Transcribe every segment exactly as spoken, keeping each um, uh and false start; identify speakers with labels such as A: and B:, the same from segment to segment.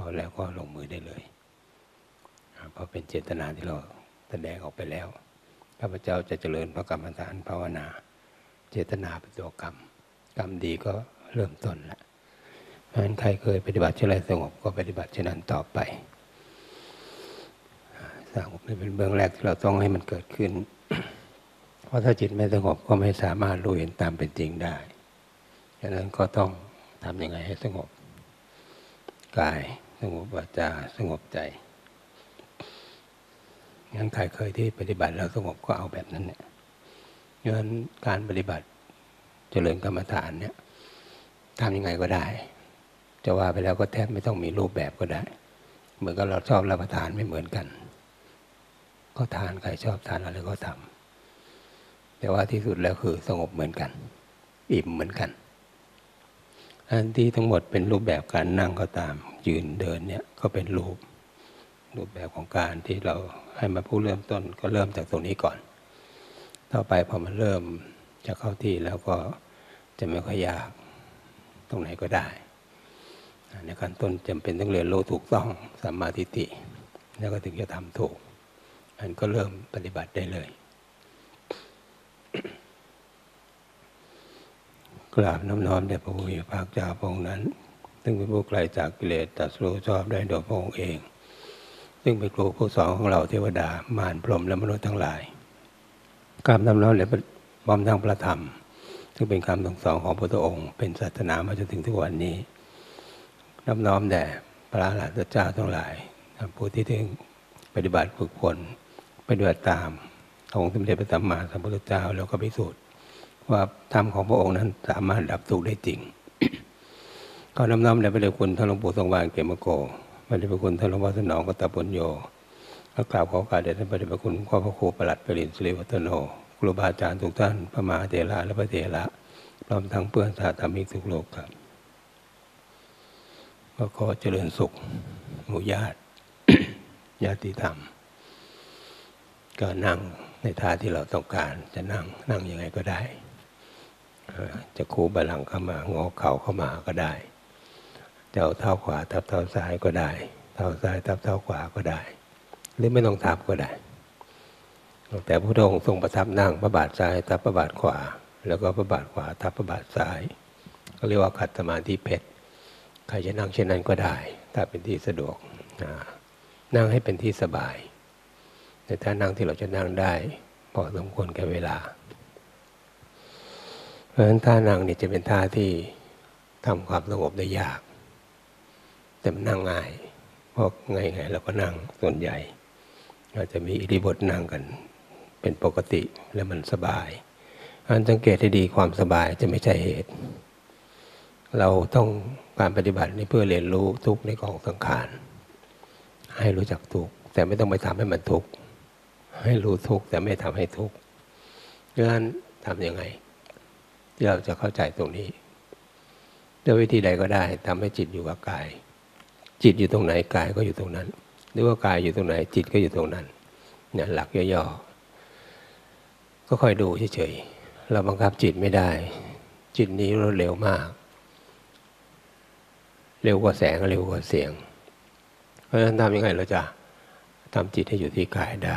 A: อแล้วก็ลงมือได้เลยเพราะเป็นเจตนาที่เราแสดงออกไปแล้วข้าพเจ้าจะเจริญพระกรรมฐานภาวนาเจตนาเป็นตัวกรรมกรรมดีก็เริ่มต้นแล้วเพราะฉะนั้นใครเคยปฏิบัติเช่นไรสงบก็ปฏิบัติเช่นนั้นต่อไปสงบนี่เป็นเบื้องแรกที่เราต้องให้มันเกิดขึ้นเพราะถ้าจิตไม่สงบก็ไม่สามารถรู้เห็นตามเป็นจริงได้ฉะนั้นก็ต้องทำยังไงให้สงบกายสงบวาจาสงบใจงั้นใครเคยที่ปฏิบัติแล้วสงบก็เอาแบบนั้นเนี่ยงั้นการปฏิบัติเจริญกรรมฐานเนี่ยทำยังไงก็ได้จะว่าไปแล้วก็แทบไม่ต้องมีรูปแบบก็ได้เหมือนกับเราชอบรับประทานไม่เหมือนกันก็ทานใครชอบทานอะไรก็ทำแต่ว่าที่สุดแล้วคือสงบเหมือนกันอิ่มเหมือนกันอันที่ทั้งหมดเป็นรูปแบบการนั่งก็ตามยืนเดินเนี่ยก็เป็นรูปรูปแบบของการที่เราให้มาผู้เริ่มต้นก็เริ่มจากตรงนี้ก่อนต่อไปพอมันเริ่มจะเข้าที่แล้วก็จะไม่ค่อยยากตรงไหนก็ได้ในขั้นต้นจำเป็นต้องเรียนรู้ถูกต้องสัมมาทิฏฐิแล้วก็ถึงจะทำถูกอันก็เริ่มปฏิบัติได้เลยกราบน้อมน้อมแด่พระผู้มีพระภาคเจ้าพระองค์นั้นซึ่งเป็นผู้ไกลจากกิเลสตรัสรู้ชอบได้โดยพระองค์เองซึ่งเป็นครูผู้สอนของเราเทวดามารพรหมและมนุษย์ทั้งหลายกราบน้อมน้อมแด่พร้อมทั้งพระธรรมซึ่งเป็นคำสั่งสอนของพระพุทธองค์เป็นศาสนามาจนถึงทุกวันนี้น้อมน้อมแด่พระอรหันตเจ้าทั้งหลายผู้ที่ถึงปฏิบัติฝึกฝนปฏิบัติตามองค์สมเด็จพระสัมมาสัมพุทธเจ้าแล้วก็พิสูจน์ว่าธรรมของพระองค์นั้นสามารถดับทุกข์ได้จริง ก็น้อมน้อมแด่พระเดชคุณท่านหลวงปู่ทรงวางเกมโกพระเดชพระคุณท่านหลวงพ่อสนองกัตตปุญโญก็กราบขอโอกาสแด่ท่านพระเดชพระคุณพ่อพระครูประหลัดปรินทร์สิริวัฒโนครูบาอาจารย์ทุกท่านพระมหาเถระและพระเถระพร้อมทั้งเพื่อนสาธมิกทุกโลกครับก็ขอเจริญสุขหมู่ญาติ ญาติธรรมก็นั่งในท่าที่เราต้องการจะนั่งนั่งยังไงก็ได้จะคูบาลังเข้ามางอเข่าเข้ามาก็ได้จะเอาเท้าขวาทับเท้าซ้ายก็ได้เท้าซ้ายทับเท้าขวาก็ได้หรือไม่ต้องทับก็ได้แต่พระองค์ทรงประทับนั่งพระบาทซ้ายทับพระบาทขวาแล้วก็พระบาทขวาทับพระบาทซ้ายก็เรียกว่าขัดสมาธิเพชรใครจะนั่งเช่นนั้นก็ได้ถ้าเป็นที่สะดวกนั่งให้เป็นที่สบายแต่ถ้านั่งที่เราจะนั่งได้พอสมควรแก่เวลาเพราะฉะนั้นท่านั่งนี่จะเป็นท่าที่ทำความสงบได้ยากแต่มันนั่งง่ายเพราะง่ายๆเราก็นั่งส่วนใหญ่อาจจะมีอิริยาบถนั่งกันเป็นปกติและมันสบายอันสังเกตให้ดีความสบายจะไม่ใช่เหตุเราต้องการปฏิบัตินี่เพื่อเรียนรู้ทุกข์ในกองสังขารให้รู้จักทุกข์แต่ไม่ต้องไปทำให้มันทุกข์ให้รู้ทุกข์แต่ไม่ทำให้ทุกข์ดังนั้นทำยังไงที่เราจะเข้าใจตรงนี้ด้วยวิธีใดก็ได้ทำให้จิตอยู่กับกายจิตอยู่ตรงไหนกายก็อยู่ตรงนั้นหรือว่ากายอยู่ตรงไหนจิตก็อยู่ตรงนั้นเนี่ยหลักย่อๆก็คอยดูเฉยๆเราบังคับจิตไม่ได้จิตนี้รวดเร็วมากเร็วกว่าแสงเร็วกว่าเสียงเพราะฉะนั้นทำยังไงเราจะทำจิตให้อยู่ที่กายได้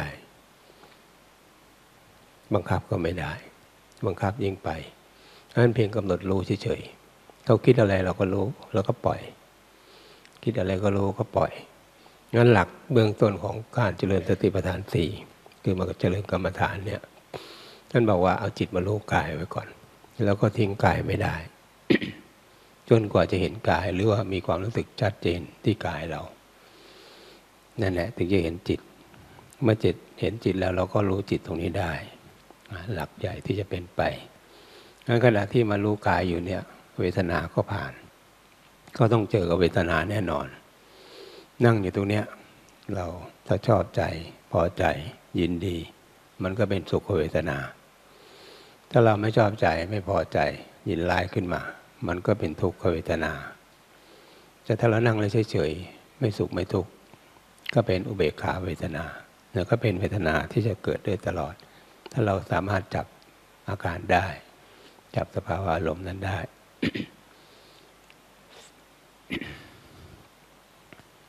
A: บังคับก็ไม่ได้บังคับยิ่งไปเพราะฉะนั้นเพียงกำหนดรู้เฉยๆเขาคิดอะไรเราก็รู้แล้วก็ปล่อยคิดอะไรก็รู้ก็ปล่อยงั้นหลักเบื้องต้นของการเจริญสติปัฏฐานสี่คือมาเจริญกรรมฐานเนี่ยท่านบอกว่าเอาจิตมารู้กายไว้ก่อนแล้วก็ทิ้งกายไม่ได้ จนกว่าจะเห็นกายหรือว่ามีความรู้สึกชัดเจนที่กายเรานั่นแหละถึงจะเห็นจิตเมื่อจิตเห็นจิตแล้วเราก็รู้จิตตรงนี้ได้หลักใหญ่ที่จะเป็นไปงั้นขณะที่มารู้กายอยู่เนี่ยเวทนาก็ผ่านก็ต้องเจอกับเวทนาแน่นอนนั่งอยู่ตรงเนี้ยเราถ้าชอบใจพอใจยินดีมันก็เป็นสุขเวทนาถ้าเราไม่ชอบใจไม่พอใจยินร้ายขึ้นมามันก็เป็นทุกขเวทนาแต่ถ้าเรานั่งเลยเฉยๆไม่สุขไม่ทุกข์ก็เป็นอุเบกขาเวทนาแล้วก็เป็นเวทนาที่จะเกิดได้ตลอดถ้าเราสามารถจับอาการได้จับสภาวะอารมณ์นั้นได้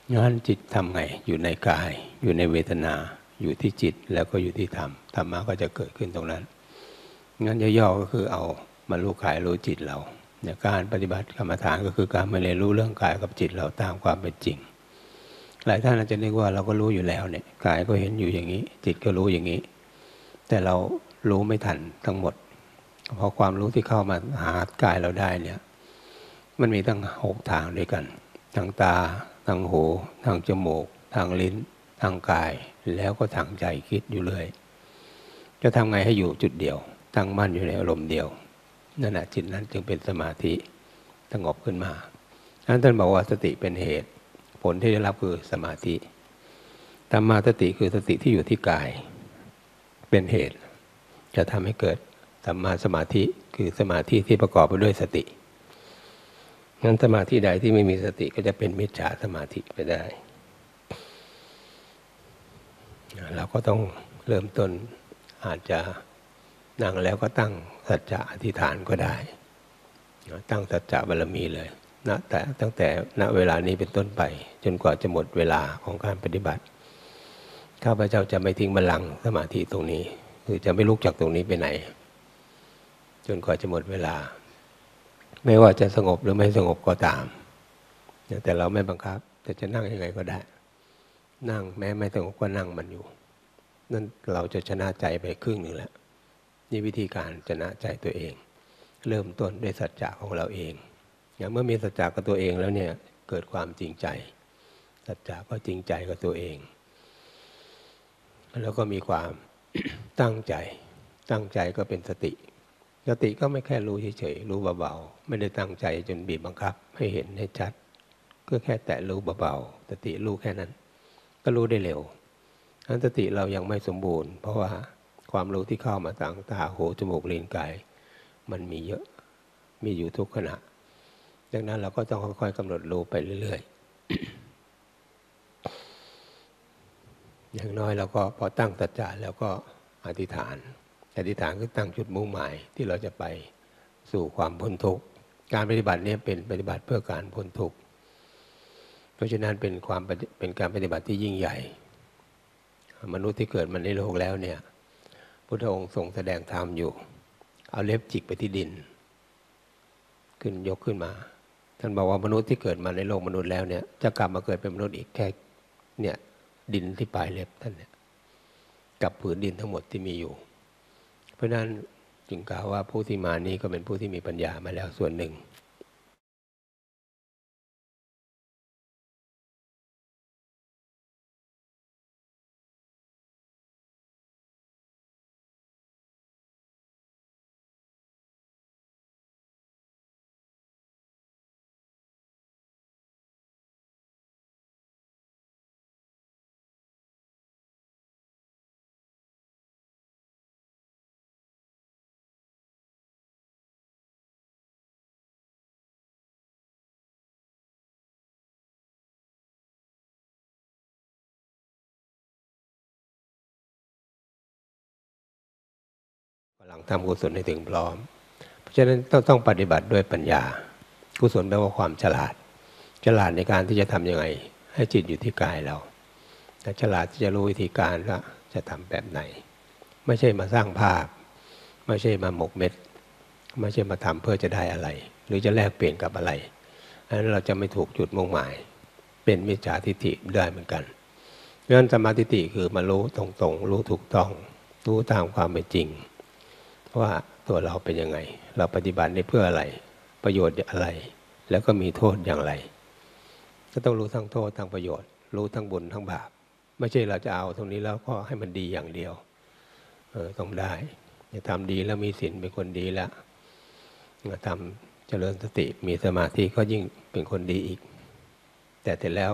A: งั้นจิตทำไงอยู่ในกายอยู่ในเวทนาอยู่ที่จิตแล้วก็อยู่ที่ธรรมธรรมะก็จะเกิดขึ้นตรงนั้นงั้นย่อๆก็คือเอามารู้กายรู้จิตเราเนี่ยการปฏิบัติกรรมฐานก็คือการมาเรียนรู้เรื่องกายกับจิตเราตามความเป็นจริงหลายท่านอาจจะนึกว่าเราก็รู้อยู่แล้วเนี่ยกายก็เห็นอยู่อย่างนี้จิตก็รู้อย่างนี้แต่เรารู้ไม่ทันทั้งหมดเพราะความรู้ที่เข้ามาหากายเราได้เนี่ยมันมีตั้งหกทางด้วยกันทางตาทางหูทางจมูกทางลิ้นทางกายแล้วก็ทางใจคิดอยู่เลยจะทำไงให้อยู่จุดเดียวตั้งมั่นอยู่ในอารมณ์เดียวนั่นแหละจิตนั้นจึงเป็นสมาธิสงบขึ้นมาท่านท่านบอกว่าสติเป็นเหตุผลที่ได้รับคือสมาธิสัมมาสติคือสติที่อยู่ที่กายเป็นเหตุจะทำให้เกิดสัมมาสมาธิคือสมาธิที่ประกอบไปด้วยสติงั้นสมาธิใดที่ไม่มีสติก็จะเป็นมิจฉาสมาธิไปได้เราก็ต้องเริ่มต้นอาจจะนั่งแล้วก็ตั้งสัจจะอธิษฐานก็ได้ตั้งสัจจะบารมีเลยนะแต่ตั้งแต่ณเวลานี้เป็นต้นไปจนกว่าจะหมดเวลาของการปฏิบัติข้าพเจ้าจะไม่ทิ้งบัลลังก์สมาธิตรงนี้คือจะไม่ลุกจากตรงนี้ไปไหนจนกว่าจะหมดเวลาไม่ว่าจะสงบหรือไม่สงบก็ตามแต่เราไม่บังคับแต่จะนั่งยังไงก็ได้นั่งแม้ไม่สงบก็นั่งมันอยู่นั่นเราจะชนะใจไปครึ่งหนึ่งแล้วนี่วิธีการชนะใจตัวเองเริ่มต้นด้วยสัจจะของเราเองอย่างเมื่อมีสัจจะกับตัวเองแล้วเนี่ยเกิดความจริงใจสัจจะก็จริงใจกับตัวเองแล้วก็มีความตั้งใจตั้งใจก็เป็นสติสติก็ไม่แค่รู้เฉยๆรู้เบาๆไม่ได้ตั้งใจจนบีบบังคับให้เห็นให้ชัดก็แค่แตะรู้เบาๆสติรู้แค่นั้นก็รู้ได้เร็วนั้นสติเรายังไม่สมบูรณ์เพราะว่าความรู้ที่เข้ามาทางตาหูจมูกลิ้นกายมันมีเยอะมีอยู่ทุกขณะดังนั้นเราก็ต้องค่อยๆกำหนดรู้ไปเรื่อยๆอย่างน้อยเราก็พอตั้งสัจจะแล้วก็อธิษฐานอธิษฐานคือตั้งจุดมุ่งหมายที่เราจะไปสู่ความพ้นทุกข์การปฏิบัตินี้เป็นปฏิบัติเพื่อการพ้นทุกข์เพราะฉะนั้นเป็นความเป็นการปฏิบัติที่ยิ่งใหญ่มนุษย์ที่เกิดมาในโลกแล้วเนี่ยพุทธองค์ทรงแสดงธรรมอยู่เอาเล็บจิกไปที่ดินขึ้นยกขึ้นมาท่านบอกว่ามนุษย์ที่เกิดมาในโลกมนุษย์แล้วเนี่ยจะกลับมาเกิดเป็นมนุษย์อีกแค่เนี่ยดินที่ปลายเล็บท่านเนี่ยกับผืนดินทั้งหมดที่มีอยู่เพราะนั้นจึงกล่าวว่าผู้ที่มานี้ก็เป็นผู้ที่มีปัญญามาแล้วส่วนหนึ่งหลังทำกุศลให้ถึงพร้อมเพราะฉะนั้นต้องต้องปฏิบัติด้วยปัญญากุศลแปลว่าความฉลาดฉลาดในการที่จะทำยังไงให้จิตอยู่ที่กายเราแต่ฉลาดที่จะรู้วิธีการว่าจะทำแบบไหนไม่ใช่มาสร้างภาพไม่ใช่มาหมกเม็ดไม่ใช่มาทำเพื่อจะได้อะไรหรือจะแลกเปลี่ยนกับอะไรอันนั้นเราจะไม่ถูกจุดมุ่งหมายเป็นมิจฉาทิฏฐิได้เหมือนกันเพราะฉะนั้นสัมมาทิฏฐิคือมารู้ตรงๆรู้ถูกต้องรู้ตามความเป็นจริงว่าตัวเราเป็นยังไงเราปฏิบัติเพื่ออะไรประโยชน์อะไรแล้วก็มีโทษอย่างไรก็ต้องรู้ทั้งโทษทั้งประโยชน์รู้ทั้งบุญทั้งบาปไม่ใช่เราจะเอาตรงนี้แล้วก็ให้มันดีอย่างเดียวเออต้องได้จะทำดีแล้วมีศีลเป็นคนดีแล้วทำเจริญสติมีสมาธิก็ยิ่งเป็นคนดีอีกแต่เสร็จแล้ว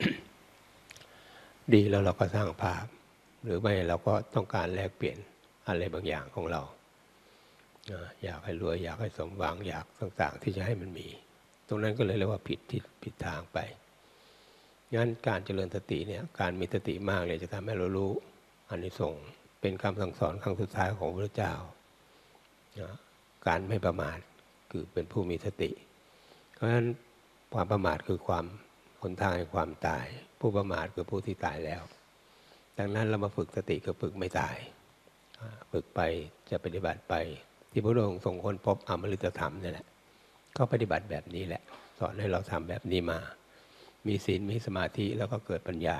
A: ดีแล้วเราก็สร้างภาพหรือไม่เราก็ต้องการแลกเปลี่ยนอะไรบางอย่างของเราอยากให้รวยอยากให้สมหวังอยากต่างๆที่จะให้มันมีตรงนั้นก็เลยเรียกว่าผิดทิศผิดทางไปงั้นการเจริญสติเนี่ยการมีสติมากเนี่ยจะทำให้เรารู้อานิสงส์เป็นคำสั่งสอนครั้งสุดท้ายของพระเจ้าการไม่ประมาทคือเป็นผู้มีสติเพราะฉะนั้นความประมาทคือความคหนทางแห่งความตายผู้ประมาทคือผู้ที่ตายแล้วดังนั้นเรามาฝึกสติคือฝึกไม่ตายฝึกไปจะปฏิบัติไปที่พระองค์ทรงค้นพบอมฤตธรรมนี่แหละก็ปฏิบัติแบบนี้แหละสอนให้เราทำแบบนี้มามีศีลมีสมาธิแล้วก็เกิดปัญญา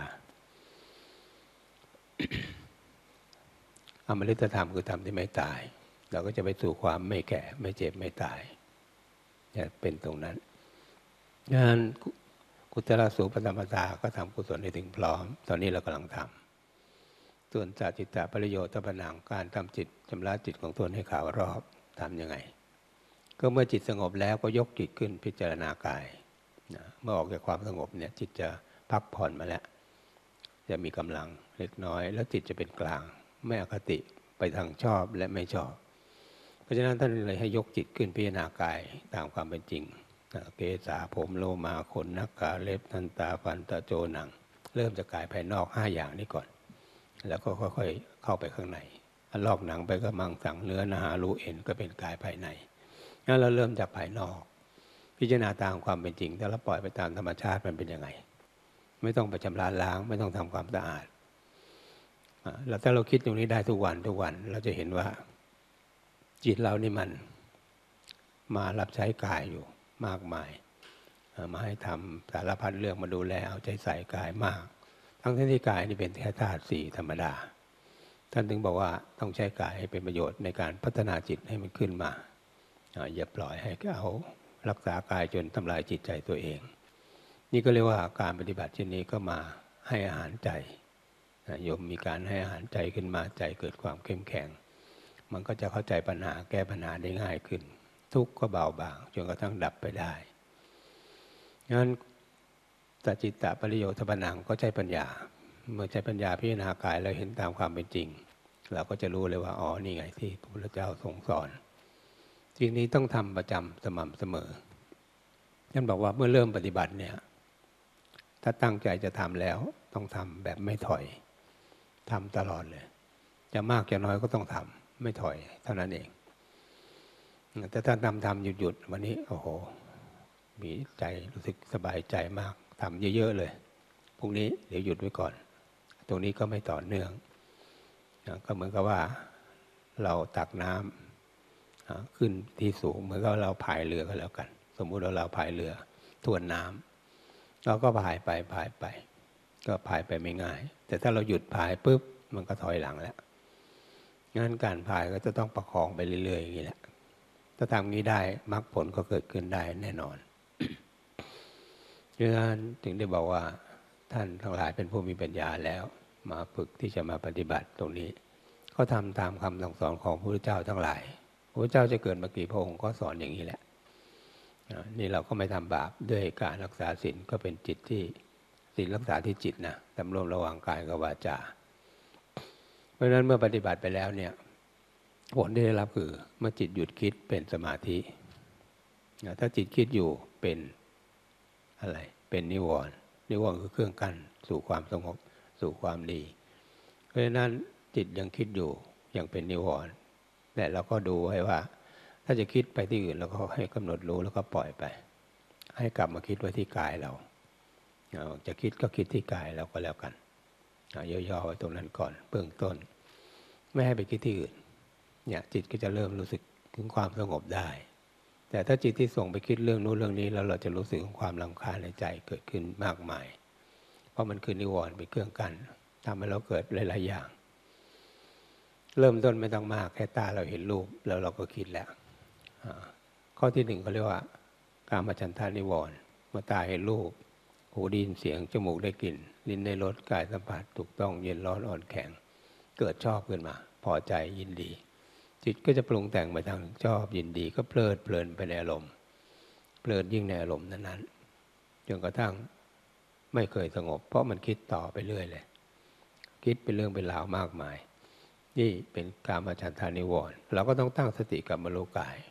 A: อมฤตธรรมคือธรรมที่ไม่ตายเราก็จะไปสู่ความไม่แก่ไม่เจ็บไม่ตายจะเป็นตรงนั้นงานกุศลสูปธรรมตาก็ทำกุศลให้ถึงพร้อมตอนนี้เรากำลังทำส่วนสัจจิตตปริโยทปนังการทำจิตชำระจิตของตนให้ขาวรอบทำยังไงก็เมื่อจิตสงบแล้วก็ยกจิตขึ้นพิจารณากายนะเมื่อออกจากความสงบเนี่ยจิตจะพักผ่อนมาแล้วจะมีกำลังเล็กน้อยแล้วจิตจะเป็นกลางไม่อคติไปทางชอบและไม่ชอบเพราะฉะนั้นท่านเลยให้ยกจิตขึ้นพิจารณากายตามความเป็นจริงเกศาผมโลมาขนนักขาเล็บทันตาฟันตะโจหนังเริ่มจากกายภายนอกห้าอย่างนี้ก่อนแล้วก็ค่อยๆเข้าไปข้างในลอกหนังไปก็มังสังเนื้อนาหารูเอ็นก็เป็นกายภายในงั้นเราเริ่มจากภายนอกพิจารณาตามความเป็นจริงถ้าเราปล่อยไปตามธรรมชาติมันเป็นยังไงไม่ต้องไปชำระล้างไม่ต้องทำความสะอาดแล้วถ้าเราคิดตรงนี้ได้ทุกวันทุกวันเราจะเห็นว่าจิตเรานี่มันมารับใช้กายอยู่มากมายมาให้ทำสารพัดเรื่องมาดูแลเอาใจใส่กายมากทั้งที่กายนี่เป็นแค่ธาตุสี่ธรรมดาท่านถึงบอกว่าต้องใช้กายให้เป็นประโยชน์ในการพัฒนาจิตให้มันขึ้นมาอย่าปล่อยให้เขารักษากายจนทำลายจิตใจตัวเองนี่ก็เรียกว่าการปฏิบัติเช่นนี้ก็มาให้อาหารใจโยมมีการให้อาหารใจขึ้นมาใจเกิดความเข้มแข็งมันก็จะเข้าใจปัญหาแก้ปัญหาได้ง่ายขึ้นทุกข์ก็เบาบางจนกระทั่งดับไปได้งั้นสัจจิตตปริโยทปนังก็ใช้ปัญญาเมื่อใช้ปัญญาพิจารณากายเราเห็นตามความเป็นจริงเราก็จะรู้เลยว่าอ๋อนี่ไงที่พระพุทธเจ้าทรงสอนสิ่งนี้ต้องทำประจำสม่ำเสมอท่านบอกว่าเมื่อเริ่มปฏิบัติเนี่ยถ้าตั้งใจจะทำแล้วต้องทำแบบไม่ถอยทำตลอดเลยจะมากจะน้อยก็ต้องทำไม่ถอยเท่านั้นเองแต่ถ้าทำทำหยุดหยุดวันนี้โอ้โหมีใจรู้สึกสบายใจมากทำเยอะๆเลยพรุ่งนี้เดี๋ยวหยุดไว้ก่อนตรงนี้ก็ไม่ต่อเนื่องก็เหมือนกับว่าเราตักน้ำขึ้นที่สูงเหมือนกับเราพายเรือก็แล้วกันสมมุติว่าเราพายเรือทวนน้ำเราก็พายไปพายไปก็พายไปไม่ง่ายแต่ถ้าเราหยุดพายปุ๊บมันก็ถอยหลังแล้วงั้นการพายก็จะต้องประคองไปเรื่อยๆอย่างนี้แหละถ้าทำงี้ได้มรรคผลก็เกิดขึ้นได้แน่นอนดังนั้นถึงได้บอกว่าท่านทั้งหลายเป็นผู้มีปัญญาแล้วมาฝึกที่จะมาปฏิบัติตรงนี้ก็ทำตามคำสั่งสอนของพระพุทธเจ้าทั้งหลายพระพุทธเจ้าจะเกิดมากี่พระองค์ก็สอนอย่างนี้แหละนี่เราก็ไม่ทำบาปด้วยการรักษาศีลก็เป็นจิตที่ศีลรักษาที่จิตนะสำรวมระวังกายกับวาจาเพราะฉะนั้นเมื่อปฏิบัติไปแล้วเนี่ยผลที่ได้รับคือเมื่อจิตหยุดคิดเป็นสมาธิถ้าจิตคิดอยู่เป็นอะไรเป็นนิวรณ์นิวรณ์คือเครื่องกั้นสู่ความสงบสู่ความดีเพราะฉะนั้นจิตยังคิดอยู่ยังเป็นนิวรณ์แต่เราก็ดูไว้ว่าถ้าจะคิดไปที่อื่นเราก็ให้กำหนดรู้แล้วก็ปล่อยไปให้กลับมาคิดไว้ที่กายเราจะคิดก็คิดที่กายเราก็แล้วกันย่อๆไว้ตรงนั้นก่อนเบื้องต้นไม่ให้ไปคิดที่อื่นเนี่ยจิตก็จะเริ่มรู้สึกถึงความสงบได้แต่ถ้าจิตที่ส่งไปคิดเรื่องนู้นเรื่องนี้แล้วเราจะรู้สึกถึงความรำคาญในใจเกิดขึ้นมากมายเพราะมันคือนิวรณ์เป็นเครื่องกั้นทำให้เราเกิดหลายๆอย่างเริ่มต้นไม่ต้องมากแค่ตาเราเห็นรูปแล้วเราก็คิดแล้วข้อที่หนึ่งเขาเรียกว่ากามฉันทานิวรณ์เมื่อตาเห็นรูปหูได้ยินเสียงจมูกได้กลิ่นลิ้นได้รสกายสัมผัสถูกต้องเย็นร้อนอ่อนแข็งเกิดชอบขึ้นมาพอใจยินดีจิตก็จะปรุงแต่งไปทางชอบยินดีก็เพลิดเพลินไปในอารมณ์เพลินยิ่งในอารมณ์นั้นๆจนกระทั่งไม่เคยสงบเพราะมันคิดต่อไปเรื่อยเลยคิดเป็นเรื่องเป็นราวมากมายนี่เป็นกามฉันทานิวรณ์เราก็ต้องตั้งสติกับมโนกาย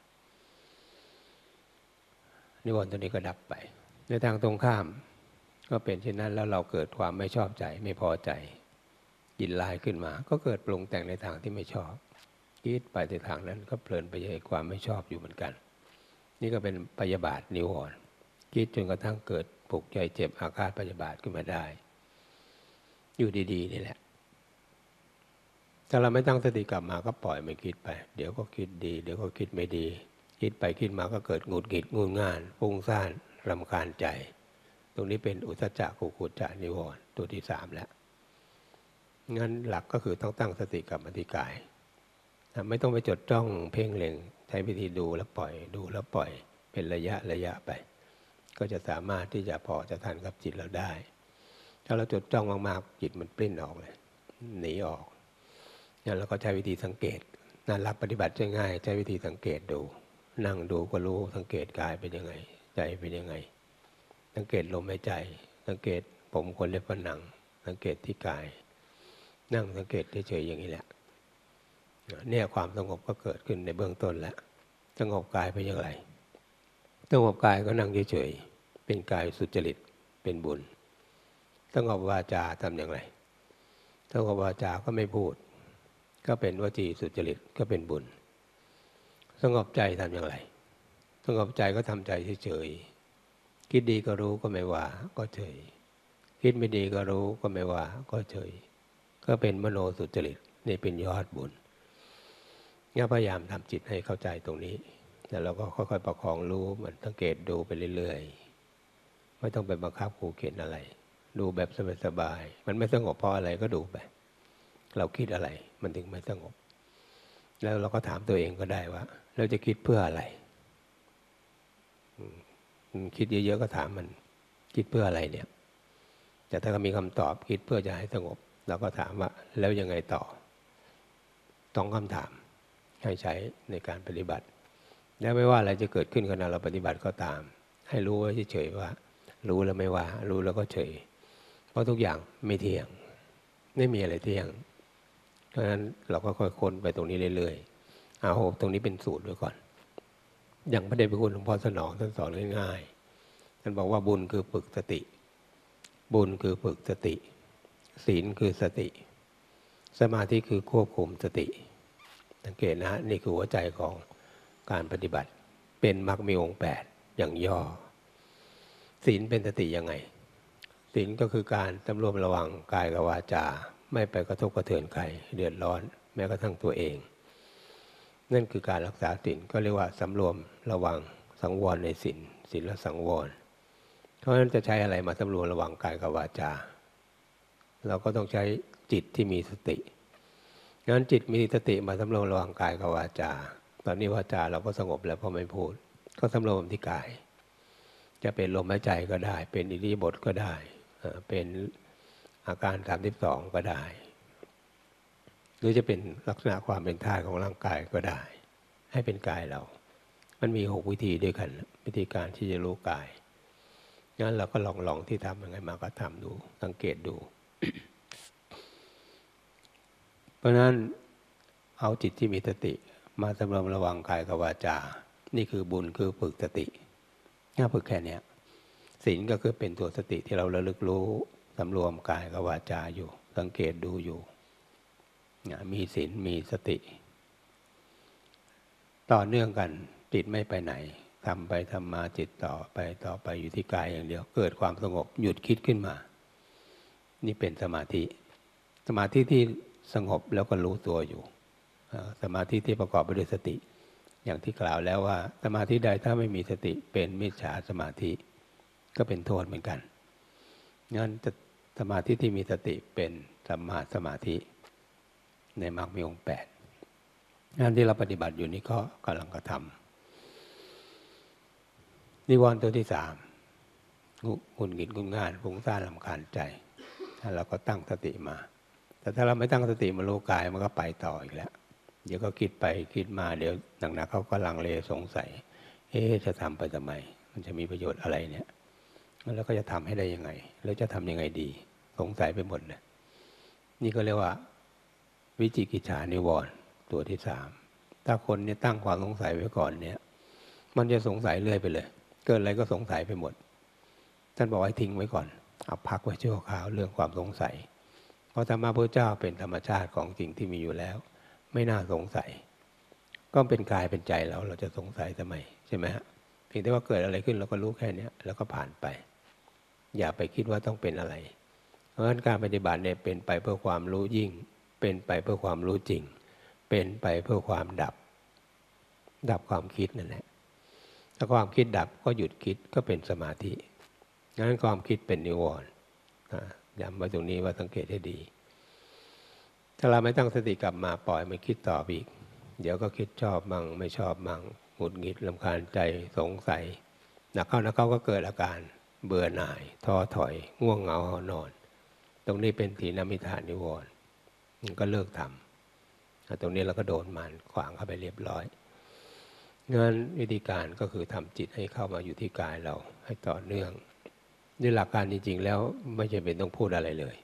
A: นิวรณ์ตัวนี้ก็ดับไปในทางตรงข้ามก็เป็นเช่นนั้นแล้วเราเกิดความไม่ชอบใจไม่พอใจยินลายขึ้นมาก็เกิดปรุงแต่งในทางที่ไม่ชอบคิดไปในทางนั้นก็เพลินไปในความไม่ชอบอยู่เหมือนกันนี่ก็เป็นพยาบาทนิวรณ์คิดจนกระทั่งเกิดผูกใจเจ็บอาฆาตพยาบาทขึ้นมาได้อยู่ดีๆนี่แหละถ้าเราไม่ตั้งสติกลับมาก็ปล่อยมันคิดไปเดี๋ยวก็คิดดีเดี๋ยวก็คิดไม่ดีคิดไปคิดมาก็เกิดหงุดหงิดงุนง่านฟุ้งซ่านรำคาญใจตรงนี้เป็นอุทธัจจะกุกุจจะนิวรณ์ตัวที่สามแล้วงั้นหลักก็คือต้องตั้งสติกลับมาที่กายไม่ต้องไปจดจ้องเพ่งเล็งใช้วิธีดูแล้วปล่อยดูแล้วปล่อยเป็นระยะระยะไปก็จะสามารถที่จะพอจะทันกับจิตเราได้ถ้าเราจดจ้องมากๆจิตมันปลิ้นออกเลยหนีออกงั้นเราก็ใช้วิธีสังเกตนั่นหลักปฏิบัติง่ายๆใช้วิธีสังเกตดูนั่งดูก็รู้สังเกตกายเป็นยังไงใจเป็นยังไงสังเกตลมหายใจสังเกตผมขนเล็บฝันหนังสังเกตที่กายนั่งสังเกตเฉยๆอย่างนี้แหละเนี่ยความสงบก็เกิดขึ้นในเบื้องต้นแล้วสงบกายเป็นอย่างไรสงบกายก็นั่งเฉยๆเป็นกายสุจริตเป็นบุญสงบวาจาทำอย่างไรสงบวาจาก็ไม่พูดก็เป็นวจีสุจริตก็เป็นบุญสงบใจทำอย่างไรสงบใจก็ทำใจเฉยๆคิดดีก็รู้ก็ไม่ว่าก็เฉยคิดไม่ดีก็รู้ก็ไม่ว่าก็เฉยก็เป็นมโนสุจริตนี่เป็นยอดบุญงั้นพยายามทำจิตให้เข้าใจตรงนี้แล้วเราก็ค่อยๆประคองรู้มันสังเกตดูไปเรื่อยๆไม่ต้องไปบังคับขู่เข็นอะไรดูแบบสบายๆมันไม่สงบเพราะอะไรก็ดูไปเราคิดอะไรมันถึงไม่สงบแล้วเราก็ถามตัวเองก็ได้ว่าเราจะคิดเพื่ออะไรคิดเยอะๆก็ถามมันคิดเพื่ออะไรเนี่ยแต่ถ้ามีคำตอบคิดเพื่อจะให้สงบเราก็ถามว่าแล้วยังไงต่อต้องคำถามให้ใช้ในการปฏิบัติแล้วไม่ว่าอะไรจะเกิดขึ้นขณะเราปฏิบัติก็ตามให้รู้ไว้เฉยๆว่ารู้แล้วไม่ว่ารู้แล้วก็เฉยเพราะทุกอย่างไม่เที่ยงไม่มีอะไรเที่ยงเพราะฉะนั้นเราก็ค่อยค้นไปตรงนี้เรื่อยๆเอาตรงนี้เป็นสูตรไว้ก่อนอย่างพระเดชพระคุณหลวงพ่อสนองท่านสอนง่ายๆท่านบอกว่าบุญคือฝึกสติบุญคือฝึกสติศีลคือสติสมาธิคือควบคุมสติสังเกตนะฮะนี่คือหัวใจของการปฏิบัติเป็นมรรคมีองค์แปดอย่างย่อศีลเป็นสติยังไงศีลก็คือการสำรวมระวังกายกับวาจาไม่ไปกระทบกระเทือนใครเดือดร้อนแม้กระทั่งตัวเองนั่นคือการรักษาศีลก็เรียกว่าสำรวมระวังสังวรในศีลศีลสังวรเพราะฉะนั้นจะใช้อะไรมาสำรวมระวังกายกับวาจาเราก็ต้องใช้จิตที่มีสติงั้นจิตมีสติมาสำรวมระวังกายกับวาจาตอนนี้วาจาเราก็สงบแล้วพอไม่พูดก็สำรวมที่กายจะเป็นลมหายใจก็ได้เป็นอิริยาบถก็ได้เป็นอาการสามสิบสองก็ได้หรือจะเป็นลักษณะความเป็นธาตุของร่างกายก็ได้ให้เป็นกายเรามันมีหกวิธีด้วยกันวิธีการที่จะรู้กายงั้นเราก็ลองลองที่ทำยังไงมาก็ทำดูสังเกตดู เพราะนั้นเอาจิตที่มีสติมาสำรวมระวังกายกับวาจานี่คือบุญคือฝึกสติถ้าฝึกแค่นี้ศีลก็คือเป็นตัวสติที่เราระลึกรู้สำรวมกายกับวาจาอยู่สังเกตดูอยู่มีศีลมีสติต่อเนื่องกันจิตไม่ไปไหนทำไปทำมาจิตต่อไปต่อไปอยู่ที่กายอย่างเดียวเกิดความสงบหยุดคิดขึ้นมานี่เป็นสมาธิสมาธิที่สงบแล้วก็รู้ตัวอยู่สมาธิที่ประกอบไปด้วยสติอย่างที่กล่าวแล้วว่าสมาธิใดถ้าไม่มีสติเป็นมิจฉาสมาธิก็เป็นโทษเหมือนกันงั้นสมาธิที่มีสติเป็นสัมมาสมาธิในมรรคมีองค์แปดงานที่เราปฏิบัติอยู่นี้ก็กำลังกระทำนิวรณ์ตัวที่สามหงุดหงิดงุนง่านฟุ้งซ่านรำคาญใจถ้าเราก็ตั้งสติมาแต่ถ้าเราไม่ตั้งสติมารู้กายมันก็ไปต่ออีกแล้วเดี๋ยวก็คิดไปคิดมาเดี๋ยวหนักๆเขาก็ลังเลสงสัยเอ๊ะจะทำไปทำไมมันจะมีประโยชน์อะไรเนี่ยแล้วก็จะทำให้ได้ยังไงแล้วจะทำยังไงดีสงสัยไปหมดเลยนี่ก็เรียกว่าวิจิกิจฉานิวรณ์ตัวที่สามถ้าคนเนี่ยตั้งความสงสัยไว้ก่อนเนี่ยมันจะสงสัยเรื่อยไปเลยเกิดอะไรก็สงสัยไปหมดท่านบอกให้ทิ้งไว้ก่อนเอาพักไว้ชั่วคราวเรื่องความสงสัยเพราะธรรมะพระเจ้าเป็นธรรมชาติของจริงที่มีอยู่แล้วไม่น่าสงสัยก็เป็นกายเป็นใจเราเราจะสงสัยทำไมใช่ไหมฮะเพียงแต่ว่าเกิดอะไรขึ้นเราก็รู้แค่นี้แล้วก็ผ่านไปอย่าไปคิดว่าต้องเป็นอะไรเพราะฉะนั้นการปฏิบัติเนี่ยเป็นไปเพื่อความรู้ยิ่งเป็นไปเพื่อความรู้จริงเป็นไปเพื่อความดับดับความคิดนั่นแหละถ้าความคิดดับก็หยุดคิดก็เป็นสมาธิงั้นความคิดเป็นนิวรณ์ย้ำไว้ตรงนี้ว่าสังเกตให้ดีถ้าเราไม่ตั้งสติกลับมาปล่อยมันคิดต่ออีกเดี๋ยวก็คิดชอบมั่งไม่ชอบมั่งหงุดหงิดรำคาญใจสงสัยหนักเข้านักเข้าก็เกิดอาการเบื่อหน่ายท้อถอยง่วงเหงาหอนอนตรงนี้เป็นถีนมิทานิวรณ์ก็เลิกทำตรงนี้เราก็โดนมันขวางเข้าไปเรียบร้อยงั้นวิธีการก็คือทำจิตให้เข้ามาอยู่ที่กายเราให้ต่อเนื่องด้วยหลักการจริงๆแล้วไม่จำเป็นต้องพูดอะไรเลย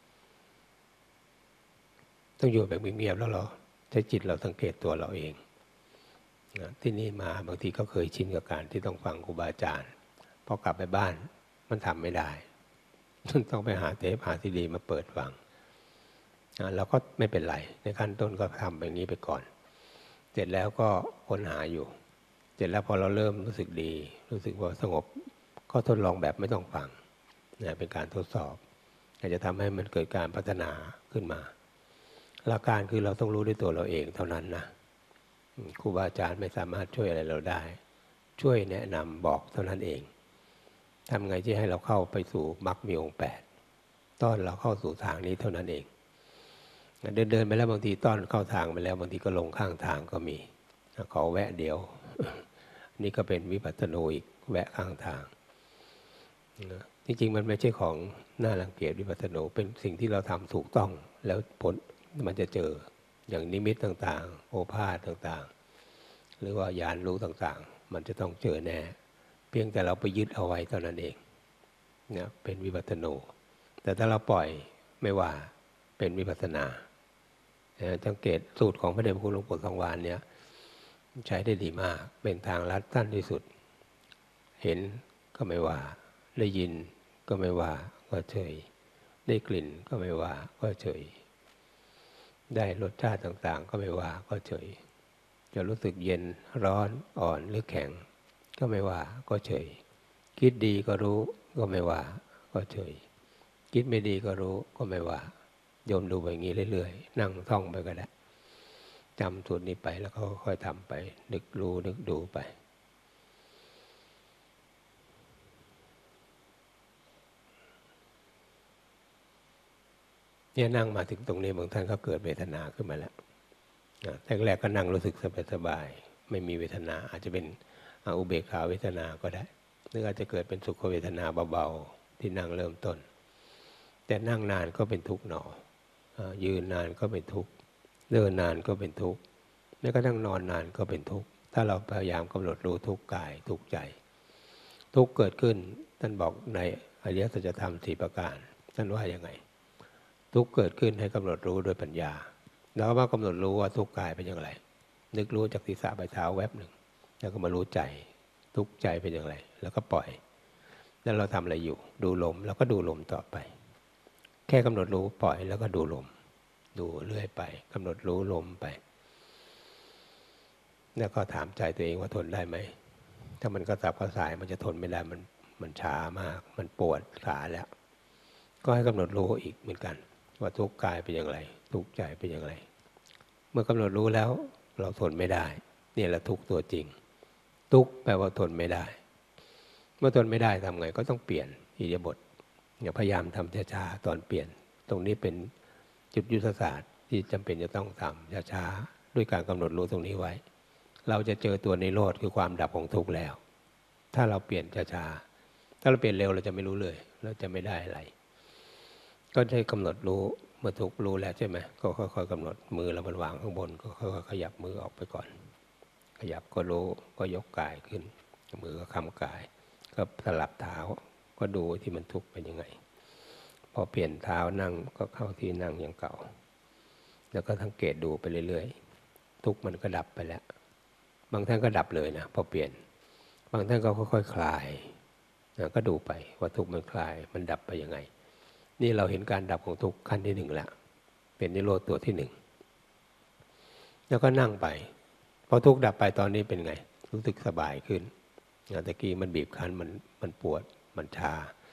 A: ต้องอยู่แบบเงียบๆแล้วเราใช้จิตเราสังเกตตัวเราเองนะที่นี่มาบางทีก็เคยชินกับการที่ต้องฟังครูบาอาจารย์พอกลับไปบ้านมันทำไม่ได้ต้องไปหาเทปหาซีดีมาเปิดฟังนะเราก็ไม่เป็นไรในขั้นต้นก็ทำแบบนี้ไปก่อนเสร็จแล้วก็ค้นหาอยู่เสร็จแล้วพอเราเริ่มรู้สึกดีรู้สึกว่าสงบก็ทดลองแบบไม่ต้องฟังนะเป็นการทดสอบอาจจะทำให้มันเกิดการพัฒนาขึ้นมาหลักการคือเราต้องรู้ด้วยตัวเราเองเท่านั้นนะครูบาอาจารย์ไม่สามารถช่วยอะไรเราได้ช่วยแนะนำบอกเท่านั้นเองทำไงที่ให้เราเข้าไปสู่มรรคมีองค์แปดต้อนเราเข้าสู่ทางนี้เท่านั้นเองเดินเดินไปแล้วบางทีต้อนเข้าทางไปแล้วบางทีก็ลงข้างทางก็มีขอแวะเดียวนี่ก็เป็นวิปัสสนูอีกแวะข้างทางจริงๆมันไม่ใช่ของน่ารังเกียจวิปัสสนูเป็นสิ่งที่เราทำถูกต้องแล้วผลมันจะเจออย่างนิมิตต่างๆโอภาษต่างๆหรือว่าญาณรู้ต่างๆมันจะต้องเจอแน่เพียงแต่เราไปยึดเอาไว้เท่านั้นเองเนี่ยเป็นวิปัสสนูแต่ถ้าเราปล่อยไม่ว่าเป็นวิปัสสนาสังเกตสูตรของพระเดชพระคุณหลวงปู่ทองวานเนี่ยใช้ได้ดีมากเป็นทางลัดสั้นที่สุดเห็นก็ไม่ว่าได้ยินก็ไม่ว่าก็เฉยได้กลิ่นก็ไม่ว่าก็เฉยได้รสชาติต่างๆก็ไม่ว่าก็เฉยจะรู้สึกเย็นร้อนอ่อนหรือแข็งก็ไม่ว่าก็เฉยคิดดีก็รู้ก็ไม่ว่าก็เฉยคิดไม่ดีก็รู้ก็ไม่ว่าโยมดูไปอย่างนี้เรื่อยๆนั่งท่องไปก็ได้จำสูตรนี้ไปแล้วก็ค่อยๆทำไปนึกรู้นึกดูไปเนี่ยนั่งมาถึงตรงนี้บางท่านก็เกิดเวทนาขึ้นมาแล้วแรกๆก็นั่งรู้สึกสบายๆไม่มีเวทนาอาจจะเป็นอุเบกขาเวทนาก็ได้หรืออาจจะเกิดเป็นสุขเวทนาเบาๆที่นั่งเริ่มต้นแต่นั่งนานก็เป็นทุกข์หนอยืนนานก็เป็นทุกข์เดินนานก็เป็นทุกข์แม้กระทั่งนอนนานก็เป็นทุกข์ถ้าเราพยายามกำหนดรู้ทุกข์กายทุกข์ใจทุกข์เกิดขึ้นท่านบอกในอริยสัจธรรมสี่ประการท่านว่ายังไงทุกข์เกิดขึ้นให้กำหนดรู้ด้วยปัญญาแล้วก็มากำหนดรู้ว่าทุกข์กายเป็นอย่างไรนึกรู้จากศีรษะไปเท้าแวบหนึ่งแล้วก็มารู้ใจทุกข์ใจเป็นอย่างไรแล้วก็ปล่อยแล้วเราทำอะไรอยู่ดูลมแล้วก็ดูลมต่อไปแค่กำหนดรู้ปล่อยแล้วก็ดูลมดูเรื่อยไปกำหนดรู้ลมไปแล้วก็ถามใจตัวเองว่าทนได้ไหมถ้ามันกระสับกระส่ายมันจะทนไม่ได้มันมันช้ามากมันปวดขาแล้วก็ให้กำหนดรู้อีกเหมือนกันว่าทุกข์กายเป็นอย่างไรทุกข์ใจเป็นอย่างไรเมื่อกำหนดรู้แล้วเราทนไม่ได้นี่แหละทุกข์ตัวจริงทุกข์แปลว่าทนไม่ได้เมื่อทนไม่ได้ทำไงก็ต้องเปลี่ยนอิริยาบถอย่าพยายามทำช้าๆตอนเปลี่ยนตรงนี้เป็นจุดยุทธศาสตร์ที่จำเป็นจะต้องทำช้าๆด้วยการกำหนดรู้ตรงนี้ไว้เราจะเจอตัวนิโรธคือความดับของทุกข์แล้วถ้าเราเปลี่ยนช้าๆถ้าเราเปลี่ยนเร็วเราจะไม่รู้เลยเราจะไม่ได้อะไรก็ใช้กำหนดรู้เมื่อทุกข์รู้แล้วใช่ไหมก็ค่อยๆกำหนดมือเรามันวางข้างบนก็ค่อยๆขยับมือออกไปก่อนขยับก็รู้ก็ยกกายขึ้นมือก็ค้ำกายก็สลับเท้าก็ดูที่มันทุกข์เป็นยังไงพอเปลี่ยนเท้านั่งก็เข้าที่นั่งอย่างเก่าแล้วก็สังเกตดูไปเรื่อยๆทุกข์มันก็ดับไปแล้วบางท่านก็ดับเลยนะพอเปลี่ยนบางท่านก็ค่อยๆคลายนะก็ดูไปว่าทุกข์มันคลายมันดับไปยังไงนี่เราเห็นการดับของทุกข์ขั้นที่หนึ่งแล้วเป็นนิโรธตัวที่หนึ่งแล้วก็นั่งไปพอทุกข์ดับไปตอนนี้เป็นไงรู้สึกสบายขึ้นตะกี้มันบีบคั้นมันมันปวดมันชา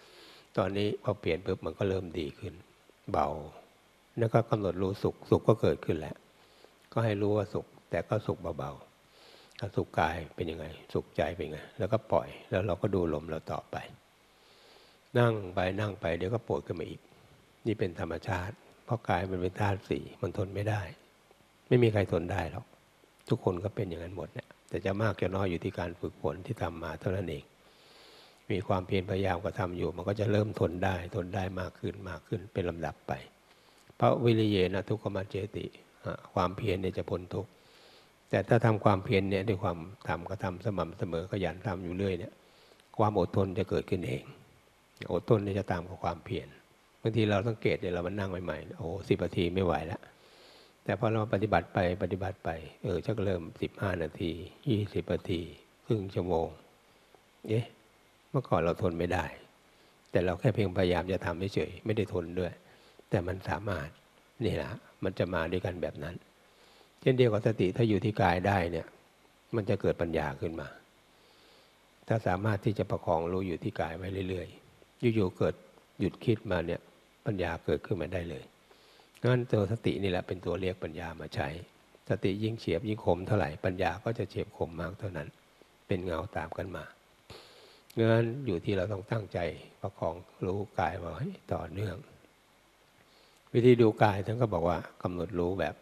A: ตอนนี้พอเปลี่ยนปุ๊บมันก็เริ่มดีขึ้นเบาแล้วก็กำหนดรู้สุขสุขก็เกิดขึ้นแล้วก็ให้รู้ว่าสุขแต่ก็สุขเบาๆถ้าสุขกายเป็นยังไงสุขใจเป็นยังไงแล้วก็ปล่อยแล้วเราก็ดูลมเราต่อไปนั่งไปนั่งไปเดี๋ยวก็ปวดขึ้นมาอีกนี่เป็นธรรมชาติเพราะกายมันเป็นธาตุสี่มันทนไม่ได้ไม่มีใครทนได้หรอกทุกคนก็เป็นอย่างนั้นหมดเนี่ยแต่จะมากจะน้อยอยู่ที่การฝึกฝนที่ทำมาเท่านั้นเองมีความเพียรพยายามก็ทำอยู่มันก็จะเริ่มทนได้ทนได้มากขึ้นมากขึ้นเป็นลำดับไปเพราะวิริเยนะทุกขมัจเจติความเพียรเนี่ยจะพ้นทุกข์แต่ถ้าทำความเพียรเนี่ยด้วยความทำก็ทำสม่ำเสมอขยันทำอยู่เรื่อยเนี่ยความอดทนจะเกิดขึ้นเองอดทนเนี่ยจะตามกับความเพียรบางทีเราสังเกตเนี่ยเรามันนั่งใหม่ๆโอ้สิบนาทีไม่ไหวแล้วแต่พอเราปฏิบัติไปปฏิบัติไปเออชักเริ่มสิบห้านาทียี่สิบนาทีครึ่งชั่วโมงเอ๊ะเมื่อก่อนเราทนไม่ได้แต่เราแค่เพียงพยายามจะทำเฉยๆไม่ได้ทนด้วยแต่มันสามารถนี่แหละมันจะมาด้วยกันแบบนั้นเช่นเดียวกับสติถ้าอยู่ที่กายได้เนี่ยมันจะเกิดปัญญาขึ้นมาถ้าสามารถที่จะประคองรู้อยู่ที่กายไว้เรื่อยๆอยู่ๆเกิดหยุดคิดมาเนี่ยปัญญาเกิดขึ้นมาได้เลยงั้นตัวสตินี่แหละเป็นตัวเรียกปัญญามาใช้สติยิ่งเฉียบยิ่งคมเท่าไหร่ปัญญาก็จะเฉียบคมมากเท่านั้นเป็นเงาตามกันมางั้นอยู่ที่เราต้องตั้งใจประคองรู้กายไว้ต่อเนื่องวิธีดูกายท่านก็บอกว่ากำหนดรู้แบบ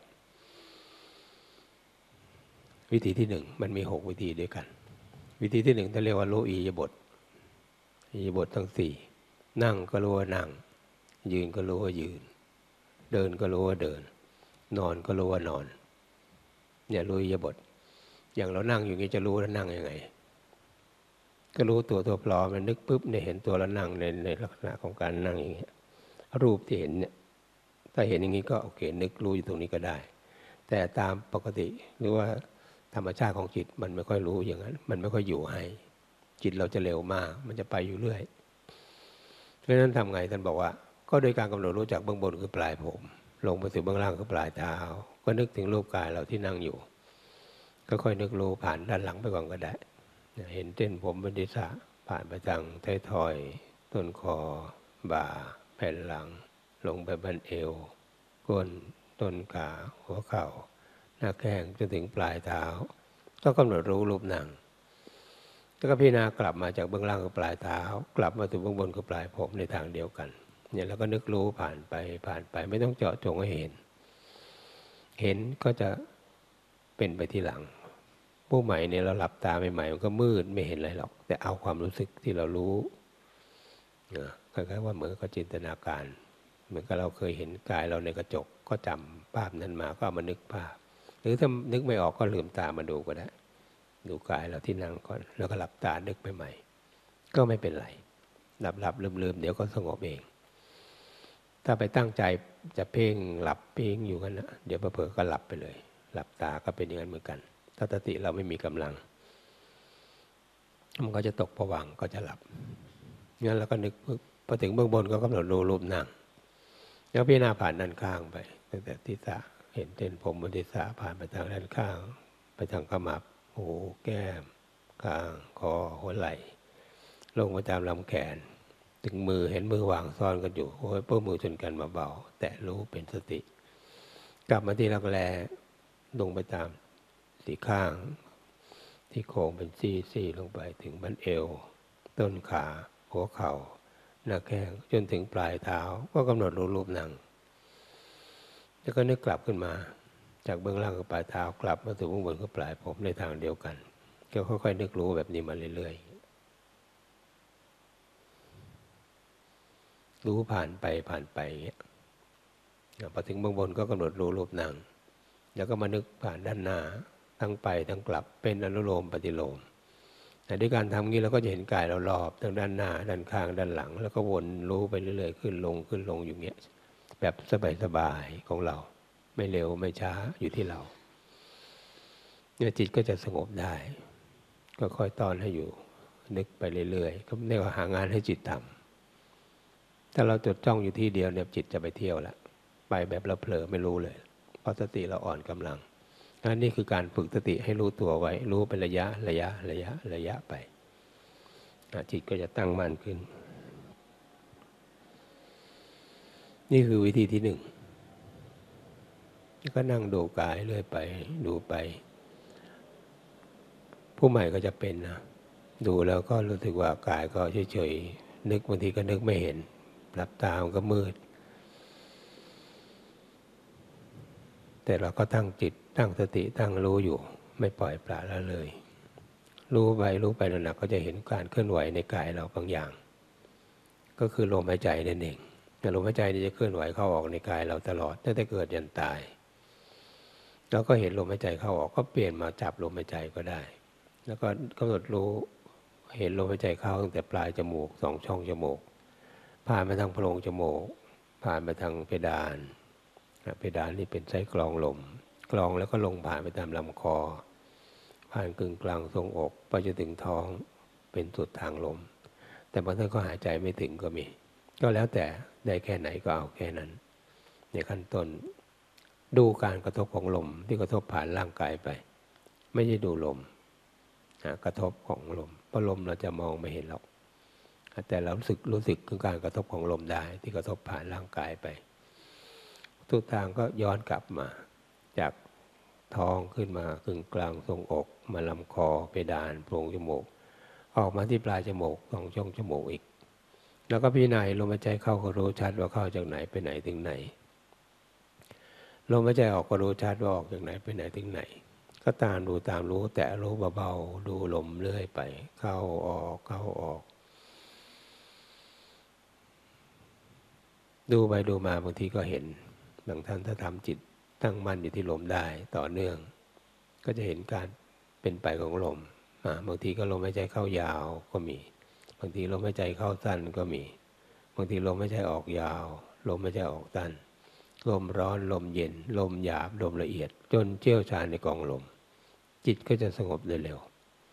A: วิธีที่หนึ่งมันมีหกวิธีด้วยกันวิธีที่หนึ่งท่านเรียกว่ารู้อิริยาบถอิริยาบถทั้งสี่นั่งก็รู้ว่านั่งยืนก็รู้ว่ายืนเดินก็รู้ว่าเดินนอนก็รู้ว่านอนเนี่ยรู้อิริยาบถอย่างเรานั่งอยู่นี้จะรู้ว่านั่งยังไงก็รู้ตัวตัวปลอมมันนึกปุ๊บเนี่ยเห็นตัวแล้วนั่งในในลักษณะของการนั่งอย่างเงี้ยรูปที่เห็นเนี่ยถ้าเห็นอย่างนี้ก็โอเคนึกรู้อยู่ตรงนี้ก็ได้แต่ตามปกติหรือว่าธรรมชาติของจิตมันไม่ค่อยรู้อย่างนั้นมันไม่ค่อยอยู่ให้จิตเราจะเร็วมากมันจะไปอยู่เรื่อยเพราะฉะนั้นทำไงท่านบอกว่าก็โดยการกำหนดรู้จากเบื้องบนคือปลายผมลงไปสู่เบื้องล่างคือปลายเท้าก็นึกถึงรูปกายเราที่นั่งอยู่ก็ค่อยนึกรู้ผ่านด้านหลังไปก่อนก็ได้เห็นเส้นผมบนศีรษะผ่านไปทางท้ายทอยต้นคอบ่าแผ่นหลังลงไปบั้นเอวก้นต้นขาหัวเข่าหน้าแข้งจนถึงปลายเท้าก็กำหนดรู้รูปนั่งแล้วก็พิจารณากลับมาจากเบื้องล่างคือปลายเท้ากลับมาสู่เบื้องบนคือปลายผมในทางเดียวกันเนี่ยแล้วก็นึกรู้ผ่านไปผ่านไปไม่ต้องเจาะจงให้เห็นเห็นก็จะเป็นไปที่หลังผู้ใหม่เนี่ยเราหลับตาใหม่ๆมันก็มืดไม่เห็นอะไรหรอกแต่เอาความรู้สึกที่เรารู้คล้ายๆว่าเหมือนกับจินตนาการเหมือนกับเราเคยเห็นกายเราในกระจกก็จำภาพนั้นมาก็เอามานึกภาพหรือถ้านึกไม่ออกก็ลืมตามาดูก็ได้ดูกายเราที่นั่งก่อนแล้วก็หลับตานึกไปใหม่ก็ไม่เป็นไรหลับหลับลืมลืมเดี๋ยวก็สงบเองถ้าไปตั้งใจจะเพ่งหลับเพ่งอยู่กันนะเดี๋ยวเผลอๆก็หลับไปเลยหลับตาก็เป็นอย่างนั้นเหมือนกันถ้าสติเราไม่มีกำลังมันก็จะตกผวังค์ก็จะหลับงั้นเราก็นึกพอถึงเบื้องบนก็กำหนดรู้รูปนั่งแล้วพิจารณาผ่านด้านข้างไปตั้งแต่ศีรษะเห็นเส้นผมบนศีรษะผ่านไปทางด้านข้างไปทางขมับหูแก้มคางคอหัวไหล่ลงไปตามลำแขนถึงมือเห็นมือวางซ่อนกันอยู่โอ้ยเปื้อมือชนกันมาเบาแต่รู้เป็นสติกลับมาที่รักแร้ลงไปตามสี่ข้างที่โค้งเป็นซี่ซี่ลงไปถึงบั้นเอวต้นขาหัวเข่าหน้าแข้งจนถึงปลายเท้าก็กำหนดรู้รูปนั่งแล้วก็นึกกลับขึ้นมาจากเบื้องล่างกับปลายเท้ากลับมาสู่เบื้องบนกับปลายผมในทางเดียวกันก็ค่อยๆนึกรู้แบบนี้มาเรื่อยๆรู้ผ่านไปผ่านไปอย่างเงี้ยพอถึงเบื้องบนก็กำหนดรู้รูปนั่งแล้วก็มานึกผ่านด้านหน้าทั้งไปทั้งกลับเป็นอนุโลมปฏิโลมแต่ด้วยการทำงี้เราก็จะเห็นกายเรารอบทั้งด้านหน้าด้านข้างด้านหลังแล้วก็วนรู้ไปเรื่อยๆขึ้นลงขึ้นลงอยู่เงี้ยแบบสบายๆของเราไม่เร็วไม่ช้าอยู่ที่เราเนี่ยจิตก็จะสงบได้ก็ค่อยต้อนให้อยู่นึกไปเรื่อยๆก็เรียกว่าหางานให้จิตทำถ้าเราจดจ้องอยู่ที่เดียวเนี่ยจิตจะไปเที่ยวละไปแบบเราเผลอไม่รู้เลยเพราะสติเราอ่อนกำลังอันนี้คือการฝึกสติให้รู้ตัวไว้รู้เป็นระยะระยะระยะระยะไปจิตก็จะตั้งมั่นขึ้นนี่คือวิธีที่หนึ่งก็นั่งดูกายเรื่อยไปดูไปผู้ใหม่ก็จะเป็นนะดูแล้วก็รู้สึกว่ากายก็เฉยๆนึกบางทีก็นึกไม่เห็นหลับตามันก็มืดแต่เราก็ตั้งจิตตั้งสติตั้งรู้อยู่ไม่ปล่อยปละละเลยรู้ไปรู้ไปหนักๆก็จะเห็นการเคลื่อนไหวในกายเราบางอย่างก็คือลมหายใจนั่นเองลมหายใจนี่จะเคลื่อนไหวเข้าออกในกายเราตลอดตั้งแต่เกิดยันตายแล้วก็เห็นลมหายใจเข้าออกก็เปลี่ยนมาจับลมหายใจก็ได้แล้วก็กำหนดรู้เห็นลมหายใจเข้าตั้งแต่ปลายจมูกสองช่องจมูกผ่านไปทางโพรงจมูกผ่านไปทางเพดานเพดานนี่เป็นไส้กรองลมกรองแล้วก็ลงผ่านไปตามลำคอผ่านกึ่งกลางทรงอกไปจนถึงท้องเป็นสุดทางลมแต่บางท่านก็หายใจไม่ถึงก็มีก็แล้วแต่ได้แค่ไหนก็เอาแค่นั้นในขั้นต้นดูการกระทบของลมที่กระทบผ่านร่างกายไปไม่ใช่ดูลมกระทบของลมเพราะลมเราจะมองไม่เห็นหรอกแต่เรารู้สึกรู้สึกถึงการกระทบของลมได้ที่กระทบผ่านร่างกายไปทุกทางก็ย้อนกลับมาจากท้องขึ้นมากึ่งกลางทรงอกมาลำคอเพดานโพรงจมูกออกมาที่ปลายจมูกสองช่องจมูกอีกแล้วก็พิจารณาลมหายใจเข้าก็รู้ชัดว่าเข้าจากไหนไปไหนถึงไหนลมหายใจออกก็รู้ชัดว่าออกจากไหนไปไหนถึงไหนก็ตามดูตามรู้แต่รู้เบาๆดูลมเรื่อยไปเข้าออกเข้าออกดูไปดูมาบางทีก็เห็นบางท่านถ้าทำจิตตั้งมั่นอยู่ที่ลมได้ต่อเนื่องก็จะเห็นการเป็นไปของลมบางทีก็ลมหายใจเข้ายาวก็มีบางทีลมหายใจเข้าสั้นก็มีบางทีลมหายใจออกยาวลมหายใจออกสั้นลมร้อนลมเย็นลมหยาบลมละเอียดจนเชี่ยวชาญในกองลมจิตก็จะสงบเร็ว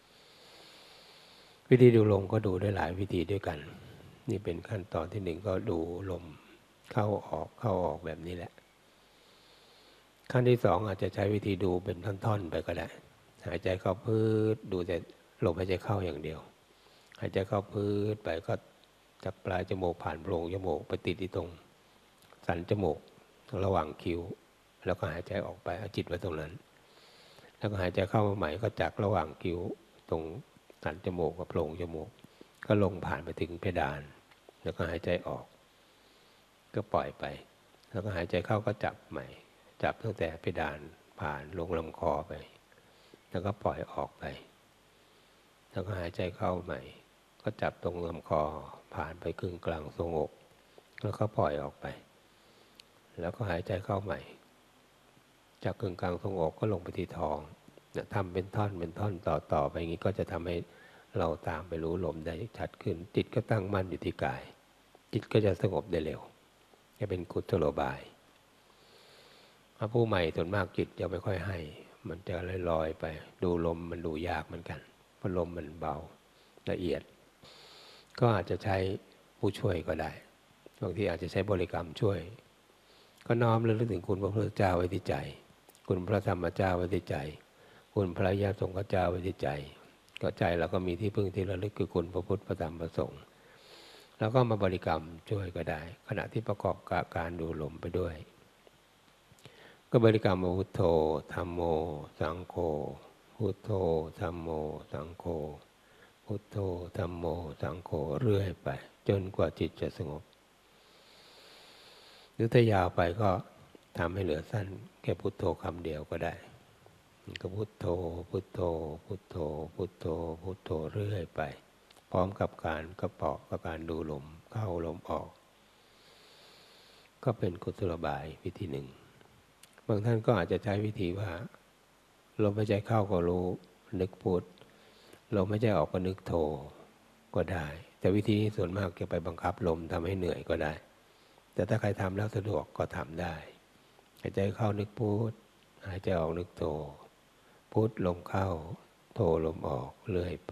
A: วิธีดูลมก็ดูได้หลายวิธีด้วยกันนี่เป็นขั้นตอนที่หนึ่งก็ดูลมเข้าออกเข้าออกแบบนี้แหละขั้นที่สองอาจจะใช้วิธีดูเป็นท่อนๆไปก็ได้หายใจเข้าพืดดูแต่ลมหายใจเข้าอย่างเดียวหายใจเข้าพืดไปก็จากปลายจมูกผ่านโพรงจมูกไปติดที่ตรงสันจมูกระหว่างคิ้วแล้วก็หายใจออกไปเอาจิตไว้ตรงนั้นแล้วก็หายใจเข้ามาใหม่ก็จากระหว่างคิ้วตรงสันจมูกกับโพรงจมูกก็ลงผ่านไปถึงเพดานแล้วก็หายใจออกก็ปล่อยไปแล้วก็หายใจเข้าก็จับใหม่จับตั้งแต่เพดานผ่านลงลำคอไปแล้วก็ปล่อยออกไปแล้วก็หายใจเข้าใหม่ก็จับตรงลำคอผ่านไปครึ่งกลางทรวงอกแล้วก็ปล่อยออกไปแล้วก็หายใจเข้าใหม่จากกึ่งกลางทรวงอกก็ลงไปที่ท้องทำเป็นท่อนเป็นท่อนต่อๆไปอย่างนี้ก็จะทำให้เราตามไปรู้ลมได้ชัดขึ้นจิตก็ตั้งมั่นอยู่ที่กายจิตก็จะสงบได้เร็วจะเป็นกุศโลบายพระผู้ใหม่ส่วนมากจิตจะไม่ค่อยให้มันจะลอยๆไปดูลมมันดูยากเหมือนกันเพราะลมมันเบาละเอียดก็อาจจะใช้ผู้ช่วยก็ได้บางทีอาจจะใช้บริกรรมช่วยก็น้อมระลึกถึงคุณพระพุทธเจ้าไว้ที่ใจคุณพระธรรมเจ้าไว้ที่ใจคุณพระยาสงฆ์เจ้าไว้ที่ใจก็ใจเราก็มีที่พึ่งที่ระลึกคือคุณพระพุทธพระธรรมพระสงฆ์แล้วก็มาบริกรรมช่วยก็ได้ขณะที่ประกอบกับการดูลมไปด้วยก็บริกรรมพุทโธธัมโมสังโฆพุทโธธัมโมสังโฆพุทโธธัมโมสังโฆเรื่อยไปจนกว่าจิตจะสงบหรือถ้ายาวไปก็ทำให้เหลือสั้นแค่พุทโธคำเดียวก็ได้ก็พุทโธพุทโธพุทโธพุทโธพุทโธเรื่อยไปพร้อมกับการกระเปาะกับการดูลมเข้าลมออกก็เป็นกุศโลบายวิธีหนึ่งบางท่านก็อาจจะใช้วิธีว่าลมหายใจเข้าก็รู้นึกพุทลมหายใจออกก็นึกโธก็ได้แต่วิธีนี้ส่วนมากจะไปบังคับลมทำให้เหนื่อยก็ได้แต่ถ้าใครทำแล้วสะดวกก็ทำได้หายใจเข้านึกพุทหายใจออกนึกโธพุทลมเข้าโธลมออกเรื่อยไป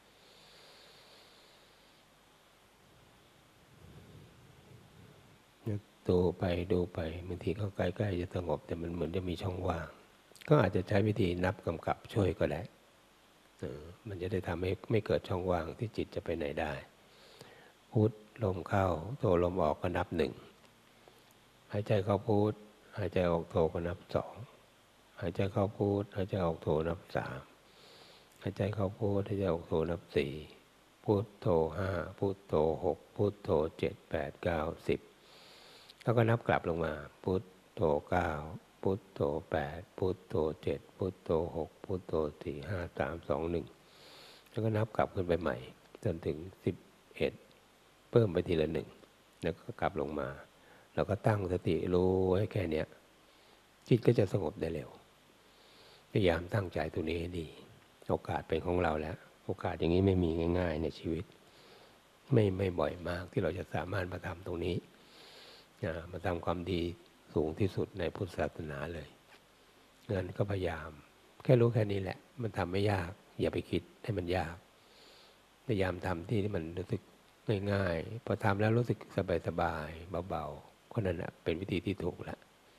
A: ดูไปดูไปบางทีก็ใกล้ๆจะสงบแต่มันเหมือนจะมีช่องว่างก็อาจจะใช้วิธีนับกำกับช่วยก็ได้มันจะได้ทำให้ไม่เกิดช่องว่างที่จิตจะไปไหนได้พุทลมเข้าโธลมออกก็นับหนึ่งหายใจเข้าพุทหายใจออกโทก็นับสองหายใจเข้าพุทหายใจออกโทนับสามหายใจเข้าพุทหายใจออกโทนับสี่พุทโธห้าพุทโธหกพุทโธเจ็ดแปดเก้าสิบแล้วก็นับกลับลงมาพุทโธเก้าพุทโธแปดพุทโธเจ็ดพุทโธหกพุทโธสี่ห้าสามสองหนึ่งแล้วก็นับกลับขึ้นไปใหม่จนถึงสิบเอ็ดเพิ่มไปทีละหนึ่งแล้วก็กลับลงมาแล้วก็ตั้งสติรู้ไว้แค่เนี้ยจิตก็จะสงบได้เร็วพยายามตั้งใจตัวนี้ให้ดีโอกาสเป็นของเราแล้วโอกาสอย่างนี้ไม่มีง่ายๆในชีวิตไม่ไม่บ่อยมากที่เราจะสามารถมาทำตรงนี้มาทำความดีสูงที่สุดในพุทธศาสนาเลยงั้นก็พยายามแค่รู้แค่นี้แหละมันทำไม่ยากอย่าไปคิดให้มันยากพยายามทำที่ที่มันรู้สึกง่ายๆพอทำแล้วรู้สึกสบายๆเบาๆก็นั่นแหละเป็นวิธีที่ถูกแล้ว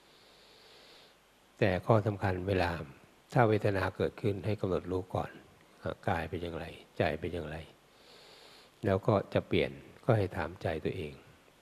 A: แต่ข้อสำคัญเวลาถ้าเวทนาเกิดขึ้นให้กำหนดรู้ก่อนกายเป็นอย่างไรใจเป็นอย่างไรแล้วก็จะเปลี่ยนก็ให้ถามใจตัวเอง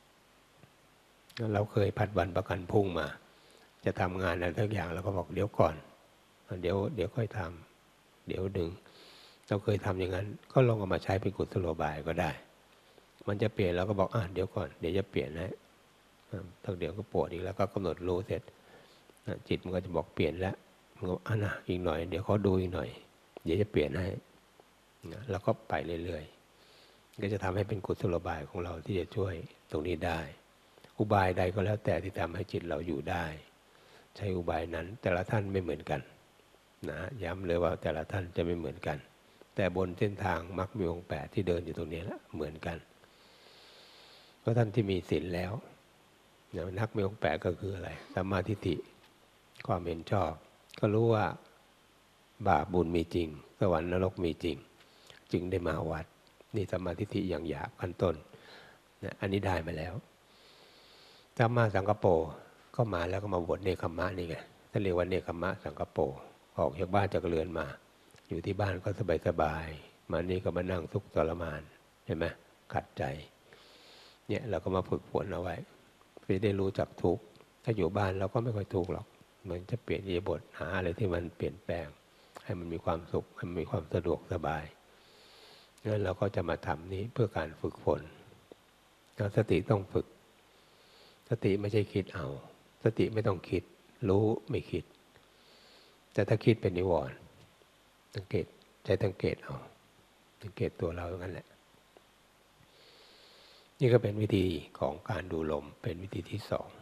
A: เราเคยผัดวันประกันพรุ่งมาจะทำงานอะไรทุกอย่างเราก็บอกเดี๋ยวก่อนเดี๋ยวเดี๋ยวค่อยทำเดี๋ยวดึงเราเคยทำอย่างนั้นก็ลองเอามาใช้เป็นกุศโลบายก็ได้มันจะเปลี่ยนเราก็บอกอ่ะเดี๋ยวก่อนเดี๋ยวจะเปลี่ยนนะทั้งเดี๋ยวก็ปวดอีกแล้วก็กำหนดรู้เสร็จจิตมันก็จะบอกเปลี่ยนแล้วมันก็อ่ะนะอีกหน่อยเดี๋ยวเขาดูอีกหน่อยเดี๋ยวจะเปลี่ยนให้แล้วก็ไปเรื่อยๆก็จะทำให้เป็นกุศโลบายของเราที่จะช่วยตรงนี้ได้อุบายใดก็แล้วแต่ที่ทำให้จิตเราอยู่ได้ใช้อุบายนั้นแต่ละท่านไม่เหมือนกันนะย้ำเลยว่าแต่ละท่านจะไม่เหมือนกันแต่บนเส้นทางมรรคมีองค์แปดที่เดินอยู่ตรงนี้ละเหมือนกันเพราะท่านที่มีศีลแล้วนักมีองค์แปดก็คืออะไรสัมมาทิฏฐิความเห็นชอบก็รู้ว่าบาปบุญมีจริงสวรรค์นรกมีจริงจึงได้มาวัดนี่สัมมาทิฏฐิอย่างหยาบขั้นต้นนะอันนี้ได้มาแล้วสัมมาสังกัปโปก็มาแล้วก็มาบวชเนคขมะนี่ไงท่านเรียกว่าเนคขมะสังกัปโปออกจากบ้านจากเรือนมาอยู่ที่บ้านก็สบายสบายมานี่ก็มานั่งทุกข์ทรมานเห็นไหมขัดใจเนี่ยเราก็มาฝึกฝนเอาไว้เพื่อได้รู้จักทุกข์ถ้าอยู่บ้านเราก็ไม่ค่อยทุกข์หรอกมันจะเปลี่ยนอิริยาบถหาอะไรที่มันเปลี่ยนแปลงให้มันมีความสุขให้มันมีความสะดวกสบายงั้นเราก็จะมาทำนี้เพื่อการฝึกฝนสติต้องฝึกสติไม่ใช่คิดเอาสติไม่ต้องคิดรู้ไม่คิดแต่ถ้าคิดเป็นนิวรณ์สังเกตใจสังเกตเอาสังเกตตัวเราอย่างนั้นแหละนี่ก็เป็นวิธีของการดูลมเป็นวิธีที่สอง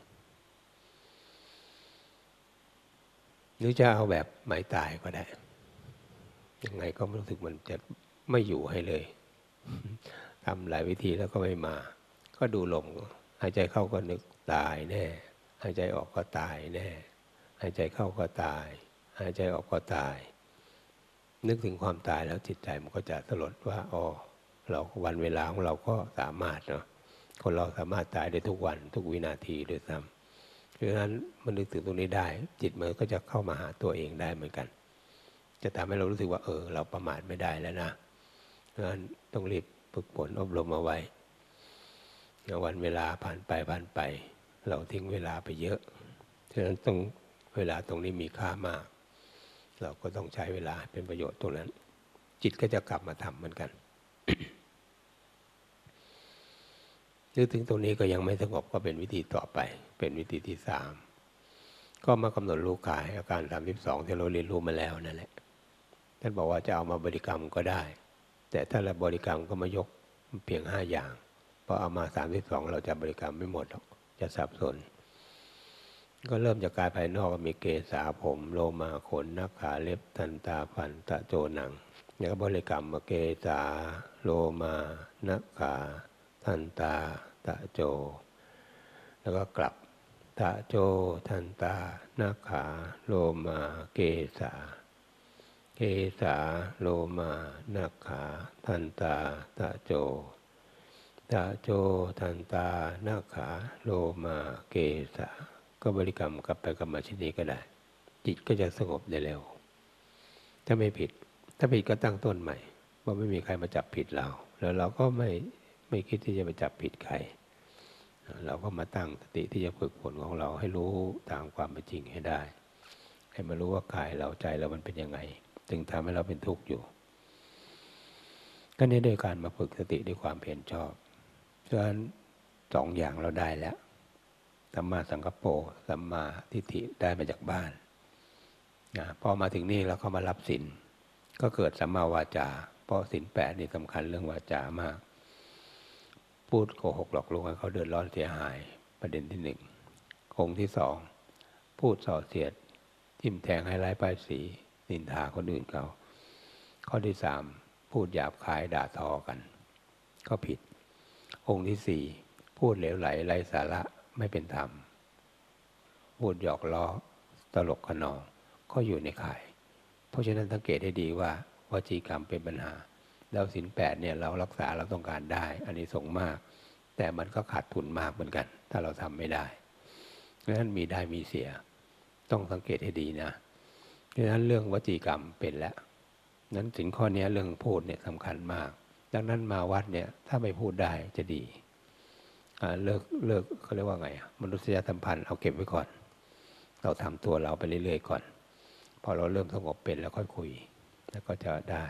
A: หรือจะเอาแบบหมายตายก็ได้ยังไงก็รู้สึกมันจะไม่อยู่ให้เลยทำหลายวิธีแล้วก็ไม่มาก็ดูลมหายใจเข้าก็นึกตายแน่หายใจออกก็ตายแน่หายใจเข้าก็ตายหายใจออกก็ตายนึกถึงความตายแล้วจิตใจมันก็จะสลดว่าอ๋อเราวันเวลาของเราก็สามารถเนาะคนเราสามารถตายได้ทุกวันทุกวินาทีด้วยซ้ำเพราะฉะนั้นมันนึกถึงตรงนี้ได้จิตมันก็จะเข้ามาหาตัวเองได้เหมือนกันจะทำให้เรารู้สึกว่าเออเราประมาทไม่ได้แล้วนะเพราะฉะนั้นต้องรีบฝึกฝนอบรมเอาไว้วันเวลาผ่านไปผ่านไปเราทิ้งเวลาไปเยอะฉะนั้นต้องเวลาตรงนี้มีค่ามากเราก็ต้องใช้เวลาเป็นประโยชน์ตรงนั้นจิตก็จะกลับมาทำเหมือนกัน นึกถึงตรงนี้ก็ยังไม่สงบก็เป็นวิธีต่อไปเป็นวิธีที่สามก็มากำหนดรู้กายอาการสามสิบสองที่เราเรียนรู้มาแล้วนั่นแหละท่านบอกว่าจะเอามาบริกรรมก็ได้แต่ถ้าเราบริกรรมก็มายกเพียงห้าอย่างพอเอามาสามสิบสองเราจะบริกรรมไม่หมดหรอกจะสับสนก็เริ่มจากกายภายนอกมีเกศาผมโลมาขนนักขาเล็บทันตาฟันตะโจหนังแล้วก็บริกรรมมาเกศาโลมานักขาทันตาตะโจแล้วก็กลับตะโจทันตานักขาโลมาเกศาเกศาโลมานักขาทันตาตะโจตะโจทันตานักขาโลมาเกศาก็บริกรรมกลับไปกลับมาที่นี้ก็ได้จิตก็จะสงบได้เร็วถ้าไม่ผิดถ้าผิดก็ตั้งต้นใหม่ว่าไม่มีใครมาจับผิดเราแล้วเราก็ไม่ไม่คิดที่จะไปจับผิดใครเราก็มาตั้งสติที่จะฝึกฝนของเราให้รู้ตามความเป็นจริงให้ได้ให้มารู้ว่ากายเราใจเรามันเป็นยังไงจึงทำให้เราเป็นทุกข์อยู่ก็นี้โดยการมาฝึกสติด้วยความเพียรชอบฉะนั้นสองอย่างเราได้แล้วสัมมาสังกัปโปสัมมาทิฏฐิได้มาจากบ้านนะพอมาถึงนี่แล้วก็มารับศีลก็เกิดสัมมาวาจาเพราะศีลแปดนี่สำคัญเรื่องวาจามากพูดโกหกหลอกลวงให้เขาเดือดร้อนเสียหายประเด็นที่หนึ่งองค์ที่สองพูดส่อเสียดทิ่มแทงให้ร้ายป้ายสีนินทาคนอื่นเขาข้อที่สามพูดหยาบคายด่าทอกันก็ผิดองค์ที่สี่พูดเหลวไหลไร้สาระไม่เป็นธรรมพูดหยอกล้อตลกขนองก็อยู่ในข่ายเพราะฉะนั้นสังเกตให้ดีว่าวจีกรรมเป็นปัญหาแล้วศีลแปดเนี่ยเรารักษาเราต้องการได้อันนี้ส่งมากแต่มันก็ขาดทุนมากเหมือนกันถ้าเราทำไม่ได้เพราะฉะนั้นมีได้มีเสียต้องสังเกตให้ดีนะเพราะฉะนั้นเรื่องวจีกรรมเป็นแล้วนั้นสิ่งข้อนี้เรื่องพูดเนี่ยสำคัญมากดังนั้นมาวัดเนี่ยถ้าไม่พูดได้จะดีเลิกเลิกเขาเรียกว่าไงมนุษยสัมพันธ์เอาเก็บไว้ก่อนเราทำตัวเราไปเรื่อยๆก่อนพอเราเริ่มสงบเป็นแล้วค่อยคุยแล้วก็จะได้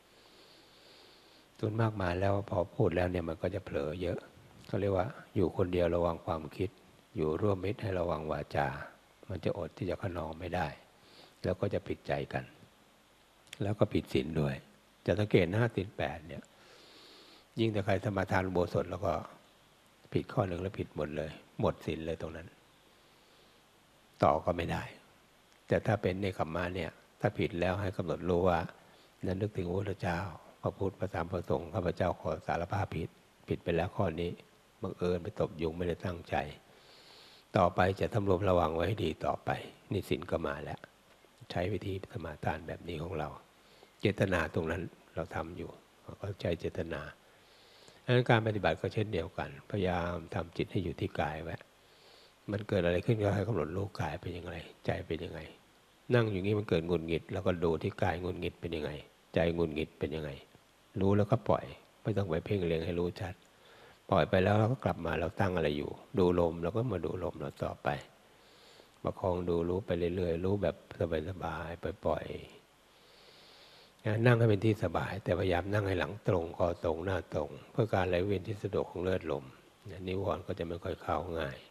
A: ส่วนมากมาแล้วพอพูดแล้วเนี่ยมันก็จะเผลอเยอะเขาเรียกว่าอยู่คนเดียวระวังความคิดอยู่ร่วมมิตรให้ระวังวาจามันจะอดที่จะขนองไม่ได้แล้วก็จะผิดใจกันแล้วก็ผิดศีลด้วยจะสังเกตหน้าศีลแปดเนี่ยยิ่งแต่ใครสมาทานอุโบสถแล้วก็ผิดข้อหนึ่งแล้วผิดหมดเลยหมดศีลเลยตรงนั้นต่อก็ไม่ได้แต่ถ้าเป็นเนกขัมมะเนี่ยถ้าผิดแล้วให้กำหนดรู้ว่านั้นนึกถึงพระพุทธเจ้าพระพุทธพระธรรมพระสงฆ์ข้าพเจ้าขอสารภาพผิดผิดไปแล้วข้อนี้บังเอิญไปตบยุงไม่ได้ตั้งใจต่อไปจะทำรวมระวังไว้ให้ดีต่อไปนี่ศีลก็มาแล้วใช้วิธีสมาทานแบบนี้ของเราเจตนาตรงนั้นเราทำอยู่เราก็ใช้เจตนาดังนั้นการปฏิบัติก็เช่นเดียวกันพยายามทำจิตให้อยู่ที่กายไว้มันเกิดอะไรขึ้นก็ให้กำหนดรู้กายเป็นยังไงใจเป็นยังไงนั่งอยู่นี้มันเกิดงุนงิดแล้วก็ดูที่กายงุนงิดเป็นยังไงใจงุนงิดเป็นยังไงรู้แล้วก็ปล่อยไม่ต้องไปเพ่งเล็งให้รู้ชัดปล่อยไปแล้วเราก็กลับมาเราตั้งอะไรอยู่ดูลมแล้วก็มาดูลมเราต่อไปประคองดูรู้ไปเรื่อยๆรู้แบบสบายๆปล่อยๆนั่งให้เป็นที่สบายแต่พยายามนั่งให้หลังตรงคอตรงหน้าตรงเพื่อการไหลเวียนที่สะดวกของเลือดลมนิวรณ์ก็จะไม่ค่อยเข้าง่าย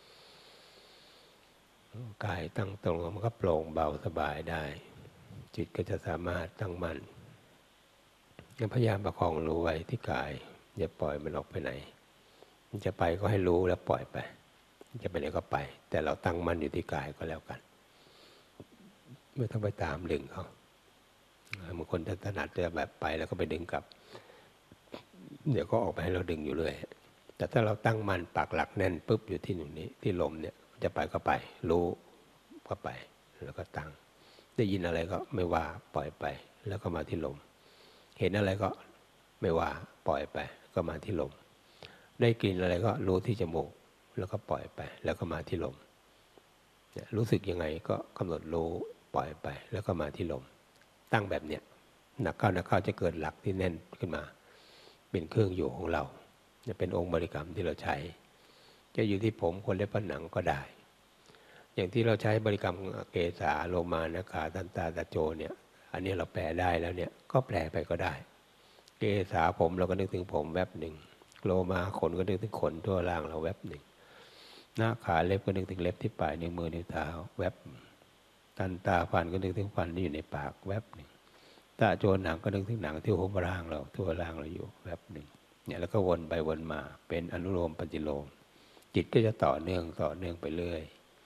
A: กายตั้งตรงมันก็โปร่งเบาสบายได้จิตก็จะสามารถตั้งมั่นพยายามประคองรู้ไว้ที่กายอย่าปล่อยมันออกไปไหนมันจะไปก็ให้รู้แล้วปล่อยไปจะไปไหนก็ไปแต่เราตั้งมั่นอยู่ที่กายก็แล้วกันไม่ต้องไปตามดึงเขาบางคนถนัดจะแบบไปแล้วก็ไปดึงกลับเดี๋ยวก็ออกไปให้เราดึงอยู่เลยแต่ถ้าเราตั้งมั่นปักหลักแน่นปุ๊บอยู่ที่หนึ่งนี้ที่ลมเนี่ยจะไปก็ไปรู้ก็ไปแล้วก็ตั้งได้ยินอะไรก็ไม่ว่าปล่อยไปแล้วก็มาที่ลมเห็นอะไรก็ไม่ว่าปล่อยไปก็มาที่ลมได้กลิ่นอะไรก็รู้ที่จมูกแล้วก็ปล่อยไปแล้วก็มาที่ลมรู้สึกยังไงก็กำหนดรู้ปล่อยไปแล้วก็มาที่ลมตั้งแบบเนี้ยหนักเข้าหนักเข้าจะเกิดหลักที่แน่นขึ้นมาเป็นเครื่องอยู่ของเราจะเป็นองค์บริกรรมที่เราใช้จะอยู่ที่ผมคนเล็บฝันหนังก็ได้อย่างที่เราใช้บริกรรมเกสาโลมานะขาทันตาตะโจเนี่ยอันนี้เราแปลได้แล้วเนี่ยก็แปลไปก็ได้เกสาผมเราก็นึกถึงผมแวบหนึ่งโลมาขนก็นึกถึงขนทั่วร่างเราแวบหนึ่งหน้าขาเล็บก็นึกถึงเล็บที่ปลายนิ้วมือนิ้วเท้าแวบทันตาฟันก็นึกถึงฟันที่อยู่ในปากแวบหนึ่งตาโจหนังก็นึกถึงหนังที่หุ้มร่างเราทั่วร่างเราอยู่แวบหนึ่งเนี่ยแล้วก็วนไปวนมาเป็นอนุโลมปฏิโลมจิตก็จะต่อเนื่องต่อเนื่องไปเรื่อย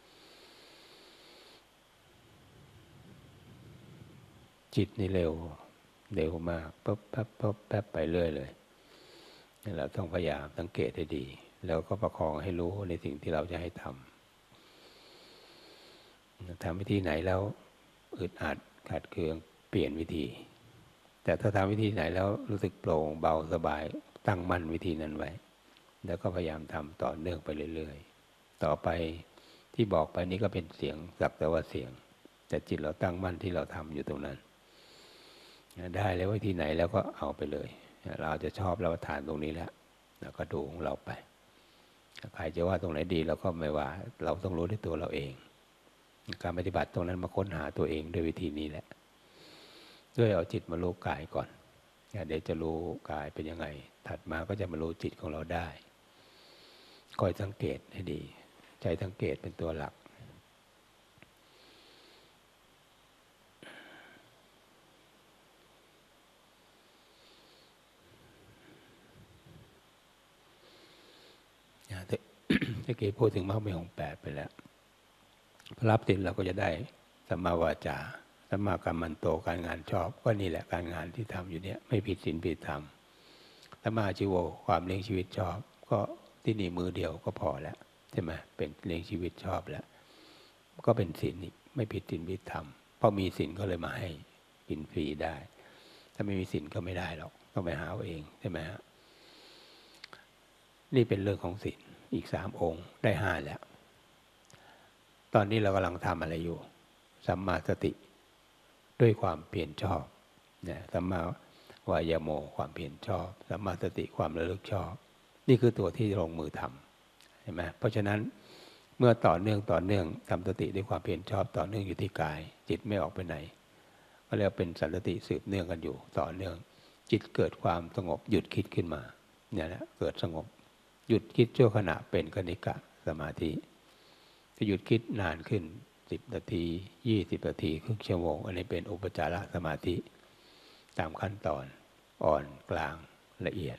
A: จิตนี่เร็วเร็วมากปั๊บปั๊บปั๊บแป๊บไปเรื่อยเลยนี่เราต้องพยายามสังเกตให้ดีแล้วก็ประคองให้รู้ในสิ่งที่เราจะให้ทำทำวิธีไหนแล้วอึดอัดขัดเคืองเปลี่ยนวิธีแต่ถ้าทำวิธีไหนแล้วรู้สึกโปร่งเบาสบายตั้งมั่นวิธีนั้นไว้แล้วก็พยายามทำต่อเนื่องไปเรื่อยๆต่อไปที่บอกไปนี้ก็เป็นเสียงสักแต่ว่าเสียงแต่จิตเราตั้งมั่นที่เราทำอยู่ตรงนั้นได้แล้ววิธีไหนแล้วก็เอาไปเลยเราจะชอบเราทานตรงนี้แล้วแล้วก็ดูของเราไปใครจะว่าตรงไหนดีเราก็ไม่ว่าเราต้องรู้ด้วยตัวเราเองการปฏิบัติตรงนั้นมาค้นหาตัวเองด้วยวิธีนี้แหละด้วยเอาจิตมารู้กายก่อนเดี๋ยวจะรู้กายเป็นยังไงถัดมาก็จะมารู้จิตของเราได้คอยสังเกตให้ดีใจสังเกตเป็นตัวหลักเมื่อกี้พูดถึงมรรคมีองค์แปดไปแล้วรับศีลเราก็จะได้สัมมาวาจาสัมมากัมมันโตการงานชอบก็นี่แหละการงานที่ทำอยู่เนี่ยไม่ผิดศีลผิดธรรมสัมมาชีวะความเลี้ยงชีวิตชอบก็ที่นี่มือเดียวก็พอแล้วใช่ไหมเป็นเลี้ยงชีวิตชอบแล้วก็เป็นศีลนี่ไม่ผิดศีลผิดธรรมเพราะมีศีลก็เลยมาให้กินฟรีได้ถ้าไม่มีศีลก็ไม่ได้หรอกต้องไปหาเอาเองใช่ไหมฮะนี่เป็นเรื่องของศีลอีกสามองค์ได้ห้าแล้วตอนนี้เรากำลังทำอะไรอยู่สัมมาสติด้วยความเพียรชอบเนี่ยสัมมาวายโมความเพียรชอบสัมมาสติความระลึกชอบนี่คือตัวที่ลงมือทำเห็นไหมเพราะฉะนั้นเมื่อต่อเนื่องต่อเนื่องทำสติด้วยความเพียรชอบต่อเนื่องอยู่ที่กายจิตไม่ออกไปไหนก็เรียกเป็นสันติสืบเนื่องกันอยู่ต่อเนื่องจิตเกิดความสงบหยุดคิดขึ้นมาเนี่ยแหละเกิดสงบหยุดคิดชั่วขณะเป็นคณิกะสมาธิถ้าหยุดคิดนานขึ้นสิบนาทียี่สิบนาทีครึ่งชั่วโมงอันนี้เป็นอุปจารสมาธิตามขั้นตอนอ่อนกลางละเอียด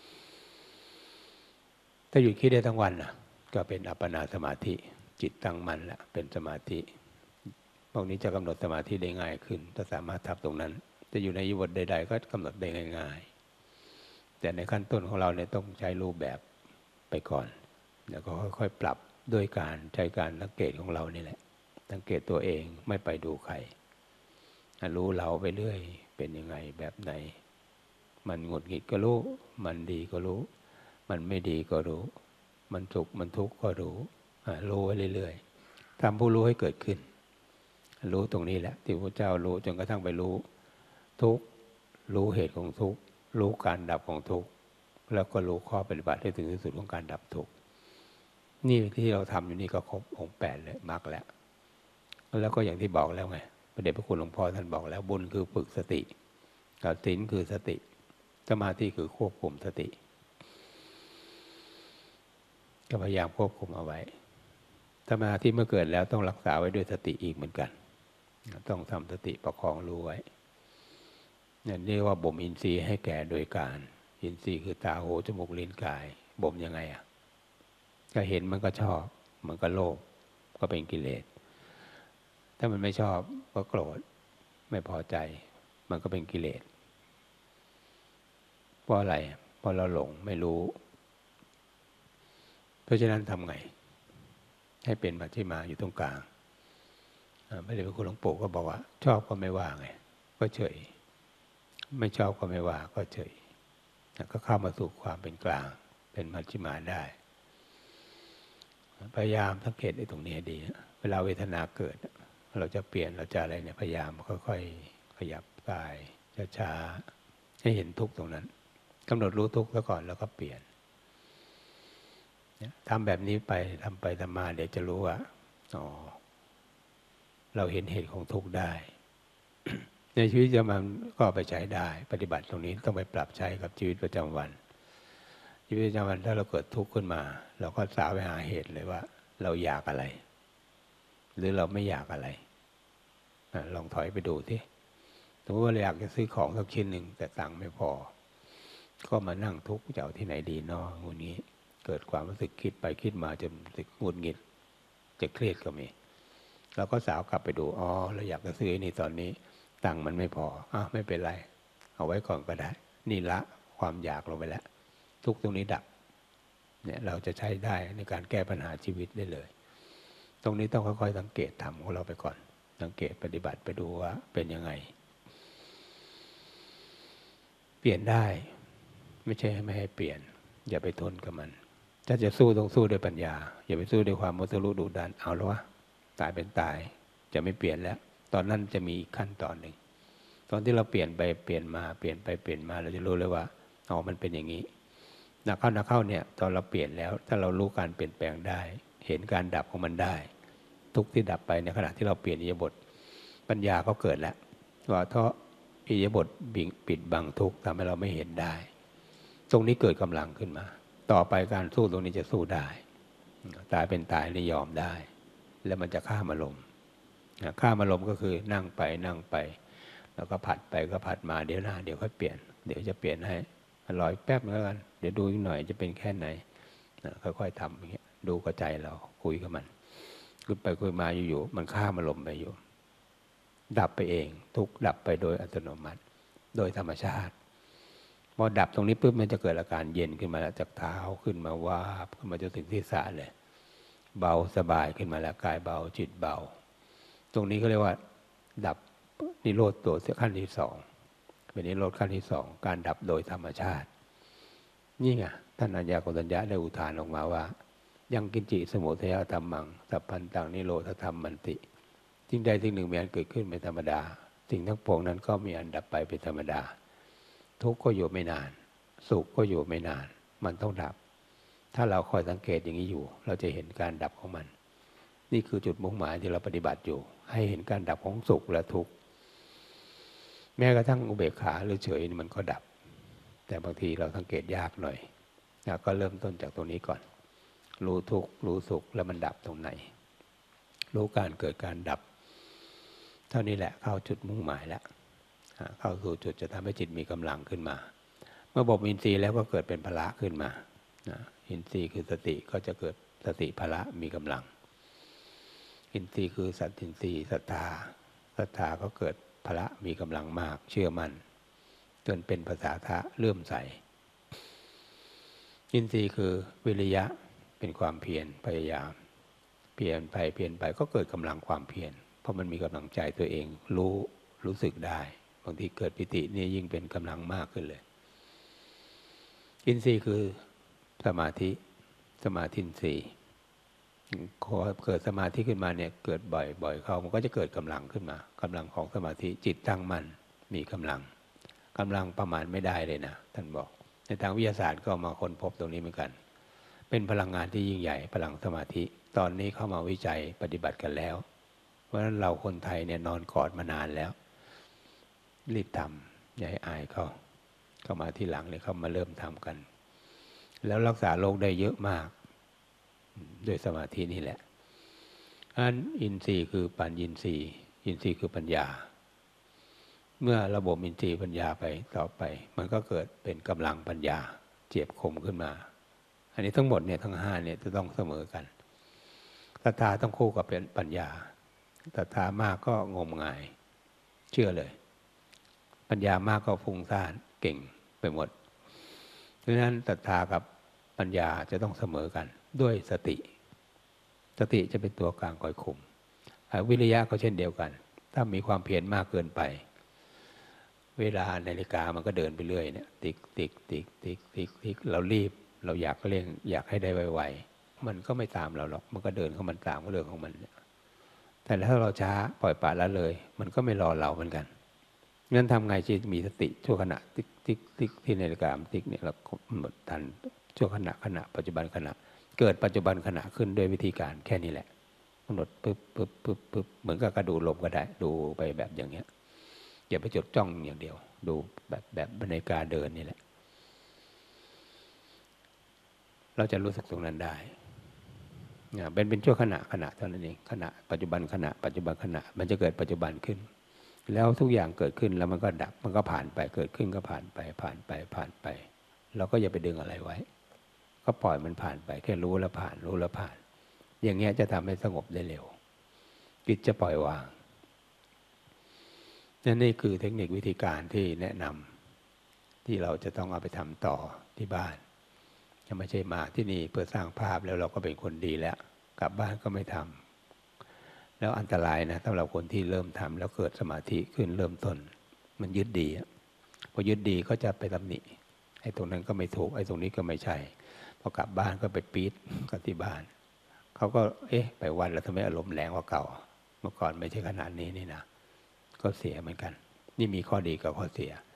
A: ถ้าหยุดคิดได้ทั้งวันนะก็เป็นอัปปนาสมาธิจิตตั้งมั่นละเป็นสมาธิพวกนี้จะกำหนดสมาธิได้ง่ายขึ้นถ้าสามารถทำตรงนั้นจะอยู่ในอิริยาบถใดๆก็กำหนดได้ง่ายๆแต่ในขั้นต้นของเราเนี่ยต้องใช้รูปแบบไปก่อนแล้วก็ค่อยๆปรับด้วยการใช้การสังเกตของเรานี่แหละสังเกตตัวเองไม่ไปดูใครรู้เราไปเรื่อยเป็นยังไงแบบไหนมันหงุดหงิดก็รู้มันดีก็รู้มันไม่ดีก็รู้มันสุขมันทุกข์ก็รู้รู้ไว้เรื่อยๆทำผู้รู้ให้เกิดขึ้นรู้ตรงนี้แหละที่พระเจ้ารู้จนกระทั่งไปรู้ทุกข์รู้เหตุของทุกข์รู้การดับของทุกข์แล้วก็รู้ข้อปฏิบัติให้ถึงที่สุดของการดับทุกข์นี่ที่เราทำอยู่นี่ก็ครบองค์แปดเลยมรรคแล้วแล้วก็อย่างที่บอกแล้วไงพระเดชพระคุณหลวงพ่อท่านบอกแล้วบุญคือฝึกสติกับศีลคือสติสมาธิคือควบคุมสติก็พยายามควบคุมเอาไว้สมาธิเมื่อเกิดแล้วต้องรักษาไว้ด้วยสติอีกเหมือนกันต้องทำสติประคองรู้ไว้นี่เรียกว่าบ่มอินทรีย์ให้แก่โดยการอินทรีย์คือตาหูจมูกลิ้นกายบ่มยังไงอ่ะก็เห็นมันก็ชอบมันก็โลภก็เป็นกิเลสถ้ามันไม่ชอบก็โกรธไม่พอใจมันก็เป็นกิเลสเพราะอะไรเพราะเราหลงไม่รู้เพราะฉะนั้นทำไงให้เป็นมัชฌิมาอยู่ตรงกลางไม่ได้เป็นคุณหลวงปู่ก็บอกว่าชอบก็ไม่ว่าไงก็เฉยไม่ชอบก็ไม่ว่าก็เฉยก็เข้ามาสู่ความเป็นกลางเป็นมัชฌิมาได้พยายามสังเกตไอ้ตรงนี้ดีเวลาเวทนาเกิดเราจะเปลี่ยนเราจะอะไรเนี่ยพยายามค่อยๆขยับกายช้าๆให้เห็นทุกข์ตรงนั้นกำหนดรู้ทุกข์แล้วก่อนแล้วก็เปลี่ยนทำแบบนี้ไปทำไปทำมาเดี๋ยวจะรู้ว่าอ๋อเราเห็นเหตุของทุกข์ได้ ในชีวิตประจำวันก็ไปใช้ได้ปฏิบัติตรงนี้ต้องไปปรับใช้กับชีวิตประจำวันชีวิตประจำวันถ้าเราเกิดทุกข์ขึ้นมาเราก็สาวไปหาเหตุเลยว่าเราอยากอะไรหรือเราไม่อยากอะไรลองถอยไปดูสิสมมติว่าเราอยากจะซื้อของสักชิ้นหนึ่งแต่ตังค์ไม่พอก็มานั่งทุกข์จะเอาที่ไหนดีเนาะงูนี้เกิดความรู้สึกคิดไปคิดมาจนรู้สึกหงุดหงิดจะเครียดก็มีเราก็สาวกลับไปดูอ๋อเราอยากจะซื้อไอ้นี่ตอนนี้ตังค์มันไม่พออ่ะไม่เป็นไรเอาไว้ก่อนก็ได้นี่ละความอยากลงไปแล้วทุกตรงนี้ดับเนี่ยเราจะใช้ได้ในการแก้ปัญหาชีวิตได้เลยตรงนี้ต้องค่อยๆสังเกตทำของเราไปก่อนสังเกตปฏิบัติไปดูว่าเป็นยังไงเปลี่ยนได้ไม่ใช่ไม่ให้เปลี่ยนอย่าไปทนกับมันถ้าจะสู้ต้องสู้ด้วยปัญญาอย่าไปสู้ด้วยความมุทะลุดุดันเอาแล้ววะตายเป็นตายจะไม่เปลี่ยนแล้วตอนนั้นจะมีอีกขั้นตอนหนึ่งตอนที่เราเปลี่ยนไปเปลี่ยนมาเปลี่ยนไปเปลี่ยนมาเราจะรู้เลยว่าอ๋อมันเป็นอย่างนี้นักเข้านักเข้าเนี่ยตอนเราเปลี่ยนแล้วถ้าเรารู้การเปลี่ยนแปลงได้เห็นการดับของมันได้ทุกที่ดับไปในขณะที่เราเปลี่ยนอิริยาบถปัญญาก็เกิดแล้วว่าเพราะอิริยาบถปิดบังทุกข์ทำให้เราไม่เห็นได้ตรงนี้เกิดกำลังขึ้นมาต่อไปการสู้ตรงนี้จะสู้ได้ตายเป็นตายนี่ยอมได้แล้วมันจะข้ามอารมณ์ข้ามอารมณ์ก็คือนั่งไปนั่งไปแล้วก็ผัดไปก็ผัดมาเดี๋ยวหน้าเดี๋ยวค่อยเปลี่ยนเดี๋ยวจะเปลี่ยนให้รออีกแป๊บนึงแล้วกันเดี๋ยวดูอีกหน่อยจะเป็นแค่ไหนค่อยๆทำอย่างเงี้ยดูกับใจเราคุยกับมันคุยไปคุยมาอยู่ๆมันข้ามอารมณ์ไปอยู่ดับไปเองทุกดับไปโดยอัตโนมัติโดยธรรมชาติพอดับตรงนี้ปุ๊บมันจะเกิดอาการเย็นขึ้นมาแล้วจากเท้าขึ้นมาวาบขึ้นมาจนถึงศีรษะเลยเบาสบายขึ้นมาแล้วกายเบาจิตเบาตรงนี้ก็เรียกว่าดับนิโรธตัวขั้นที่สองเป็นนิโรธขั้นที่สองการดับโดยธรรมชาตินี่ไงท่านอัญญาโกณทัญญะได้อุทานออกมาว่ายังกินจิสมุทัยธรรมังสัพพันตังนิโรธธรรมมันติสิ่งใดสิ่งหนึ่งมีอันเกิดขึ้นเป็นธรรมดาสิ่งทั้งปวงนั้นก็มีอันดับไปเป็นธรรมดาทุกข์ก็อยู่ไม่นานสุขก็อยู่ไม่นานมันต้องดับถ้าเราคอยสังเกตอย่างนี้อยู่เราจะเห็นการดับของมันนี่คือจุดมุ่งหมายที่เราปฏิบัติอยู่ให้เห็นการดับของสุขและทุกข์แม้กระทั่งอุเบกขาหรือเฉยมันก็ดับแต่บางทีเราสังเกตยากหน่อยก็เริ่มต้นจากตรงนี้ก่อนรู้ทุกข์รู้สุขแล้วมันดับตรงไหนรู้การเกิดการดับเท่านี้แหละเข้าจุดมุ่งหมายแล้วเข้าสู่จุดจะทำให้จิตมีกำลังขึ้นมาเมื่อบ่มอินทรีย์แล้วก็เกิดเป็นพละขึ้นมาอินทรีย์คือสติก็จะเกิดสติพละมีกำลังอินทรีย์คือสัตทินทรีย์ศรัทธาศรัทธาก็เกิดพละมีกำลังมากเชื่อมั่นจนเป็นภาษาทะเลื่อมใสอินทรีย์คือวิริยะเป็นความเพียรพยายามเพียรไปเพียรไปก็เกิดกำลังความเพียรเพราะมันมีกำลังใจตัวเองรู้รู้สึกได้บางทีเกิดปิตินี่ยิ่งเป็นกำลังมากขึ้นเลยอินทรีย์คือสมาธิสมาธิอินทรีย์พอเกิดสมาธิขึ้นมาเนี่ยเกิดบ่อยบ่อยเข้ามันก็จะเกิดกำลังขึ้นมากำลังของสมาธิจิตตั้งมั่นมีกำลังกำลังประมาณไม่ได้เลยนะท่านบอกในทางวิทยาศาสตร์ก็มาค้นพบตรงนี้เหมือนกันเป็นพลังงานที่ยิ่งใหญ่พลังสมาธิตอนนี้เข้ามาวิจัยปฏิบัติกันแล้วเพราะฉะนั้นเราคนไทยเนี่ยนอนกอดมานานแล้วรีบทำอย่าให้อายเขาเข้ามาที่หลังเลยเข้ามาเริ่มทำกันแล้วรักษาโรคได้เยอะมากด้วยสมาธินี่แหละอันอินทรีย์คือปัญญินทรีย์อินทรีย์คือปัญญาเมื่อระบบอินทรีย์ปัญญาไปต่อไปมันก็เกิดเป็นกำลังปัญญาเจียบคมขึ้นมาอันนี้ทั้งหมดเนี่ยทั้งห้าเนี่ยจะต้องเสมอกันศรัทธาต้องคู่กับเป็นปัญญาศรัทธามากก็งมงายเชื่อเลยปัญญามากก็ฟุ้งซ่านเก่งไปหมดเพราะฉะนั้นศรัทธากับปัญญาจะต้องเสมอกันด้วยสติสติจะเป็นตัวกลางคอยคุมวิริยะก็เช่นเดียวกันถ้ามีความเพียรมากเกินไปเวลานาฬิกามันก็เดินไปเรื่อยเนี่ยติ๊กติ๊กติ๊กติ๊กติ๊กติ๊กเรารีบเราอยากเร่งอยากให้ได้ไวๆมันก็ไม่ตามเราหรอกมันก็เดินของมันตามเรื่องของมันแต่ถ้าเราช้าปล่อยปละละเลยมันก็ไม่รอเราเหมือนกันงั้นทำไงจะมีสติชั่วขณะติ๊กติ๊กติ๊กที่นาฬิกาติ๊กเนี่ยเราหมดทันชั่วขณะขณะปัจจุบันขณะเกิดปัจจุบันขณะขึ้นด้วยวิธีการแค่นี้แหละกำหนดปึ๊บปึ๊บปึ๊บปึ๊บเหมือนกับกระดูลมก็ได้ดูไปแบบอย่างเงี้ยอย่าไปจดจ้องอย่างเดียวดูแบบแบบนาฬิกาเดินนี่แหละเราจะรู้สึกตรงนั้นได้เป็นเป็นชั่วขณะขณะเท่านั้นเองขณะปัจจุบันขณะปัจจุบันขณะมันจะเกิดปัจจุบันขึ้นแล้วทุกอย่างเกิดขึ้นแล้วมันก็ดับมันก็ผ่านไปเกิดขึ้นก็ผ่านไปผ่านไปผ่านไปเราก็อย่าไปดึงอะไรไว้ก็ปล่อยมันผ่านไปแค่รู้แล้วผ่านรู้แล้วผ่านอย่างเงี้ยจะทำให้สงบได้เร็วจิตจะปล่อยวางนั่นนี่คือเทคนิควิธีการที่แนะนำที่เราจะต้องเอาไปทำต่อที่บ้านไม่ใช่มาที่นี่เพื่อสร้างภาพแล้วเราก็เป็นคนดีแล้วกลับบ้านก็ไม่ทำแล้วอันตรายนะสำหรับคนที่เริ่มทำแล้วเกิดสมาธิขึ้นเริ่มต้นมันยึดดีพอยึดดีก็จะไปตำหนิไอ้ตรงนั้นก็ไม่ถูกไอ้ตรงนี้ก็ไม่ใช่พอกลับบ้านก็ไปปี๊ดกับที่บ้านเขาก็เอ๊ะไปวันแล้วทำไมอารมณ์แรงกว่าเก่าเมื่อก่อนไม่ใช่ขนาดนี้นี่นะก็เสียเหมือนกันนี่มีข้อดีกับข้อเสีย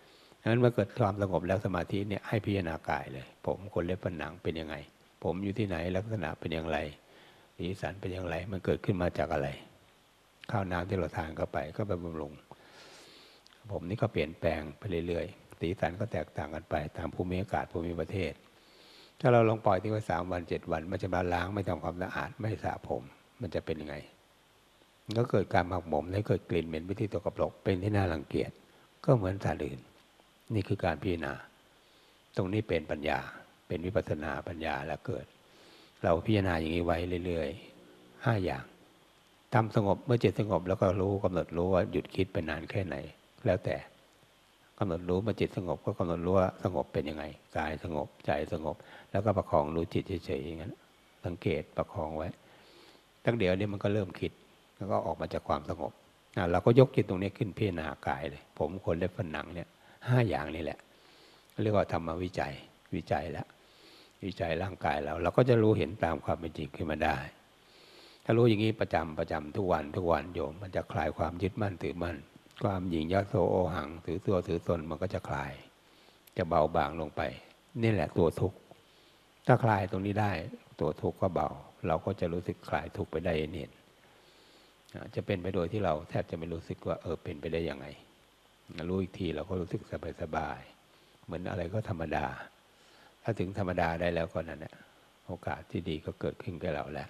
A: งั้นเมื่อเกิดความสงบแล้วสมาธิเนี่ยให้พิจารณากายเลยผมขนเล็บฟันหนังเป็นยังไงผมอยู่ที่ไหนลักษณะเป็นอย่างไรสีสันเป็นอย่างไรมันเกิดขึ้นมาจากอะไรข้าวน้ำที่เราทานเข้าไปก็ไปบำรุงผมนี่ก็เปลี่ยนแปลงไปเรื่อยๆสีสันก็แตกต่างกันไปตามภูมิอากาศภูมิประเทศถ้าเราลองปล่อยทิ้งไว้สามวันเจ็ดวันมันจะมาล้างไม่ทำความสะอาดไม่สระผมมันจะเป็นยังไงก็เกิดการหมักหมมและเกิดกลิ่นเหม็นไปที่ตัวกระปรกเป็นที่น่ารังเกียจก็เหมือนสัตว์อื่นนี่คือการพิจารณาตรงนี้เป็นปัญญาเป็นวิปัสสนาปัญญาแล้วเกิดเราพิจารณาอย่างนี้ไว้เรื่อยๆห้าอย่างทำสงบเมื่อจิตสงบแล้วก็รู้กำหนดรู้ว่าหยุดคิดไปนานแค่ไหนแล้วแต่กำหนดรู้เมื่อจิตสงบก็กำหนดรู้ว่าสงบเป็นยังไงกายสงบใจสงบแล้วก็ประคองรู้จิตเฉยๆอย่างนั้นสังเกตประคองไว้ตั้งเดี๋ยวนี้มันก็เริ่มคิดแล้วก็ออกมาจากความสงบเราก็ยกจิตตรงนี้ขึ้นพิจารณากายเลยผมขนเล็บฟันหนังเนี่ยห้าอย่างนี่แหละเรียกว่าธรรมวิจัยวิจัยแล้ววิจัยร่างกายเราเราก็จะรู้เห็นตามความเป็นจริงขึ้นมาได้ถ้ารู้อย่างนี้ประจำประจำทุกวันทุกวันโยมมันจะคลายความยึดมั่นถือมั่นความหยิ่งยักษ์โซโอหังถือตัวถือตนมันก็จะคลายจะเบาบางลงไปนี่แหละตัวทุกข์ถ้าคลายตรงนี้ได้ตัวทุกข์ก็เบาเราก็จะรู้สึกคลายทุกข์ไปได้เห็นจะเป็นไปโดยที่เราแทบจะไม่รู้สึกว่าเออเป็นไปได้ยังไงรู้อีกทีเราก็รู้สึกสบายๆเหมือนอะไรก็ธรรมดาถ้าถึงธรรมดาได้แล้วก็นั่นแหละโอกาสที่ดีก็เกิดขึ้นกับเราแล้ว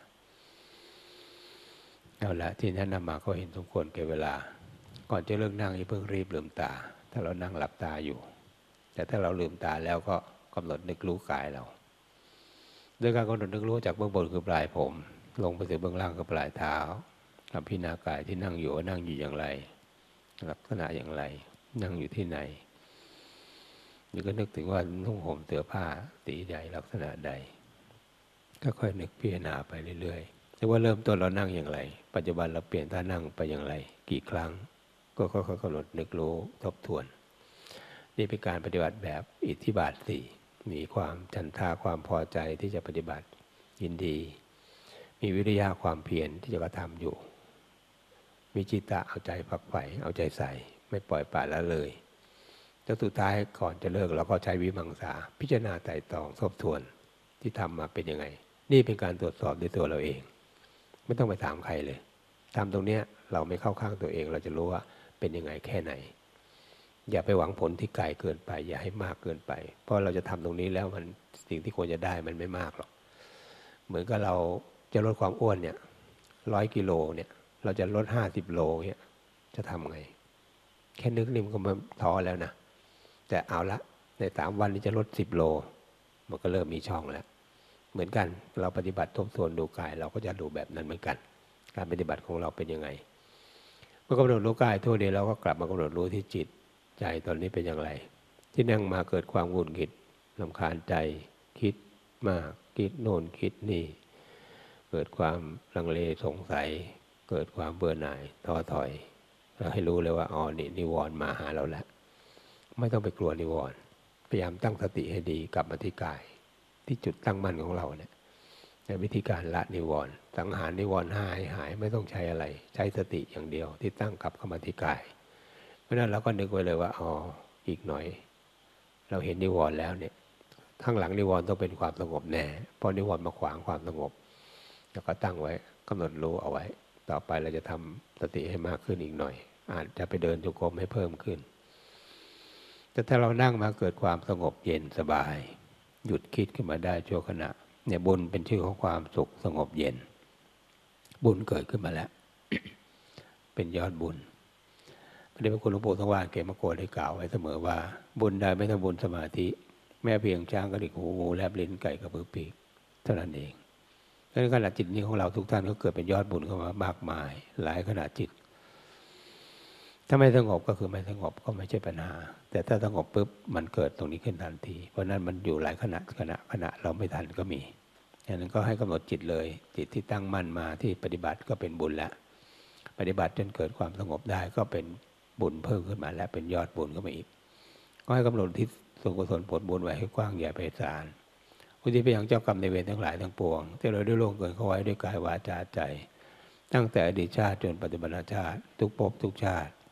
A: เอาละที่แนะนำมาก็เห็นสมควรแก่เวลาก่อนจะเลิกนั่งอย่าเพิ่งรีบลืมตาถ้าเรานั่งหลับตาอยู่แต่ถ้าเราลืมตาแล้วก็กำหนดนึกรู้กายเราโดยการกำหนดนึกรู้จากเบื้องบนคือปลายผมลงไปถึงเบื้องล่างคือปลายเท้าทำพิจารณากายที่นั่งอยู่นั่งอยู่อย่างไรลักษณะอย่างไรนั่งอยู่ที่ไหนนี่ก็นึกถึงว่านุ่งห่มเสื้อผ้าสีใดลักษณะใดก็ค่อยนึกพิจารณาไปเรื่อยๆแต่ว่าเริ่มต้นเรานั่งอย่างไรปัจจุบันเราเปลี่ยนท่านั่งไปอย่างไรกี่ครั้งก็ค่อยๆกำหนดนึกรู้ทบทวนนี่เป็นการปฏิบัติแบบอิทธิบาทสี่มีความฉันทาความพอใจที่จะปฏิบัติยินดีมีวิริยะความเพียรที่จะกระทำอยู่มีจิตตะเอาใจฝักใฝ่เอาใจใส่ไม่ปล่อยปละละเลยแล้วสุดท้ายก่อนจะเลิกเราก็ใช้วิมังสาพิจารณาไตร่ตรองทบทวนที่ทำมาเป็นยังไงนี่เป็นการตรวจสอบด้วยตัวเราเองไม่ต้องไปถามใครเลยทำตรงเนี้ยเราไม่เข้าข้างตัวเองเราจะรู้ว่าเป็นยังไงแค่ไหนอย่าไปหวังผลที่ไกลเกินไปอย่าให้มากเกินไปเพราะเราจะทำตรงนี้แล้วมันสิ่งที่ควรจะได้มันไม่มากหรอกเหมือนกับเราจะลดความอ้วนเนี่ยร้อยกิโลเนี่ยเราจะลดห้าสิบโลเนี่ยจะทำไงแค่นึกนี่มันก็มาท้อแล้วนะแต่เอาละในสามวันนี้จะลดสิบโลมันก็เริ่มมีช่องแล้วเหมือนกันเราปฏิบัติทบทวนดูกายเราก็จะดูแบบนั้นเหมือนกันการปฏิบัติของเราเป็นยังไงเมื่อกำหนดรู้กายทั่วเดียวเราก็กลับมากำหนดรู้ที่จิตใจตอนนี้เป็นอย่างไรที่นั่งมาเกิดความหงุดหงิดรำคาญใจคิดมากคิดโน่นคิดนี่เกิดความลังเลสงสัยเกิดความเบื่อหน่ายท้อถอยเราให้รู้เลยว่าอ๋อนี่นิวรณ์มาหาเราแล้วไม่ต้องไปกลัวนิวรณ์พยายามตั้งสติให้ดีกลับมาที่กายที่จุดตั้งมั่นของเราเนี่ยในวิธีการละนิวรณ์สังหารนิวรณ์หายหายไม่ต้องใช้อะไรใช้สติอย่างเดียวที่ตั้งกลับเข้ามาที่กายเพราะนั้นเราก็นึกไว้เลยว่าอ๋ออีกหน่อยเราเห็นนิวรณ์แล้วเนี่ยข้างหลังนิวรณ์ต้องเป็นความสงบแน่เพราะนิวรณ์มาขวางความสงบแล้วก็ตั้งไว้กำหนดรู้เอาไว้ต่อไปเราจะทำสติให้มากขึ้นอีกหน่อยอาจจะไปเดินจงกรมให้เพิ่มขึ้นแต่ถ้าเรานั่งมาเกิดความสงบเย็นสบายหยุดคิดขึ้นมาได้ชั่วขณะเนี่ยบุญเป็นชื่อของความสุขสงบเย็นบุญเกิดขึ้นมาแล้ว เป็นยอดบุญพระเดชพระคุณหลวงปู่สว่างเกมโกฏได้กล่าวไว้เสมอว่าบุญใดไม่ทำบุญสมาธิแม้เพียงช้างกระดิกหูงูแลบลิ้นไก่กระพือปีกเท่านั้นเองดังนั้นขณะจิตนี้ของเราทุกท่านก็เกิดเป็นยอดบุญเข้ามามากมายหลายขณะจิตถ้าไม่สงบก็คือไม่สงบก็ไม่ใช่ปัญหาแต่ถ้าสงบปุ๊บมันเกิดตรงนี้ขึ้นทันทีเพราะนั้นมันอยู่หลายขณะขณะขณะเราไม่ทันก็มีดังนั้นก็ให้กำหนดจิตเลยจิตที่ตั้งมั่นมาที่ปฏิบัติก็เป็นบุญแล้วปฏิบัติจนเกิดความสงบได้ก็เป็นบุญเพิ่มขึ้นมาและเป็นยอดบุญขึ้นมาอีกก็ให้กำหนดทิศส่วนกุศลผลบุญไว้ให้กว้างใหญ่ไพศาลอุทิศไปยังเจ้ากรรมนายเวรทั้งหลายทั้งปวงที่เราได้ล่วงเกินเข้าไว้ด้วยกายวาจาใจตั้งแต่อดีตชาติจนปัจจุบันชาติทุกภพทุกชาติ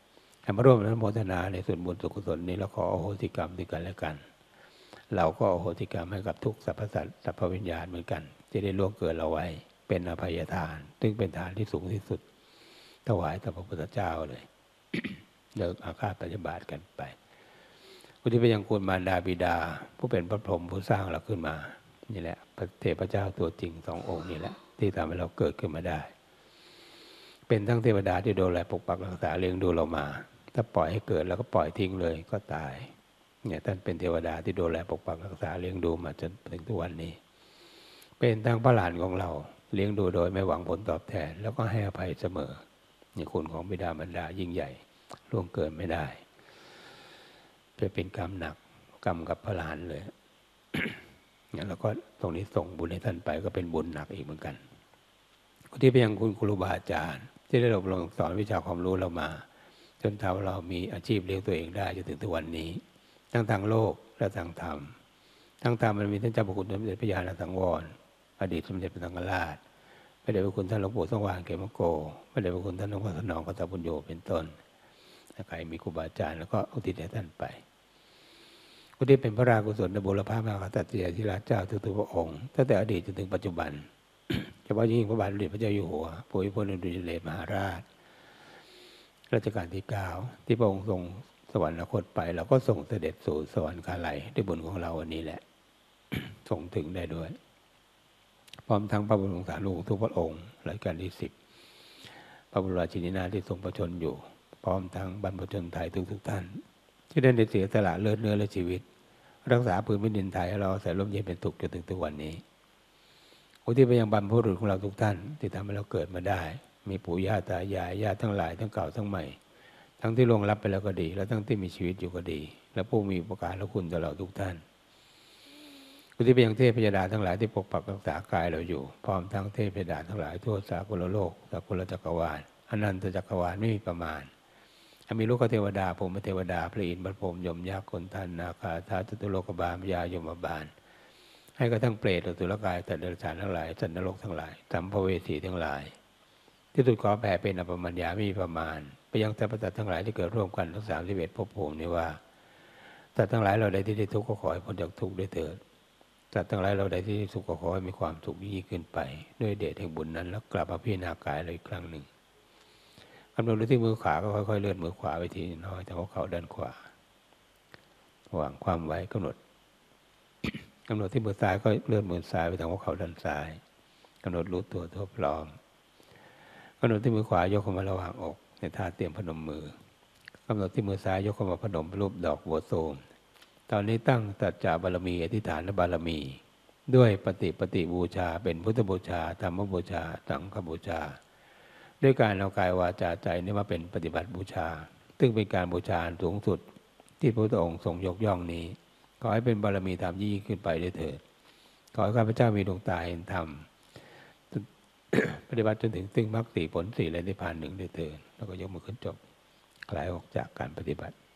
A: ให้มาร่วมอนุโมทนาในส่วนบุญส่วนกุศลนี้แล้วขออโหสิกรรมด้วยกันและกันเราก็อโหสิกรรมให้กับทุกสรรพสัตว์สรรพวิญญาณเหมือนกันที่ได้ล่วงเกิดเราไว้เป็นอภัยทานซึ่งเป็นทานที่สูงที่สุดถวายต่อพระพุทธเจ้าเลย เลิกอาฆาตปฏิบัติกันไปอุทิศไปยังคุณมารดาบิดาผู้เป็นพระพรหมผู้สร้างเราขึ้นมานี่แหละพระเทพเจ้าตัวจริงสององค์นี่แหละที่ทำให้เราเกิดขึ้นมาได้เป็นทั้งเทวดาที่ดูแลปกปักรักษาเลี้ยงดูเรามาถ้าปล่อยให้เกิดแล้วก็ปล่อยทิ้งเลยก็ตายเนี่ยท่านเป็นเทวดาที่ดูแลปกปักรักษาเลี้ยงดูมาจนถึงทุกวันนี้เป็นทั้งพระหลานของเราเลี้ยงดูโดยไม่หวังผลตอบแทนแล้วก็ให้อภัยเสมอนี่คุณของบิดามารดายิ่งใหญ่ล่วงเกินไม่ได้จะเป็นกรรมหนักกรรมกับพระหลานเลย งั้นเราก็ตรงนี้ส่งบุญให้ท่านไปก็เป็นบุญหนักอีกเหมือนกันที่เป็นอย่างคุณครูบาอาจารย์ที่ได้อบรมสอนวิชาความรู้เรามาจนทำให้เรามีอาชีพเลี้ยงตัวเองได้จนถึงทุกวันนี้ทั้งทางโลกและทางธรรมทางธรรมมันมีท่านเจ้าพระคุณสมเด็จพระญาณสังวรอดีตสมเด็จพระสังฆราชพระเดชพระคุณท่านหลวงปู่สว่างเขมโกพระเดชพระคุณท่านหลวงพ่อสนองกัตตปุญโญเป็นต้นถ้าใครมีครูบาอาจารย์แล้วก็อุทิศให้ท่านไปอุทิศเป็นพระรากุศลในบุรพามหากษัตริย์ที่ราชเจ้าทุกๆพระองค์ตั้งแต่อดีตจนถึงปัจจุบันเฉพาะยิ่งพระบาทสมเด็จพระเจ้าอยู่หัวภูมิพลอดุลยเดชมหาราชรัชกาลที่เก้าที่พระองค์ทรงสวรรคตไปเราก็ส่งเสด็จสู่สวรรคาลัยด้วยบุญของเราวันนี้แหละ ส่งถึงได้ด้วยพร้อมทั้งพระบรมสารีริกธาตุทุกพระองค์รัชกาลที่สิบพระบรมราชินีนาถที่ทรงประชนอยู่พร้อมทั้งบรรพชนไทยทุกๆท่านที่ได้เสียสละเลือดเนื้อและชีวิตรักษาพื้นแผ่นดินไทยให้เราใส่ร่มเย็นเป็นสุขจนถึงทุกวันนี้อุทิศไปยังบรรพบุรุษของเราทุกท่านที่ทำให้เราเกิดมาได้มีปู่ย่าตายายญาติทั้งหลายทั้งเก่าทั้งใหม่ทั้งที่ล่วงลับไปแล้วก็ดีและทั้งที่มีชีวิตอยู่ก็ดีและผู้มีอุปการและคุณต่อเราทุกท่านอุทิศไปยังเทพยดาทั้งหลายที่ปกปักรักษากายเราอยู่พร้อมทั้งเทพยดาทั้งหลายทั่วสากลโลกสากลจักรวาลอนันตจักรวาลไม่มีประมาณมีลูกเทวดาพรหมเทวดาพระอินทร์พระพรหมยมยักษ์คนทันนาคาท้าวจตุโลกบาลพญายมบาลให้กระทั่งเปรตอสุรกายสัตว์เดรัจฉานทั้งหลายสัตว์นรกทั้งหลายสัมภเวสีทั้งหลายที่สุดขอแผ่เป็นอภมัญญาไม่มีประมาณไปยังสรรพสัตว์ทั้งหลายที่เกิดร่วมกันทั้งสามสิบเอ็ดภพภูมินี้ว่าสัตว์ทั้งหลายเราใดที่ได้ทุกข์ก็ขอให้พ้นจากทุกข์ด้วยเถิดสัตว์ทั้งหลายเราใดที่ได้สุขก็ขอให้มีความสุขยิ่งขึ้นไปด้วยเดชแห่งบุญนั้นแล้วกลับมาพิจารณากายเลยอีกครั้งหนึ่งกำหนดที่มือขวาก็ค่อยๆเลื่อนมือขวาไปทีน้อยทางหัวเข่าด้านขวาวางความไว้กำหนดกำหนดที่มือซ้ายก็เลื่อนมือซ้ายไปทางหัวเข่าด้านซ้ายกำหนดรู้ตัวทั่วพร้อมกำหนดที่มือขวายกเข้ามาระหว่างอกในท่าเตรียมพนมมือกำหนดที่มือซ้ายยกเข้ามาพนมรูปดอกบัวตูมตอนนี้ตั้งสัจจะบารมีอธิษฐานบารมีด้วยปฏิปฏิบูชาเป็นพุทธบูชาธรรมบูชาสังฆบูชาด้วยการเอากายวาจาใจนี้มาเป็นปฏิบัติบูชาซึ่งเป็นการบูชาสูงสุดที่พระพุทธองค์ทรงยกย่องนี้ขอให้เป็นบารมีธรรมยิ่งขึ้นไปด้วยเถิดขอให้ข้าพเจ้ามีดวงตาเห็นธรรม ปฏิบัติจนถึงซึ่งมรรคสี่ผลสี่และนิพพานหนึ่งด้วยเถิดแล้วก็ยกมือขึ้นจบคลายออกจากการปฏิบัติ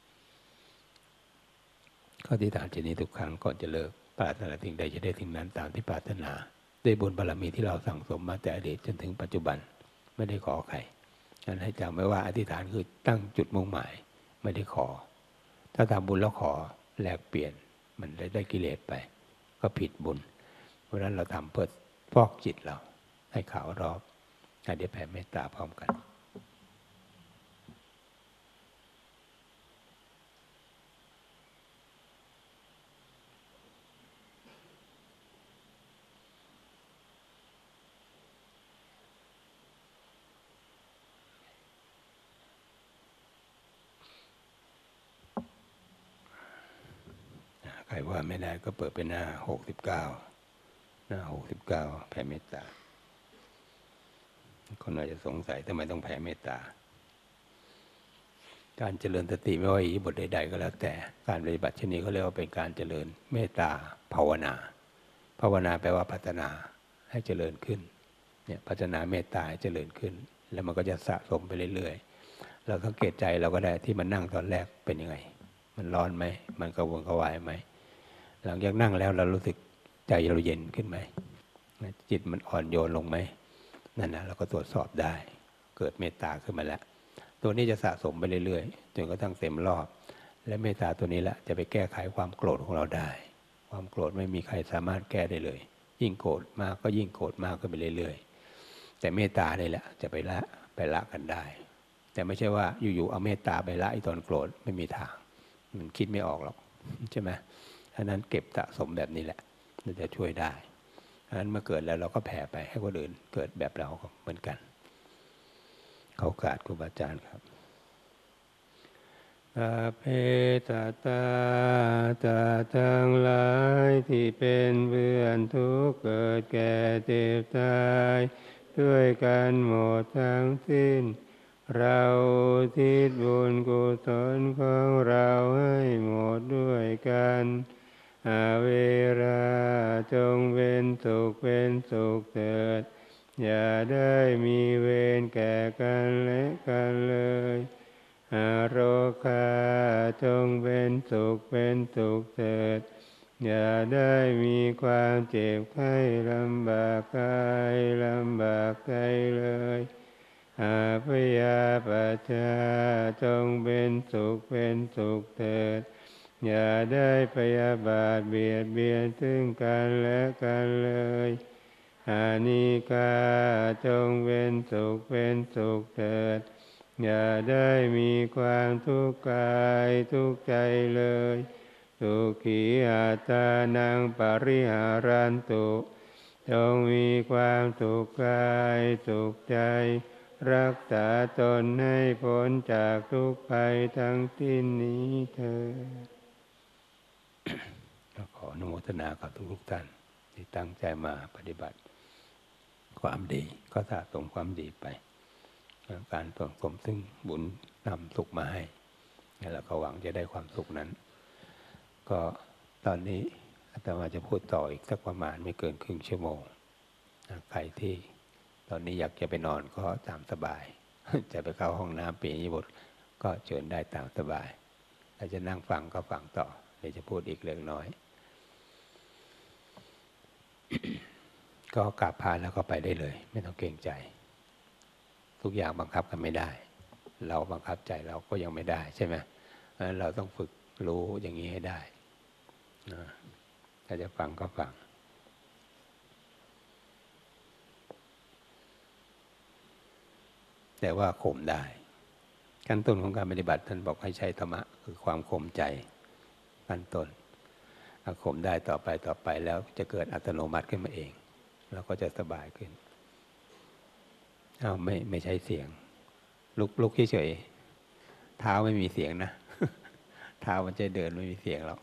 A: ข้อที่ฐานเช่นนี้ทุกครั้งก่อนจะเลิกปรารถนาสิ่งใดจะได้สิ่งนั้นตามที่ปรารถนาด้วยบุญบารมีที่เราสั่งสมมาแต่อดีตจนถึงปัจจุบันไม่ได้ขอใครงั้นให้จำไว้ว่าอธิษฐานคือตั้งจุดมุ่งหมายไม่ได้ขอถ้าทำบุญแล้วขอแลกเปลี่ยนมันได้ได้กิเลสไปก็ผิดบุญเพราะฉะนั้นเราทำเพื่อฟอกจิตเราให้ขาวรอบให้ได้แผ่เมตตาพร้อมกันใครว่าไม่ได้ก็เปิดไปหน้าหกสิบเก้าหน้าหกสิบเก้าแผ่เมตตาคนอาจจะสงสัยทำไมต้องแผ่เมตตาการเจริญสติไม่ว่าอิริยาบถใดๆก็แล้วแต่การปฏิบัติเช่นนี้เขาเรียกว่าเป็นการเจริญเมตตาภาวนาภาวนาแปลว่าพัฒนาให้เจริญขึ้นเนี่ยพัฒนาเมตตาให้เจริญขึ้นแล้วมันก็จะสะสมไปเรื่อยๆเราสังเกตใจเราก็ได้ที่มันนั่งตอนแรกเป็นยังไงมันร้อนไหมมันกระวนกระวายไหมหลังจากนั่งแล้วเรารู้สึกใจเราเย็นขึ้นไหมจิตมันอ่อนโยนลงไหมนั่นนะเราก็ตรวจสอบได้เกิดเมตตาขึ้นมาแล้วตัวนี้จะสะสมไปเรื่อยๆจนกระทั่งเต็มรอบและเมตตาตัวนี้แหละจะไปแก้ไขความโกรธของเราได้ความโกรธไม่มีใครสามารถแก้ได้เลยยิ่งโกรธมากก็ยิ่งโกรธมากขึ้นไปเรื่อยๆแต่เมตตาเนี่ยแหละจะไปละไปละกันได้แต่ไม่ใช่ว่าอยู่ๆเอาเมตตาไปละไอ้ตอนโกรธไม่มีทางมันคิดไม่ออกหรอกใช่ไหมฉะนั้นเก็บสะสมแบบนี้แหละมันจะช่วยได้ฉะนั้นเมื่อเกิดแล้วเราก็แผ่ไปให้คนอื่นเกิดแบบเราเหมือนกันขอโอกาสครูบาอาจารย์ครับสัพเพสัตตาสัตว์ทั้งหลายที่เป็นเบื้องทุกข์เกิดแก่เจ็บตายด้วยกันหมดทั้งสิ้นเราทิศบุญกุศลของเราให้หมดด้วยกันอาเวราจงเป็นสุขเป็นสุขเถิดอย่าได้มีเวรแก่กันและกันเลยอาโรคาจงเป็นสุขเป็นสุขเถิดอย่าได้มีความเจ็บไข้ลำบากกายลำบากใจเลยอาพยาปัจจาจงเป็นสุขเป็นสุขเถิดอย่าได้พยาบาทเบียดเบียนซึ่งกันและกันเลยอานิกาจงเป็นสุขเป็นสุขเถิดอย่าได้มีความทุกข์กายทุกข์ใจเลยสุขีอัตตานังปริหารันตุจงมีความสุขกายสุขใจรักษาตนให้พ้นจากทุกข์ภัยทั้งสิ้นนี้เถิด ขออนุโมทนากับทุกท่านที่ตั้งใจมาปฏิบัติความดีก็สะสมความดีไปการส่งสมซึ่งบุญนำสุขมาให้แล้วก็หวังจะได้ความสุขนั้นก็ตอนนี้อาตมาจะพูดต่ออีกสักประมาณไม่เกินครึ่งชั่วโมงใครที่ตอนนี้อยากจะไปนอนก็ตามสบาย จะไปเข้าห้องน้ำปีนิบทก็เชิญได้ตามสบายถ้าจะนั่งฟังก็ฟังต่อเดี๋ยวจะพูดอีกเล็กน้อย ก็กราบพาแล้วก็ไปได้เลยไม่ต้องเกรงใจทุกอย่างบังคับกันไม่ได้เราบังคับใจเราก็ยังไม่ได้ใช่ไหมเพราะฉะนั้นเราต้องฝึกรู้อย่างนี้ให้ได้นะถ้าจะฟังก็ฟังแต่ว่าข่มได้ขั้นต้นของการปฏิบัติท่านบอกให้ใช้ธรรมะคือความข่มใจขั้นต้นถ้าข่มได้ต่อไปต่อไปแล้วจะเกิดอัตโนมัติขึ้นมาเองเราก็จะสบายขึ้นอ้าวไม่ไม่ใช้เสียงลุกลุกเฉยๆเท้าไม่มีเสียงนะเท้ามันจะเดินไม่มีเสียงหรอก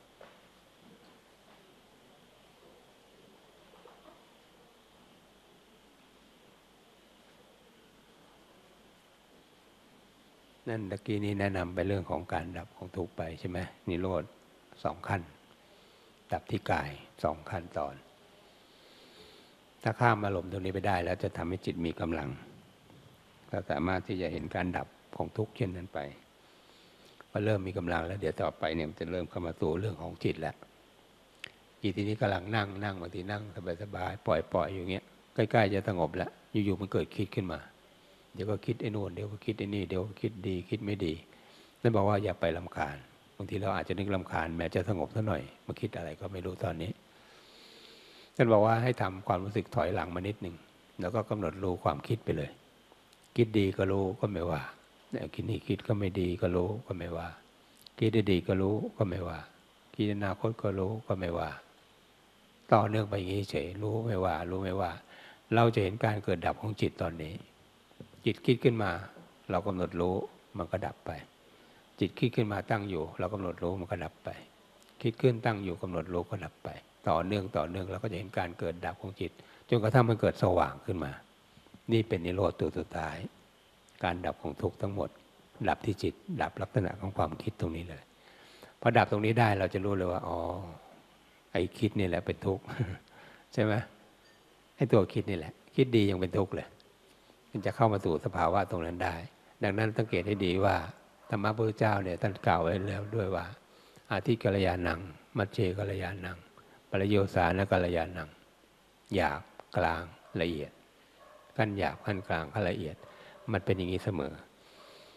A: นั่นตะกี้นี้แนะนำไปเรื่องของการดับของทุกข์ไปใช่ไหมนิโรธสองขั้นดับที่กายสองขั้นตอนถ้าข้ามอารมณ์ตรงนี้ไปได้แล้วจะทำให้จิตมีกำลังก็สามารถที่จะเห็นการดับของทุกข์เช่นนั้นไปพอเริ่มมีกำลังแล้วเดี๋ยวต่อไปเนี่ยมันจะเริ่มเข้ามาสู่เรื่องของจิตแล้วจิตทีนี้กำลังนั่งนั่งบางทีนั่งสบายๆปล่อยปล่อยอยู่เงี้ยใกล้ๆจะสงบแล้วอยู่ๆมันเกิดคิดขึ้นมาเดี๋ยวก็คิดไอ้นู่นเดี๋ยวก็คิดไอ้นี่เดี๋ยวก็คิดดีคิดไม่ดีนั่นบอกว่าอย่าไปรำคาญบางทีเราอาจจะนึกรำคาญแม้จะสงบซะหน่อยมาคิดอะไรก็ไม่รู้ตอนนี้ท่านบอกว่าให้ทำความรู้สึกถอยหลังมานิดหนึ่งแล้วก็กำหนดรู้ความคิดไปเลยคิดดีก็รู้ก็ไม่ว่าคิดนี่คิดก็ไม่ดีก็รู้ก็ไม่ว่าคิดได้ดีก็รู้ก็ไม่ว่าคิดอนาคตก็รู้ก็ไม่ว่าต่อเนื่องไปอย่างนี้เฉยรู้ไม่ว่ารู้ไม่ว่าเราจะเห็นการเกิดดับของจิตตอนนี้จิตคิดขึ้นมาเรากำหนดรู้มันก็ดับไปจิตคิดขึ้นมาตั้งอยู่เรากำหนดรู้มันก็ดับไปคิดขึ้นตั้งอยู่กำหนดรู้ก็ดับไปต่อเนื่องต่อเนื่องเราก็จะเห็นการเกิดดับของจิตจนกระทั่งมันเกิดสว่างขึ้นมานี่เป็นนิโรธตัวสุดท้ายการดับของทุกข์ทั้งหมดดับที่จิตดับลักษณะของความคิดตรงนี้เลยพอดับตรงนี้ได้เราจะรู้เลยว่าอ๋อไอ้คิดนี่แหละเป็นทุกข์ใช่ไหมไอ้ตัวคิดนี่แหละคิดดียังเป็นทุกข์เลยมันจะเข้ามาสู่สภาวะตรงนั้นได้ดังนั้นสังเกตให้ดีว่าธรรมะพระพุทธเจ้าเนี่ยท่านกล่าวไว้แล้วด้วยว่าอาทิกัลยาณังมัจเจกัลยาณังปริโยสานกัลยาณังหยาบกลางละเอียดขั้นหยาบขั้นกลางขั้นละเอียดมันเป็นอย่างนี้เสมอ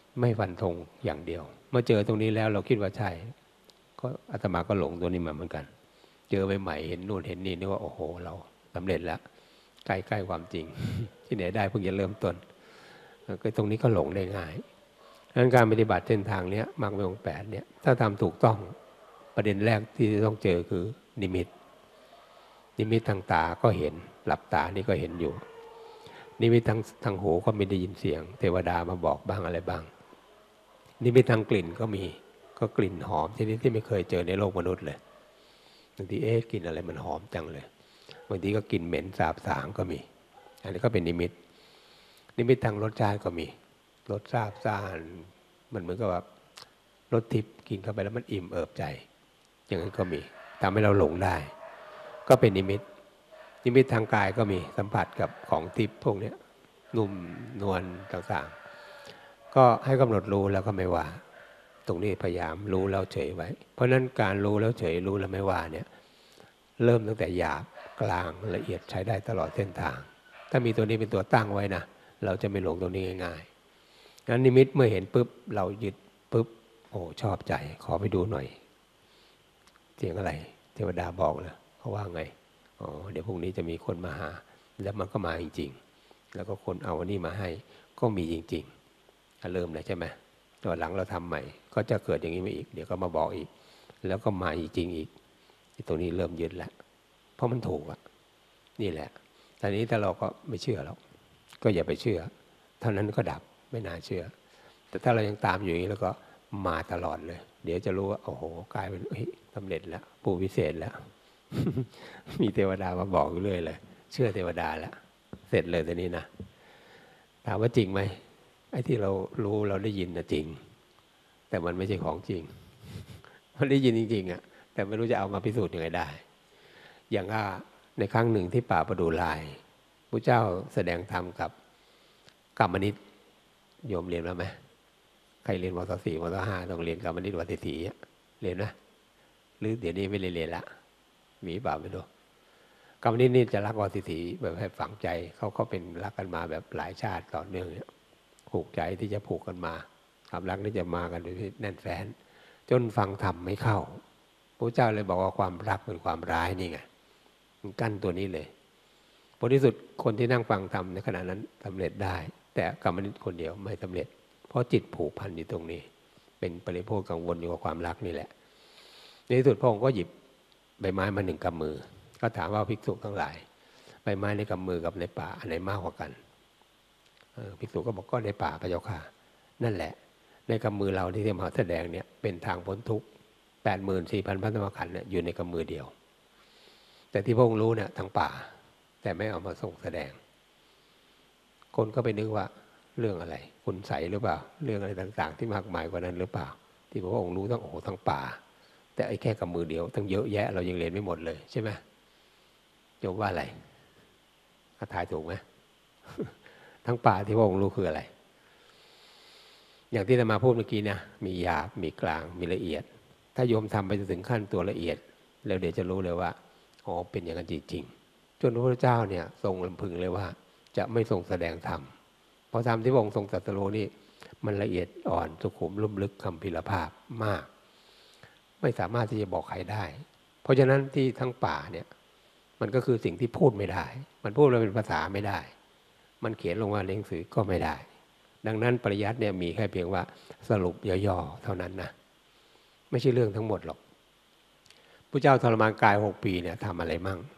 A: ไม่ฟันธงอย่างเดียวเมื่อเจอตรงนี้แล้วเราคิดว่าใช่ก็อาตมาก็หลงตัวนี้มาเหมือนกันเจอใหม่ๆเห็นนู่นเห็นนี่นึกว่าโอ้โหเราสำเร็จแล้วใกล้ๆความจริง ที่ไหนได้เพิ่งจะเริ่มต้นก็ตรงนี้ก็หลงได้ง่ายดังนั้นการปฏิบัติเส้นทางนี้มรรคมีองค์แปดเนี่ยถ้าทำถูกต้องประเด็นแรกที่ต้องเจอคือนิมิตนิมิตทางตาก็เห็นหลับตานี่ก็เห็นอยู่นิมิตทางทางหูก็ไม่ได้ยินเสียงเทวดามาบอกบ้างอะไรบ้างนิมิตทางกลิ่นก็มีก็กลิ่นหอมชนิดที่ไม่เคยเจอในโลกมนุษย์เลยบางทีเอ๊ะกลิ่นอะไรมันหอมจังเลยบางทีก็กลิ่นเหม็นสาบสางก็มีอันนี้ก็เป็นนิมิตนิมิตทางรสชาติก็มีรสซาบซ่านมันเหมือนกับว่ารสทิพย์กินเข้าไปแล้วมันอิ่มเอิบใจอย่างนั้นก็มีทำให้เราหลงได้ก็เป็นนิมิตนิมิตทางกายก็มีสัมผัสกับของทิพย์พวกนี้นุ่มนวลต่างๆก็ให้กำหนดรู้แล้วก็ไม่ว่าตรงนี้พยายามรู้แล้วเฉยไว้เพราะนั้นการรู้แล้วเฉยรู้แล้วไม่ว่าเนี่ยเริ่มตั้งแต่หยาบกลางละเอียดใช้ได้ตลอดเส้นทางถ้ามีตัวนี้เป็นตัวตั้งไว้นะเราจะไม่หลงตรงนี้ง่ายๆงั้นนิมิตเมื่อเห็นปุ๊บเรายึดปุ๊บโอ้ชอบใจขอไปดูหน่อยเสียงอะไรเทวดาบอกนะเขาว่าไงอ๋อเดี๋ยวพรุ่งนี้จะมีคนมาหาแล้วมันก็มาจริงๆแล้วก็คนเอาอันนี้มาให้ก็มีจริงๆเริ่มเลยใช่ไหมตอนหลังเราทำใหม่ก็จะเกิดอย่างนี้มาอีกเดี๋ยวก็มาบอกอีกแล้วก็มาจริงอีกตรงนี้เริ่มยึดแล้วเพราะมันถูกอ่ะนี่แหละตอนนี้ถ้าเราก็ไม่เชื่อแล้วก็อย่าไปเชื่อเท่านั้นก็ดับไม่น่าเชื่อแต่ถ้าเรายังตามอยู่อย่างนี้แล้วก็มาตลอดเลยเดี๋ยวจะรู้ว่าโอ้โหกลายเป็นเฮ้ยสำเร็จแล้วปู่วิเศษแล้ว มีเทวดามาบอกเรื่อยเลยเชื่อเทวดาแล้วเสร็จเลยตอนนี้นะถามว่าจริงไหมไอ้ที่เรารู้เราได้ยินนะจริงแต่มันไม่ใช่ของจริงมันได้ยินจริงๆอ่ะแต่ไม่รู้จะเอามาพิสูจน์ยังไงได้อย่างว่าในครั้งหนึ่งที่ป่าประดูลายพระเจ้าแสดงธรรมกับกัมมนิตโยมเรียนมาไหมใครเรียนมศสี่มศห้าต้องเรียนกัมมนิตวัติถีเรียนไหมหรือเดี๋ยวนี้ไม่เรียนละมีเปล่าไม่รู้กัมมนิตนี่จะรักวัติถีแบบให้ฝังใจเขาเขาเป็นรักกันมาแบบหลายชาติต่อเนื่องเนี่ยผูกใจที่จะผูกกันมาความรักนี่จะมากันโดยแน่นแฟ้นจนฟังธรรมไม่เข้าพระเจ้าเลยบอกว่าความรักเป็นความร้ายนี่ไงมันกั้นตัวนี้เลยผลที่สุดคนที่นั่งฟังธรรมในขณะนั้นสำเร็จได้แต่กัมมนิตคนเดียวไม่สำเร็จเพราะจิตผูกพันอยู่ตรงนี้เป็นปริโภคกังวลอยู่กับความรักนี่แหละในที่สุดพระองค์ก็หยิบใบไม้มาหนึ่งกำมือก็ถามว่าภิกษุทั้งหลายใบไม้ในกำมือกับในป่าอันไหนมากกว่ากันภิกษุก็บอกก็ในป่าพระเจ้าค่ะนั่นแหละในกำมือเราที่เทียมหาแสดงเนี่ยเป็นทางพ้นทุกข์แปดหมื่นสี่พันพันธมขันธ์เนี่ยอยู่ในกำมือเดียวแต่ที่พระองค์รู้เนี่ยทั้งป่าแต่ไม่เอามาส่งแสดงคนก็ไปนึกว่าเรื่องอะไรคุณใสหรือเปล่าเรื่องอะไรต่างๆที่มากมายกว่านั้นหรือเปล่าที่พระองค์รู้ทั้งโอ้ทั้งป่าแต่ไอ้แค่กำมือเดียวตั้งเยอะแยะเรายังเรียนไม่หมดเลยใช่ไหมโยมว่าอะไรทายถูกไหม ทั้งป่าที่พระองค์รู้คืออะไรอย่างที่อาตมาพูดเมื่อกี้นะมีหยาบมีกลางมีละเอียดถ้าโยมทำไปจนถึงขั้นตัวละเอียดแล้วเดี๋ยวจะรู้เลยว่าอ๋อเป็นอย่างนั้นจริงๆจนพระพุทธเจ้าเนี่ยทรงลำพึงเลยว่าจะไม่ทรงแสดงธรรมเพราะธรรมที่พระองค์ทรงตรัสรู้นี่มันละเอียดอ่อนสุขุมลุ่มลึกคัมภีรภาพมากไม่สามารถที่จะบอกใครได้เพราะฉะนั้นที่ทั้งป่าเนี่ยมันก็คือสิ่งที่พูดไม่ได้มันพูดมาเป็นภาษาไม่ได้มันเขียนลงมาในหนังสือก็ไม่ได้ดังนั้นปริยัติเนี่ยมีแค่เพียงว่าสรุปย่อๆเท่านั้นนะไม่ใช่เรื่องทั้งหมดหรอกพระเจ้าทรมานกายหกปีเนี่ยทำอะไรมั่ง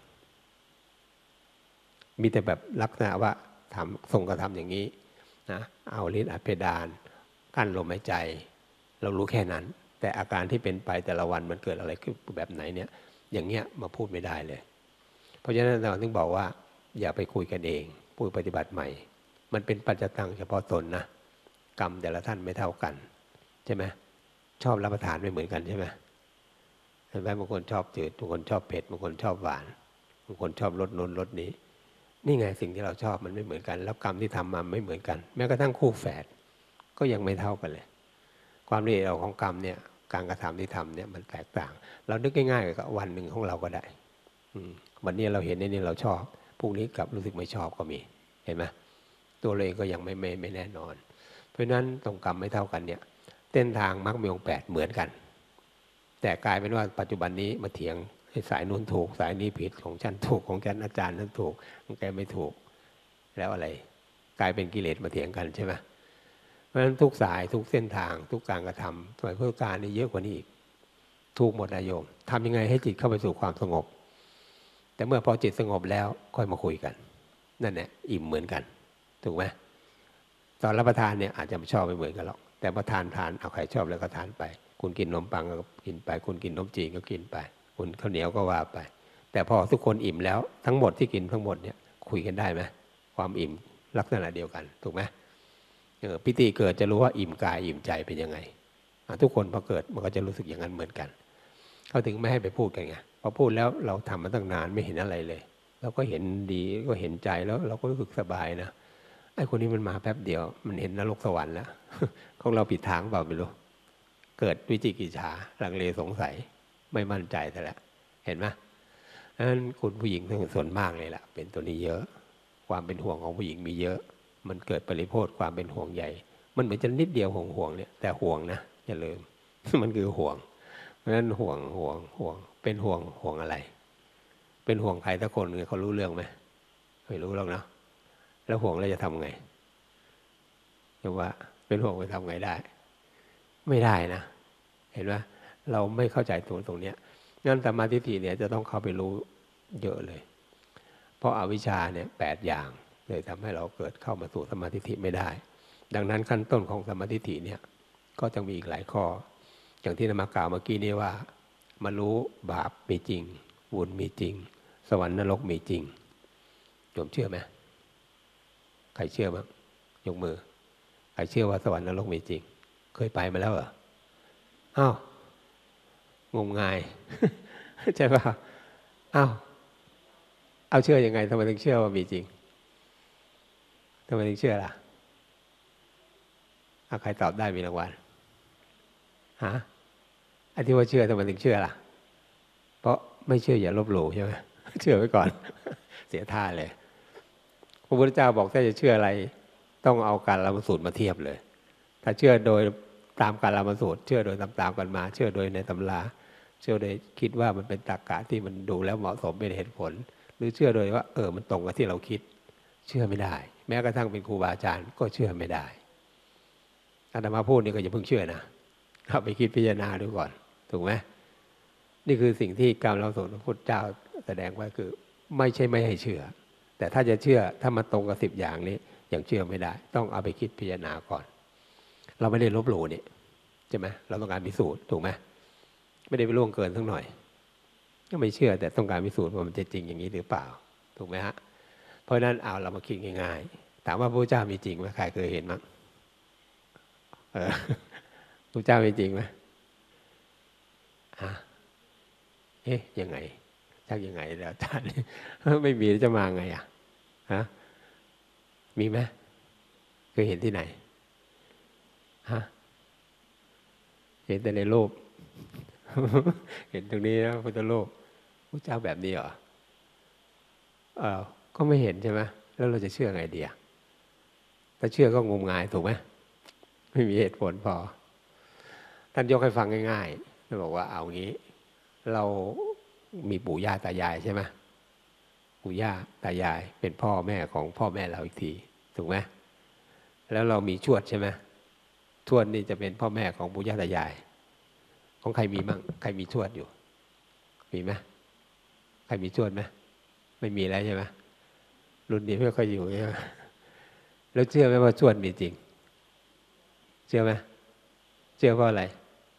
A: มีแต่แบบลักษณะว่าทำทรงกระทำอย่างนี้นะเอาลิ้นอัดเพดานกั้นลมหายใจเรารู้แค่นั้นแต่อาการที่เป็นไปแต่ละวันมันเกิดอะไรขึ้นแบบไหนเนี่ยอย่างเงี้ยมาพูดไม่ได้เลยเพราะฉะนั้นเราถึงบอกว่าอย่าไปคุยกันเองผู้ปฏิบัติใหม่มันเป็นปัจจตังเฉพาะตนนะกรรมแต่ละท่านไม่เท่ากันใช่ไหมชอบรับประทานไม่เหมือนกันใช่ไหมเห็นไหมบางคนชอบจืดบางคนชอบเผ็ดบางคนชอบหวานบางคนชอบรสโน้นรสนี้นี่ไงสิ่งที่เราชอบมันไม่เหมือนกันแล้วกรรมที่ทำมาไม่เหมือนกันแม้กระทั่งคู่แฝดก็ยังไม่เท่ากันเลยความละเอียดของกรรมเนี่ยการกระทำที่ทำเนี่ยมันแตกต่างเรานึกง่ายๆกับวันหนึ่งของเราก็ได้วันนี้เราเห็นในนี้เราชอบพรุ่งนี้กลับรู้สึกไม่ชอบก็มีเห็นไหมตัวเราเองก็ยังไม่ไม่ไม่แน่นอนเพราะราะนั้นตรงกรรมไม่เท่ากันเนี่ยเส้นทางมรรคมีองค์แปดเหมือนกันแต่กลายเป็นว่าปัจจุบันนี้มาเถียงสายนู้นถูกสายนี้ผิดของฉันถูกของฉันอาจารย์นั้นถูกของแกไม่ถูกแล้วอะไรกลายเป็นกิเลสมาเถียงกันใช่ไหมเพราะฉะนั้นทุกสายทุกเส้นทางทุกการกระทำสมัยพุทธกาลนี่เยอะกว่านี้อีกถูกหมดนายโยมทำยังไงให้จิตเข้าไปสู่ความสงบแต่เมื่อพอจิตสงบแล้วค่อยมาคุยกันนั่นแหละอิ่มเหมือนกันถูกไหมตอนรับประทานเนี่ยอาจจะไม่ชอบไม่เหมือนกันหรอกแต่พอทานทานเอาใครชอบแล้วก็ทานไปคุณกินขนมปังก็กินไปคุณกินขนมจีนก็กินไปคุณข้าวเหนียวก็ว่าไปแต่พอทุกคนอิ่มแล้วทั้งหมดที่กินทั้งหมดเนี่ยคุยกันได้ไหมความอิ่มลักษณะเดียวกันถูกไหมเออพิธีเกิดจะรู้ว่าอิ่มกายอิ่มใจเป็นยังไงทุกคนพอเกิดมันก็จะรู้สึกอย่างนั้นเหมือนกันเขาถึงไม่ให้ไปพูดกันไงพอพูดแล้วเราทำมาตั้งนานไม่เห็นอะไรเลยเราก็เห็นดีก็เห็นใจแล้วเราก็รู้สึกสบายนะไอ้คนนี้มันมาแป๊บเดียวมันเห็นนรกสวรรค์แล้ว ของเราผิดทางเปล่าไม่รู้เกิดวิจิกิจฉาลังเลสงสัยไม่มั่นใจแต่ละเห็นไหมนั้นคุณผู้หญิงส่วนมากเลยล่ะเป็นตัวนี้เยอะความเป็นห่วงของผู้หญิงมีเยอะมันเกิดปริโภทความเป็นห่วงใยมันเหมือนจะนิดเดียวห่วงห่วงเนี่ยแต่ห่วงนะอย่าลืม มันคือห่วงเพราะฉะนั้นห่วงห่วงห่วงเป็นห่วงห่วงอะไรเป็นห่วงใครสักคนเขารู้เรื่องไหมไม่รู้หรอกนะแล้วห่วงแล้วจะทำไงจะว่าเป็นห่วงไปทำไงได้ไม่ได้นะเห็นไหมเราไม่เข้าใจตรงตรงเนี้ยงั้นสัมมาทิฏฐิเนี่ยจะต้องเข้าไปรู้เยอะเลยเพราะอวิชชาเนี่ยแปดอย่างเลยทำให้เราเกิดเข้ามาสู่สัมมาทิฏฐิไม่ได้ดังนั้นขั้นต้นของสัมมาทิฏฐิเนี่ยก็จะมีอีกหลายข้ออย่างที่นามากล่าวเมื่อกี้นี้ว่ามารู้บาปมีจริงบุญมีจริงสวรรค์นรกมีจริงโยมเชื่อไหมใครเชื่อบ้างยกมือใครเชื่อว่าสวรรค์นรกมีจริงเคยไปมาแล้วเหรออ้าวงมงาย ใช่ป่ะอ้าวเอาเชื่อยังไงทำไมถึงเชื่อว่ามีจริงทำไมถึงเชื่อล่ะใครตอบได้มีรางวัลฮะไอ้ที่ว่าเชื่อทำไมถึงเชื่อล่ะเพราะไม่เชื่ออย่าลบหลู่ใช่ไหม เชื่อไว้ก่อน เสียท่าเลยพระพุทธเจ้าบอกถ้าจะเชื่ออะไรต้องเอาการละมสูตรมาเทียบเลยถ้าเชื่อโดยตามการละมสูตรเชื่อโดยตามๆกันมาเชื่อโดยในตำราเชื่อโดยคิดว่ามันเป็นตรรกะที่มันดูแล้วเหมาะสมเป็นเหตุผลหรือเชื่อโดยว่าเออมันตรงกับที่เราคิดเชื่อไม่ได้แม้กระทั่งเป็นครูบาอาจารย์ก็เชื่อไม่ได้อาตมาพูดนี่ก็อย่าเพิ่งเชื่อนะเอาไปคิดพิจารณาดูก่อนถูกไหมนี่คือสิ่งที่การละมสูตรพระพุทธเจ้าแสดงไว้คือไม่ใช่ไม่ให้เชื่อแต่ถ้าจะเชื่อถ้ามันตรงกับสิบอย่างนี้ยังเชื่อไม่ได้ต้องเอาไปคิดพิจารณาก่อนเราไม่ได้ลบหลู่นี่ใช่ไหมเราต้องการพิสูจน์ถูกไหมไม่ได้ไปล่วงเกินสักหน่อยก็ไม่เชื่อแต่ต้องการพิสูจน์ว่ามันจะจริงอย่างนี้หรือเปล่าถูกไหมฮะเพราะฉะนั้นเอาเรามาคิดง่ายๆถามว่าพระเจ้ามีจริงไหมใครเคยเห็นมั้งเออพระเจ้ามีจริงไหมฮะเอ๊ะยังไงชักยังไงแล้วท่านไม่มีจะมาไงอ่ะฮะมีไหมเคยเห็นที่ไหนฮะเห็นแต่ในรูป เห็นตรงนี้นะพุทธโลกพระเจ้าแบบนี้เหรอเออก็ไม่เห็นใช่ไหมแล้วเราจะเชื่อไงดีอ่ะถ้าเชื่อก็งมงายถูกไหมไม่มีเหตุผลพอท่านยกให้ฟังง่ายๆท่านบอกว่าเอางี้เรามีปู่ย่าตายายใช่ไหมปู่ย่าตายายเป็นพ่อแม่ของพ่อแม่เราอีกทีถูกไหมแล้วเรามีชวดใช่ไหมทวดนี่จะเป็นพ่อแม่ของปู่ย่าตายายของใครมีมั่งใครมีชวดอยู่มีไหมใครมีชวดไหมไม่มีแล้วใช่ไหมรุ่นนี้ไม่ค่อยอยู่ใช่ไหมแล้วเชื่อไหมว่าชวดมีจริงเชื่อไหมเชื่อเพราะอะไร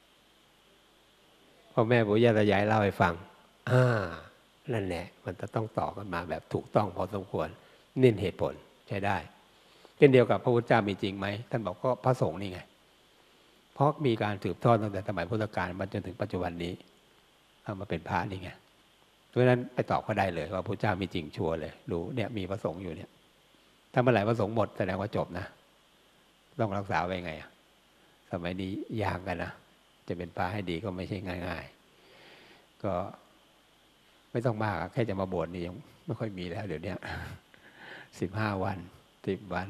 A: พ่อแม่ปู่ย่าตายายเล่าให้ฟังอ่านั่นแหละมันจะต้องต่อกันมาแบบถูกต้องพอสมควรเน้นเหตุผลใช้ได้เช่นเดียวกับพระพุทธเจ้ามีจริงไหมท่านบอกก็พระสงฆ์นี่ไงเพราะมีการสืบทอดตั้งแต่สมัยพุทธกาลมาจนถึงปัจจุบันนี้เอามาเป็นพระนี่ไงเพราะฉะนั้นไปตอบเขาได้เลยว่าพระเจ้ามีจริงชัวร์เลยรู้เนี่ยมีพระสงฆ์อยู่เนี่ยถ้าเมื่อไหร่พระสงฆ์หมดแสดงว่าจบนะต้องรักษาไว้ไงสมัยนี้ยากกันนะจะเป็นพระให้ดีก็ไม่ใช่ง่ายๆก็ไม่ต้องมากแค่จะมาบวชนี่ยังไม่ค่อยมีแล้วเดี๋ยวนี้สิบห้าวันสิบวัน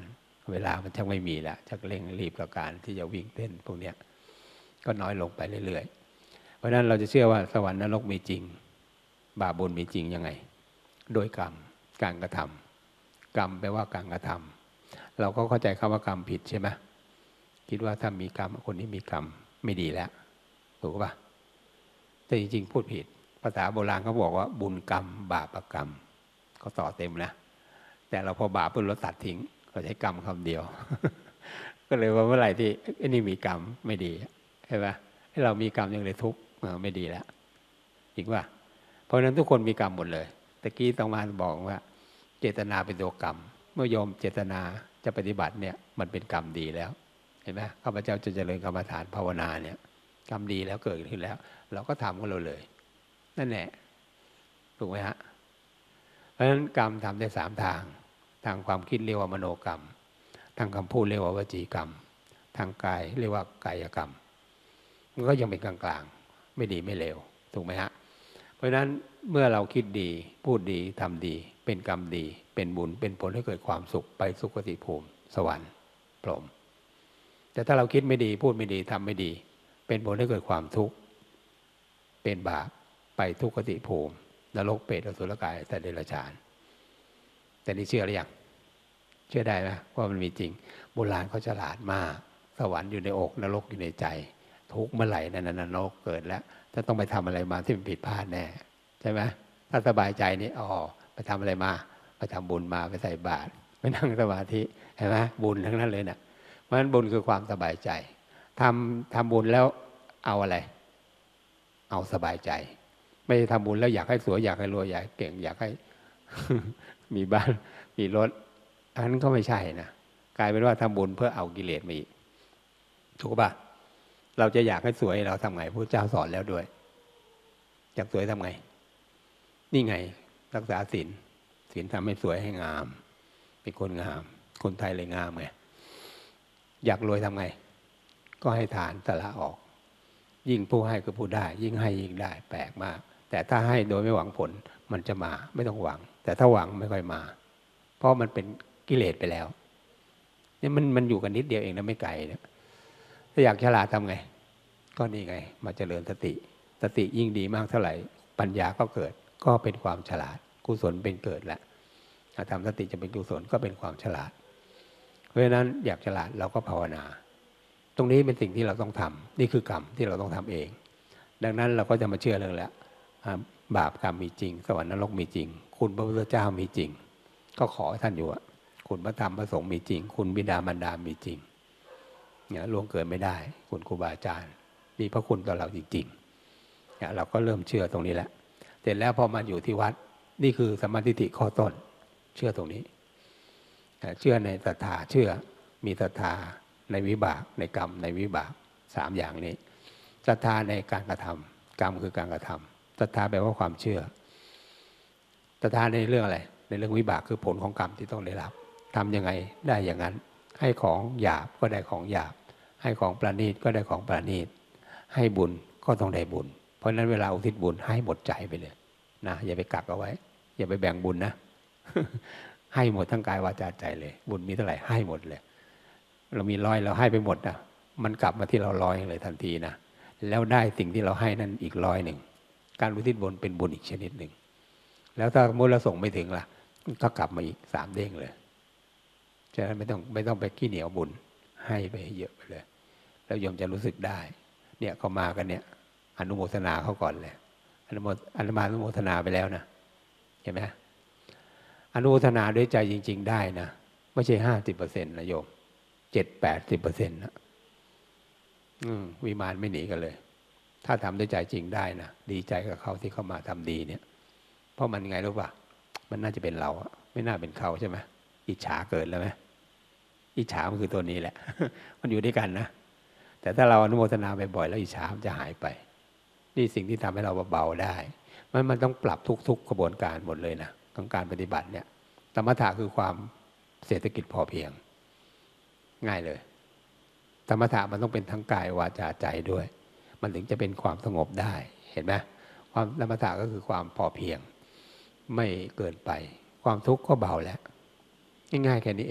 A: เวลามันชักไม่มีแล้วชักเร่งรีบกับการที่จะวิ่งเต้นพวกเนี้ยก็น้อยลงไปเรื่อยๆเพราะฉะนั้นเราจะเชื่อว่าสวรรค์นรกมีจริงบาปบุญมีจริงยังไงโดยกรรมการกระทำกรรมแปลว่าการกระทำเราก็เข้าใจคำว่ากรรมผิดใช่ไหมคิดว่าถ้ามีกรรมคนนี้มีกรรมไม่ดีแล้วถูกป่ะแต่จริงๆพูดผิดภาษาโบราณเขาบอกว่าบุญกรรมบาปกรรมเขาต่อเต็มนะแต่เราพอบาปปุ๊บเราตัดทิ้งเราใช้กรรมคำเดียว ก็เลยว่าเมื่อไหร่ที่ไอ้นี่มีกรรมไม่ดีใช่ไหมให้เรามีกรรมยังเลยทุกข์ไม่ดีแล้วจริงป่ะเพราะฉะนั้นทุกคนมีกรรมหมดเลยตะกี้ต้องมาบอกว่าเจตนาเป็นตัวกรรมเมื่อโยมเจตนาจะปฏิบัติเนี่ยมันเป็นกรรมดีแล้วเห็นไหมข้าพเจ้าจะเจริญกรรมฐานภาวนาเนี่ยกรรมดีแล้วเกิดขึ้นแล้วเราก็ทำของเราเลยนั่นแหละถูกไหมฮะเพราะฉะนั้นกรรมทำได้สามทางทางความคิดเรียกว่ามโนกรรมทางคำพูดเรียกว่าวจีกรรมทางกายเรียกว่ากายกรรมมันก็ยังเป็นกลางๆไม่ดีไม่เลวถูกไหมฮะเพราะฉะนั้นเมื่อเราคิดดีพูดดีทำดีเป็นกรรมดีเป็นบุญเป็นผลให้เกิดความสุขไปสุคติภูมิสวรรค์พรหมแต่ถ้าเราคิดไม่ดีพูดไม่ดีทำไม่ดีเป็นผลให้เกิดความทุกข์เป็นบาปไปทุกขติภูมินรกเปรตอสุรกายสัตว์เดรัจฉานแต่นี่เชื่อหรือยังเชื่อได้ไหมว่ามันมีจริงโบราณเขาฉลาดมากสวรรค์อยู่ในอกนรกอยู่ในใจทุกเมื่อไหร่นั่นนรกเกิดแล้วถ้าต้องไปทำอะไรมาที่มันผิดพลาดแน่ใช่ไหมถ้าสบายใจนี่อ๋อไปทำอะไรมาไปทำบุญมาไปใส่บาตรไปนั่งสมาธิเห็นไหมบุญทั้งนั้นเลยนะเพราะฉะนั้นบุญคือความสบายใจทำทำบุญแล้วเอาอะไรเอาสบายใจไม่ได้ทำบุญแล้วอยากให้สวยอยากให้รวยอยากให้เก่งอยากให้ มีบ้านมีรถอันนั้นก็ไม่ใช่นะกลายเป็นว่าทำบุญเพื่อเอากิเลสมาอีกถูกป่ะเราจะอยากให้สวยเราทำไงพระเจ้าสอนแล้วด้วยอยากสวยทำไงนี่ไงรักษาศีลศีลทำให้สวยให้งามเป็นคนงามคนไทยเลยงามไงอยากรวยทำไงก็ให้ทานสละออกยิ่งผู้ให้ก็ผู้ได้ยิ่งให้ยิ่งได้แปลกมากแต่ถ้าให้โดยไม่หวังผลมันจะมาไม่ต้องหวังแต่ถ้าหวังไม่ค่อยมาเพราะมันเป็นกิเลสไปแล้วนี่มันมันอยู่กันนิดเดียวเองนะไม่ไกลนะถ้าอยากฉลาดทำไงก็นี่ไงมาเจริญสติสติยิ่งดีมากเท่าไหร่ปัญญาก็เกิดก็เป็นความฉลาดกุศลเป็นเกิดแล้วถ้าทำสติจะเป็นกุศลก็เป็นความฉลาดเพราะฉะนั้นอยากฉลาดเราก็ภาวนาตรงนี้เป็นสิ่งที่เราต้องทำนี่คือกรรมที่เราต้องทำเองดังนั้นเราก็จะมาเชื่อเรื่องแล้วบาปกรรมมีจริงสวรรค์นรกมีจริงคุณพระพุทธเจ้ามีจริงก็ขอท่านอยู่อะคุณพระธรรมพระสงฆ์มีจริงคุณบิดามารดามีจริงเนี่ยล่วงเกินไม่ได้คุณครูบาอาจารย์มีพระคุณต่อเราจริงๆเนี่ยเราก็เริ่มเชื่อตรงนี้แล้วเสร็จแล้วพอมาอยู่ที่วัดนี่คือสัมมาทิฏฐิข้อต้นเชื่อตรงนี้เชื่อในศรัทธาเชื่อมีศรัทธาในวิบากในกรรมในวิบากสามอย่างนี้ศรัทธาในการกระทำกรรมคือการกระทำศรัทธาแปลว่าความเชื่อศรัทธาในเรื่องอะไรในเรื่องวิบากคือผลของกรรมที่ต้องได้รับทำยังไงได้อย่างนั้นให้ของหยาบก็ได้ของหยาบให้ของประณีตก็ได้ของประณีตให้บุญก็ต้องได้บุญเพราะฉะนั้นเวลาอุทิศบุญให้หมดใจไปเลยนะอย่าไปกักเอาไว้อย่าไปแบ่งบุญนะ ให้หมดทั้งกายวาจาใจเลยบุญมีเท่าไหร่ให้หมดเลยเรามีร้อยเราให้ไปหมดนะมันกลับมาที่เราร้อยเลยทันทีนะแล้วได้สิ่งที่เราให้นั่นอีกร้อยหนึ่งการอุทิศบุญเป็นบุญอีกชนิดหนึ่งแล้วถ้ามุลเราส่งไม่ถึงล่ะก็กลับมาอีกสามเด้งเลยฉะนั้นไม่ต้องไม่ต้องไปขี้เหนียวบุญให้ไปเยอะไปเลยแล้วโยมจะรู้สึกได้เนี่ยเขามากันเนี่ยอนุโมทนาเขาก่อนเลยอนุโมอนุมาอนุโมทนาไปแล้วนะเห็นไหมอนุโมทนาด้วยใจจริงๆได้นะไม่ใช่ห้าสิบเปอร์เซ็นต์นะโยมเจ็ดแปดสิบเปอร์เซ็นต์นะวิมานไม่หนีกันเลยถ้าทำด้วยใจจริงได้นะดีใจกับเขาที่เขามาทำดีเนี่ยเพราะมันไงรู้ป่ะมันน่าจะเป็นเราไม่น่าเป็นเขาใช่ไหมอิจฉาเกิดแล้วไหมอิจฉามันคือตัวนี้แหละ มันอยู่ด้วยกันนะแต่ถ้าเราอนุโมทนาบ่อยๆแล้วอิจฉามันจะหายไปนี่สิ่งที่ทำให้เราเบาๆได้มันมันต้องปรับทุกๆกระบวนการหมดเลยนะของการปฏิบัติเนี่ยสมถะคือความเศรษฐกิจพอเพียงง่ายเลยสมถะมันต้องเป็นทั้งกายวาจาใจด้วยมันถึงจะเป็นความสงบได้เห็นไหมความสมถะก็คือความพอเพียง ไม่เกินไปความทุกข์ก็เบาแล้วง่ายๆแค่นี้เอง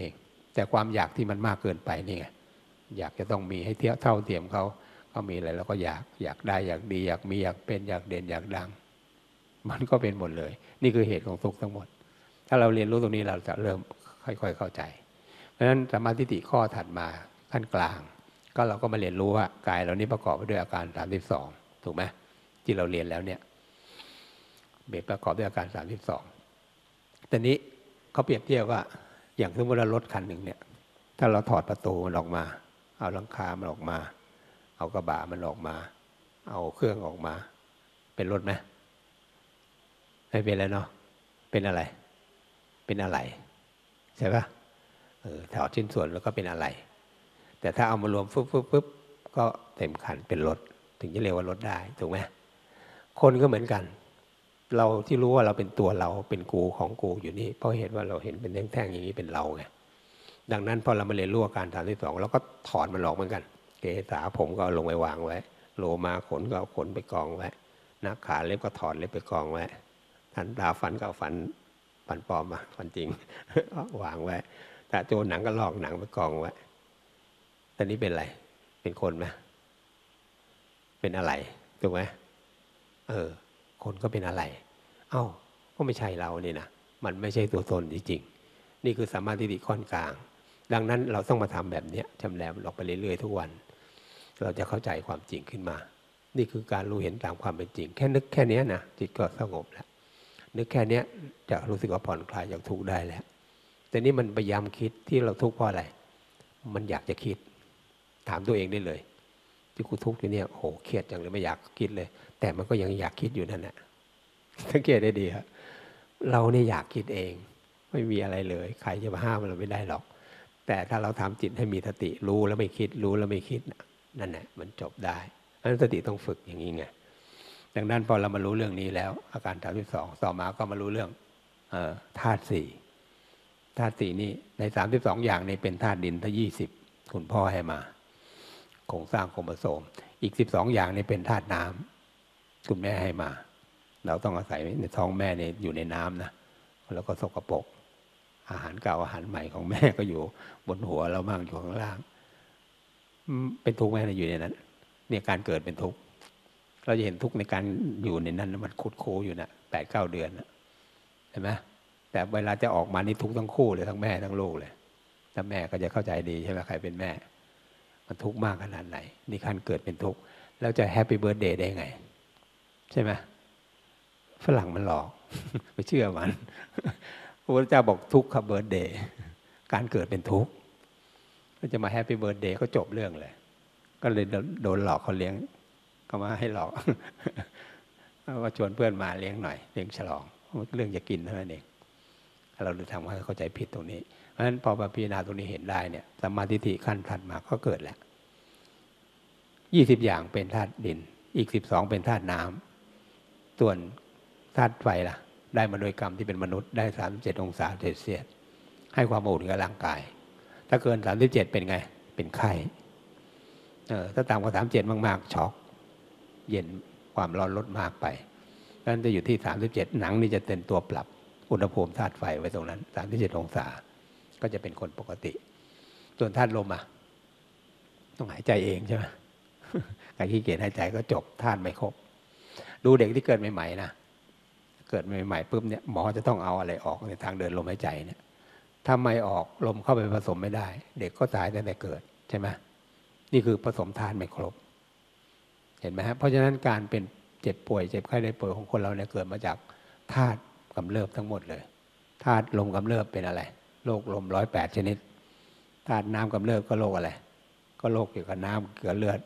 A: แต่ความอยากที่มันมากเกินไปนี่ไงอยากจะต้องมีให้เทียบเท่าเทียมเขาเขามีอะไรเราก็อยากอยากได้อยากดีอยากมีอยากเป็นอยากเด่นอยากดังมันก็เป็นหมดเลยนี่คือเหตุของทุกข์ทั้งหมดถ้าเราเรียนรู้ตรงนี้เราจะเริ่มค่อยๆเข้าใจเพราะฉะนั้นสัมมาทิฏฐิข้อถัดมาขั้นกลางก็เราก็มาเรียนรู้ว่ากายเรานี้ประกอบไปด้วยอาการสามสิบสองถูกไหมที่เราเรียนแล้วเนี่ยเบสประกอบด้วยอาการสามสิบสองแต่นี้เขาเปรียบเทียบว่าอย่างสมมติว่ารถคันหนึ่งเนี่ยถ้าเราถอดประตูมันออกมาเอาหลังคามันออกมาเอากระบะมันออกมาเอาเครื่องออกมาเป็นรถไหมไม่เป็นแล้วเนาะเป็นอะไรเป็นอะไรใช่ปะเออถอดชิ้นส่วนแล้วก็เป็นอะไรแต่ถ้าเอามารวมฟึบฟึบฟึบก็เต็มคันเป็นรถถึงจะเรียกว่ารถได้ถูกไหมคนก็เหมือนกันเราที่รู้ว่าเราเป็นตัวเราเป็นกูของกูอยู่นี่เพราะเหตุว่าเราเห็นเป็นแท่งๆอย่างนี้เป็นเราไงดังนั้นพอเรามาเรียนรู้อาการสามสิบสองเราก็ถอดมันออกเหมือนกันเกสาผมก็เอาลงไปวางไว้โลมาขนก็เอาขนไปกองไว้นักขาเล็บก็ถอดเล็บไปกองไว้ทันตาฟันก็เอาฟันฟันปลอมมาฟันจริง วางไว้แต่โจหนังก็ลอกหนังไปกองไว้ตอนนี้เป็นอะไรเป็นคนไหมเป็นอะไรถูกไหมเออคนก็เป็นอะไรเอ้าก็ไม่ใช่เรานี่นะมันไม่ใช่ตัวตนจริงๆนี่คือสัมมาทิฏฐิข้อกลางดังนั้นเราต้องมาทำแบบนี้ชำแหละมันออกไปเรื่อยๆทุกวันเราจะเข้าใจความจริงขึ้นมานี่คือการรู้เห็นตามความเป็นจริงแค่นึกแค่นี้นะจิตก็สงบแล้วนึกแค่นี้จะรู้สึกว่าผ่อนคลายจากทุกข์ได้แล้วแต่นี่มันพยายามคิดที่เราทุกข์เพราะอะไรมันอยากจะคิดถามตัวเองได้เลยที่กูทุกข์อยู่เนี่ยโอ้โหเครียดจังเลยไม่อยากคิดเลยแต่มันก็ยังอยากคิดอยู่นั่นแหละสังเกตได้ดีครับเราเนี่ยอยากคิดเองไม่มีอะไรเลยใครจะมาห้ามเราไม่ได้หรอกแต่ถ้าเราทำจิตให้มีสติรู้แล้วไม่คิดรู้แล้วไม่คิดนั่นแหละมันจบได้เพราะฉะนั้นสติต้องฝึกอย่างนี้ไงดังนั้นพอเรามารู้เรื่องนี้แล้วอาการสามสิบสองต่อมาก็มารู้เรื่องธาตุสี่ธาตุสี่นี่ในสามสิบสองอย่างนี้เป็นธาตุดินถ้ายี่สิบคุณพ่อให้มาโครงสร้างโครโมโซมอีกสิบสองอย่างนี้เป็นธาตุน้ำคุณแม่ให้มาเราต้องอาศัยในท้องแม่เนี่ยอยู่ในน้ำนะแล้วก็สกปรกอาหารเก่าอาหารใหม่ของแม่ก็อยู่บนหัวเราบ้างอยู่ข้างล่างเป็นทุกข์ไหมนะอยู่ในนั้นเนี่ยการเกิดเป็นทุกข์เราจะเห็นทุกข์ในการอยู่ในนั้นมันคุดโคอยู่นะแปดเก้าเดือนนะเห็นไหมแต่เวลาจะออกมานี่ทุกข์ทั้งคู่เลยทั้งแม่ทั้งลูกเลยถ้าแม่ก็จะเข้าใจดีใช่ไหมใครเป็นแม่มันทุกข์มากขนาดไหนนี่การเกิดเป็นทุกข์แล้วจะแฮปปี้เบิร์ธเดย์ได้ไงใช่ไหมฝรั่งมันหลอกไปเชื่อมันพระพุทธเจ้าบอกทุกขเบิร์ธเดย์การเกิดเป็นทุกข์ก็จะมาแฮปปี้เบิร์ธเดย์ก็จบเรื่องเลยก็เลยโดนหลอกเขาเลี้ยงก็มาให้หลอกว่าชวนเพื่อนมาเลี้ยงหน่อยเลี้ยงฉลองเรื่องจะกินเท่านั้นเองเราเลยทำให้เข้าใจผิดตรงนี้เพราะฉะนั้นพอพิจารณาตรงนี้เห็นได้เนี่ยสัมมาทิฏฐิขั้นถัดมาก็เกิดแล้วยี่สิบอย่างเป็นธาตุดินอีกสิบสองเป็นธาตุน้ำส่วนธาตุไฟล่ะได้มาโดยกรรมที่เป็นมนุษย์ได้สามสิบเจ็ดองศาเซลเซียสให้ความอบอุ่นกับร่างกายถ้าเกินสามสิบเจ็ดเป็นไงเป็นไข้เออถ้าต่ำกว่าสามสิบเจ็ดมากๆช็อกเย็นความร้อนลดมากไปนั่นจะอยู่ที่สามสิบเจ็ดหนังนี่จะเป็นตัวปรับอุณหภูมิธาตุไฟไว้ตรงนั้นสามสิบเจ็ดองศาก็จะเป็นคนปกติส่วนธาตุลมอ่ะต้องหายใจเองใช่ไหมใครขี้เกียจหายใจก็จบธาตุไม่ครบดูเด็กที่เกิดใหม่ๆนะเกิดใหม่ๆปุ๊บเนี่ยหมอจะต้องเอาอะไรออกในทางเดินลมหายใจเนี่ยถ้าไม่ออกลมเข้าไปผสมไม่ได้เด็กก็ตายตั้งแต่เกิดใช่ไหมนี่คือผสมธาตุไม่ครบเห็นไหมฮะเพราะฉะนั้นการเป็นเจ็บป่วยเจ็บไข้ได้ป่วยของคนเราเนี่ยเกิดมาจากธาตุกำเริบทั้งหมดเลยธาตุลมกำเริบเป็นอะไรโรคลมร้อยแปดชนิดธาตุน้ำกำเริบก็โรคอะไรก็โรคเกี่ยวกับน้ำเกลือเลือด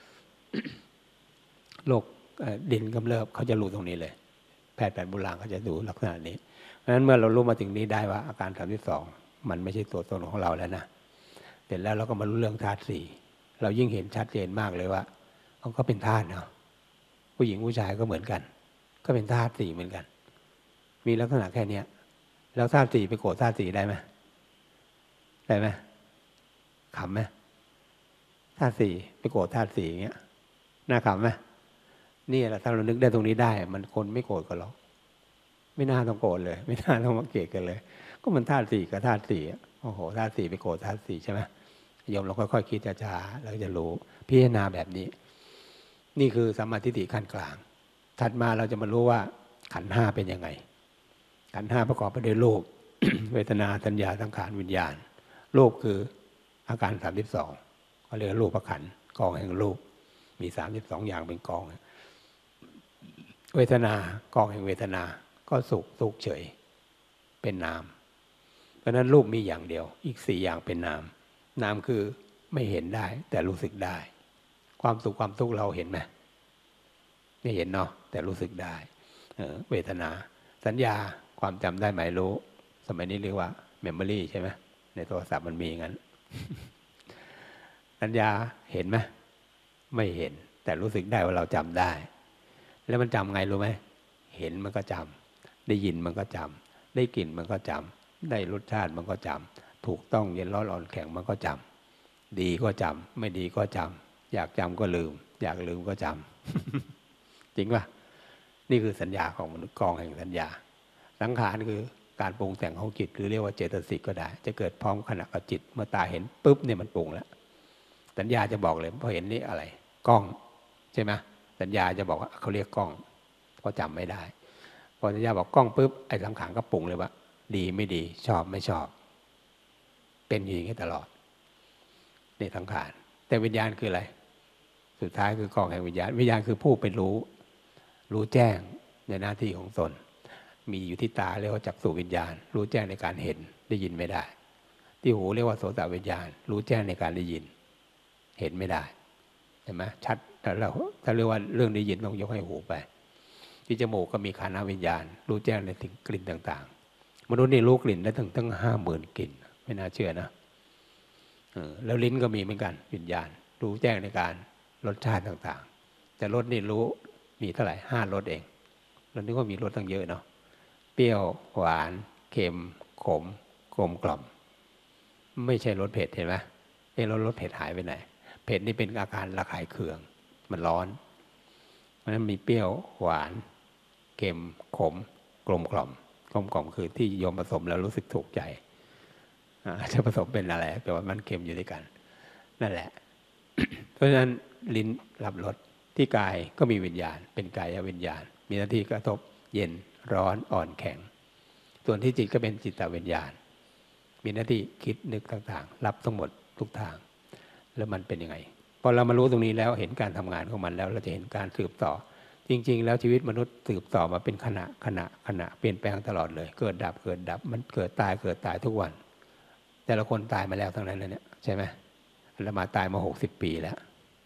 A: โรคดินกำเริบเขาจะรู้ตรงนี้เลยแพทย์แผนโบราณเขาจะดูลักษณะนี้เพราะฉะนั้นเมื่อเรารู้มาถึงนี้ได้ว่าอาการสามที่สองมันไม่ใช่ตัวตนของเราแล้วนะเสร็จแล้วเราก็มารู้เรื่องธาตุสี่เรายิ่งเห็นชัดเจนมากเลยว่าเขาก็เป็นธาตุเนาะผู้หญิงผู้ชายก็เหมือนกันก็เป็นธาตุสี่เหมือนกันมีลักษณะแค่นี้แล้วธาตุสี่ไปโกรธธาตุสี่ได้ไหมได้ไหมขำไหมธาตุสี่ไปโกรธธาตุสี่อย่างเงี้ยน่าขำไหมนี่แหละถ้าเรานึกได้ตรงนี้ได้มันคนไม่โกรธกันหรอกไม่น่าต้องโกรธเลยไม่น่าต้องมาเกลียดกันเลยก็มันธาตุสี่กับธาตุสี่โอ้โหธาตุสี่ไปโกรธธาตุสี่ใช่ไหมโยมเราค่อยๆคิดช้าๆแล้วจะรู้พิจารณาแบบนี้นี่คือสัมมาทิฏฐิขั้นกลางถัดมาเราจะมารู้ว่าขันธ์ห้าเป็นยังไงขันธ์ห้าประกอบไปด้วยรูป เวทนาสัญญาสังขารวิญญาณรูปคืออาการสามสิบสองเขาเรียกรูปขันธ์กองแห่งรูปมีสามสิบสองอย่างเป็นกองเวทนากองแห่งเวทนาก็สุขทุกข์เฉยเป็นนามเพราะนั้นรูปมีอย่างเดียวอีกสี่อย่างเป็นนามนามคือไม่เห็นได้แต่รู้สึกได้ความสุขความทุกข์เราเห็นไหมไม่เห็นเนาะแต่รู้สึกได้เวทนาสัญญาความจำได้หมายรู้สมัยนี้เรียกว่าเมมโมรี่ใช่ไหมในโทรศัพท์มันมีงั้น สัญญาเห็นไหมไม่เห็นแต่รู้สึกได้ว่าเราจำได้แล้วมันจำไงรู้ไหมเห็นมันก็จำได้ยินมันก็จำได้กลิ่นมันก็จำได้รสชาติมันก็จำถูกต้องเย็นร้อนอ่อนแข็งมันก็จำดีก็จำไม่ดีก็จำอยากจำก็ลืมอยากลืมก็จำ จริงป่ะนี่คือสัญญาของมนุษย์กองแห่งสัญญาสังขารคือการปรุงแต่งของจิตหรือเรียกว่าเจตสิกก็ได้จะเกิดพร้อมขณะกับจิตเมื่อตาเห็นปุ๊บเนี่ยมันปรุงแล้วสัญญาจะบอกเลยพอเห็นนี่อะไรกล้องใช่ไหมสัญญาจะบอกว่าเขาเรียกกล้องเพราะจำไม่ได้พอสัญญาบอกกล้องปุ๊บไอ้สังขารก็ปรุงเลยว่าดีไม่ดีชอบไม่ชอบเป็นอย่างนี้ตลอดในสังขารแต่วิญญาณคืออะไรสุดท้ายคือกล้องแห่งวิญญาณวิญญาณคือผู้ไปรู้รู้แจ้งในหน้าที่ของตนมีอยู่ที่ตาเรียกว่าจักษุวิญญาณรู้แจ้งในการเห็นได้ยินไม่ได้ที่หูเรียกว่าโสตวิญญาณรู้แจ้งในการได้ยินเห็นไม่ได้เห็นไหมชัดแต่เราถ้าเรียกว่าเรื่องได้ยินต้องยกให้หูไปที่จมูกก็มีคานาวิญญาณรู้แจ้งในถึงกลิ่นต่างๆมนุษย์นี่รู้กลิ่นได้ถึงตั้งห้าหมื่นกลิ่นไม่น่าเชื่อนะแล้วลิ้นก็มีเหมือนกันวิญญาณรู้แจ้งในการรสชาติต่างๆแต่รสนี่รู้มีเท่าไหร่ห้ารสเองแล้วนึกว่ามีรสตั้งเยอะเนาะเปรี้ยวหวานเค็มขมกลมกล่อมไม่ใช่รสเผ็ดเห็นไหมเออรสรสเผ็ดหายไปไหนเผ็ดนี่เป็นอาการระคายเคืองมันร้อนเพราะฉะนั้นมีเปรี้ยวหวานเค็มขมกลมกล่อมกลมกล่อมคือที่โยมผสมแล้วรู้สึกถูกใจจะผสมเป็นอะไรแต่ว่ามันเค็มอยู่ด้วยกันนั่นแหละ เพราะฉะนั้นลิ้นรับรสที่กายก็มีวิญญาณเป็นกายวิญญาณมีหน้าที่กระทบเย็นร้อนอ่อนแข็งส่วนที่จิตก็เป็นจิตวิญญาณมีหน้าที่คิดนึกต่างๆรับทั้งหมดทุกทางแล้วมันเป็นยังไงพอเรามารู้ตรงนี้แล้วเห็นการทำงานของมันแล้วเราจะเห็นการสืบต่อจริงๆแล้วชีวิตมนุษย์สืบต่อมาเป็นขณะขณะขณะเปลี่ยนแปลงตลอดเลยเกิดดับเกิดดับมันเกิดตายเกิดตายทุกวันแต่ละคนตายมาแล้วทั้งนั้นเลยเนี่ยใช่ไหมแล้วมาตายมาหกสิบปีแล้ว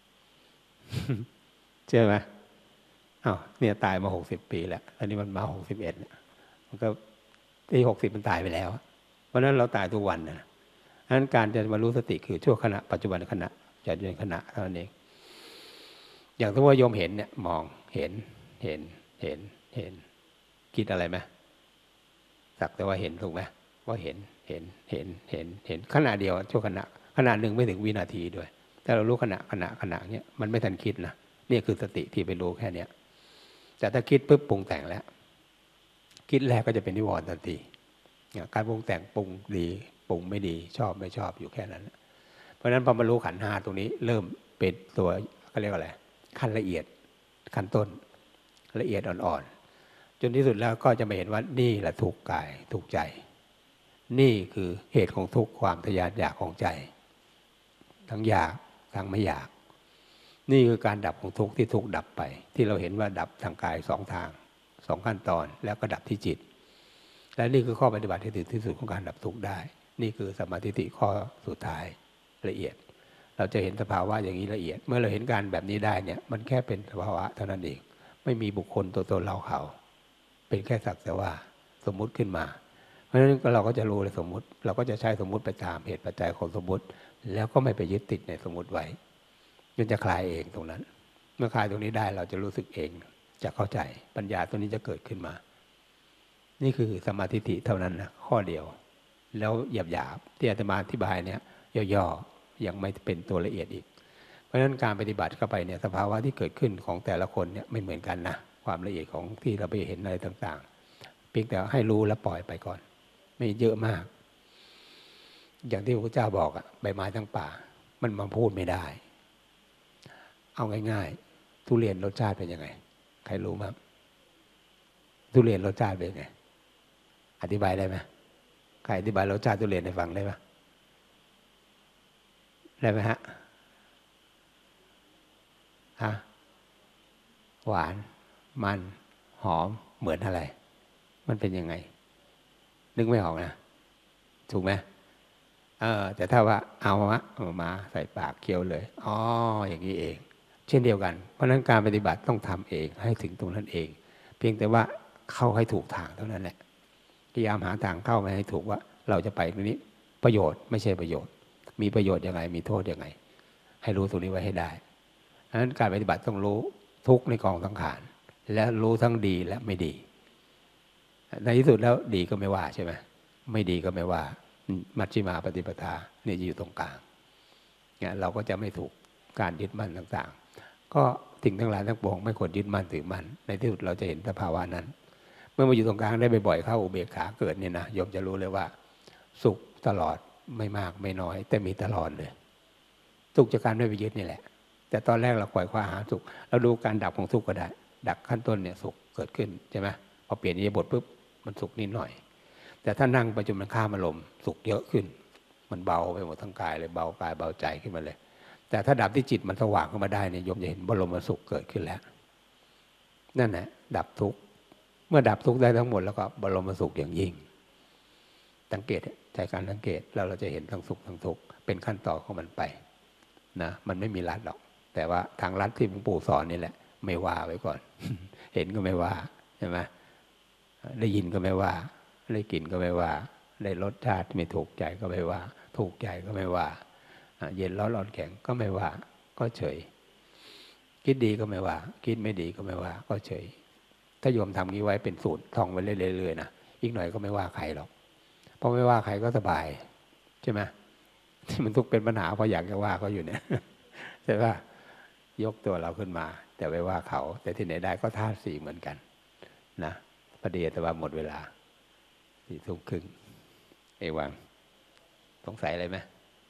A: เชื่อไหมอ้าวเนี่ยตายมาหกสิบปีแล้วอันนี้มันมาหกสิบเอ็ดมันก็ที่หกสิบมันตายไปแล้วเพราะฉะนั้นเราตายทุกวันนะฉะนั้นการจะมารู้สติคือชั่วขณะปัจจุบันขณะจะเป็นขณะเท่านั้นเองอย่างที่ว่าโยมเห็นเนี่ยมองเห็นเห็นเห็นเห็นคิดอะไรไหมสักแต่ว่าเห็นถูกไหมว่าเห็นเห็นเห็นเห็นเห็นขณะเดียวชั่วขณะขณะหนึ่งไม่ถึงวินาทีด้วยถ้าเรารู้ขณะขณะขณะเนี้ยมันไม่ทันคิดนะนี่คือสติที่ไปรู้แค่เนี้ยแต่ถ้าคิดปุ๊บปรุงแต่งแล้วคิดแรกก็จะเป็นนิวรณ์ทันทีการปรุงแต่งปรุงดีปรุงไม่ดีชอบไม่ชอบอยู่แค่นั้นเพราะฉะนั้นพอมารู้ขันธ์ห้าตรงนี้เริ่มเป็นตัวเขาเรียกว่าอะไรขั้นละเอียดขั้นต้นละเอียดอ่อนๆจนที่สุดแล้วก็จะมาเห็นว่านี่แหละทุกข์กายทุกข์ใจนี่คือเหตุของทุกข์ความทะยานอยากของใจทั้งอยากทั้งไม่อยากนี่คือการดับของทุกข์ที่ทุกข์ดับไปที่เราเห็นว่าดับทางกายสองทางสองขั้นตอนแล้วก็ดับที่จิตและนี่คือข้อปฏิบัติที่ถึงที่สุดของการดับทุกข์ได้นี่คือสัมมาทิฏฐิข้อสุดท้ายละเอียดเราจะเห็นสภาวะอย่างนี้ละเอียดเมื่อเราเห็นการแบบนี้ได้เนี่ยมันแค่เป็นสภาวะเท่านั้นเองไม่มีบุคคลตัวตนเราเขาเป็นแค่สักแต่ว่าสมมุติขึ้นมาเพราะฉะนั้นเราก็จะรู้เลยสมมุติเราก็จะใช้สมมุติไปตามเหตุปัจจัยของสมมุติแล้วก็ไม่ไปยึดติดในสมมุติไว้มันจะคลายเองตรงนั้นเมื่อคลายตรงนี้ได้เราจะรู้สึกเองจะเข้าใจปัญญาตัวนี้จะเกิดขึ้นมานี่คือสมาธิฏฐิเท่านั้นนะข้อเดียวแล้วหยาบๆที่อาตมาอธิบายเนี่ยย่อๆยังไม่เป็นตัวละเอียดอีกเพราะฉะนั้นการปฏิบัติเข้าไปเนี่ยสภาวะที่เกิดขึ้นของแต่ละคนเนี่ยไม่เหมือนกันนะความละเอียดของที่เราไปเห็นอะไรต่างๆเพียงแต่ให้รู้แล้วปล่อยไปก่อนไม่เยอะมากอย่างที่พระเจ้าบอกอะใบไม้ทั้งป่ามันมาพูดไม่ได้เอาง่ายๆทุเรียนรสชาติเป็นยังไงใครรู้มั้งทุเรียนรสชาติเป็นยังไงอธิบายได้ไหมใครอธิบายรสชาติทุเรียนให้ฟังได้ไหมได้ไหมฮะฮะหวานมันหอมเหมือนอะไรมันเป็นยังไงนึกไม่ออกนะถูกไหมเออแต่ถ้าว่าเอามะเอามาใส่ปากเคี้ยวเลยอ๋ออย่างนี้เองเช่นเดียวกันเพราะฉะนั้นการปฏิบัติต้องทำเองให้ถึงตรงนั้นเองเพียงแต่ว่าเข้าให้ถูกทางเท่านั้นแหละพยายามหาทางเข้าไปให้ถูกว่าเราจะไปตรงนี้ประโยชน์ไม่ใช่ประโยชน์มีประโยชน์ยังไงมีโทษยังไงให้รู้ตรงนี้ไว้ให้ได้เพราะฉะนั้นการปฏิบัติต้องรู้ทุกในกองสังขารและรู้ทั้งดีและไม่ดีในที่สุดแล้วดีก็ไม่ว่าใช่ไหมไม่ดีก็ไม่ว่ามัชฌิมาปฏิปทาเนี่ยอยู่ตรงกลางเนี่ยเราก็จะไม่ถูกการยึดมั่นต่างๆก็สิ่งทั้งหลายทั้งปวงไม่ควรยึดมั่นถือมั่นในที่สุดเราจะเห็นสภาวะนั้นเมื่อมาอยู่ตรงกลางได้บ่อยๆเข้าอุเบกขาเกิดเนี่ยนะโยมจะรู้เลยว่าสุขตลอดไม่มากไม่น้อยแต่มีตลอดเลยสุขจากการไม่ไปยึดนี่แหละแต่ตอนแรกเราปล่อยความหาสุขเราดูการดับของทุกข์ก็ได้ดับขั้นต้นเนี่ยสุขเกิดขึ้นใช่ไหมพอเปลี่ยนอิริยาบถปุ๊บมันสุขนิดหน่อยแต่ถ้านั่งไปจนมันข้ามอารมณ์สุขเยอะขึ้นมันเบาไปหมดทั้งกายเลยเบากายเบาใจขึ้นมาเลยแต่ถ้าดับที่จิตมันสว่างขึ้นมาได้เนี่ยโยมจะเห็นบรมสุขเกิดขึ้นแล้วนั่นแหละดับทุกข์เมื่อดับทุกข์ได้ทั้งหมดแล้วก็บรมสุขอย่างยิ่งสังเกตใจการสังเกตแล้วเราจะเห็นทั้งสุขทั้งทุกข์เป็นขั้นตอนของมันไปนะมันไม่มีลัดหรอกแต่ว่าทางลัดที่หลวงปู่สอนนี่แหละไม่ว่าไว้ก่อน เห็นก็ไม่ว่าใช่ไหมได้ยินก็ไม่ว่าได้กลิ่นก็ไม่ว่าได้รสชาติไม่ถูกใจก็ไม่ว่าถูกใจก็ไม่ว่าเย็นร้อนร้อนแข็งก็ไม่ว่าก็เฉยคิดดีก็ไม่ว่าคิดไม่ดีก็ไม่ว่าก็เฉยถ้าโยมทำงี้ไว้เป็นสูตรท่องไว้เรื่อยๆนะอีกหน่อยก็ไม่ว่าใครหรอกเพราะไม่ว่าใครก็สบายใช่ไหมที่มันทุกข์เป็นปัญหาเพราะอยากจะว่าเขาอยู่เนี่ยใช่ป่ะยกตัวเราขึ้นมาแต่ไม่ว่าเขาแต่ที่ไหนได้ก็ธาตุสี่เหมือนกันนะประเดี๋ยวแต่ว่าหมดเวลาสี่ทุ่มครึ่งเอวังสงสัยอะไรไหม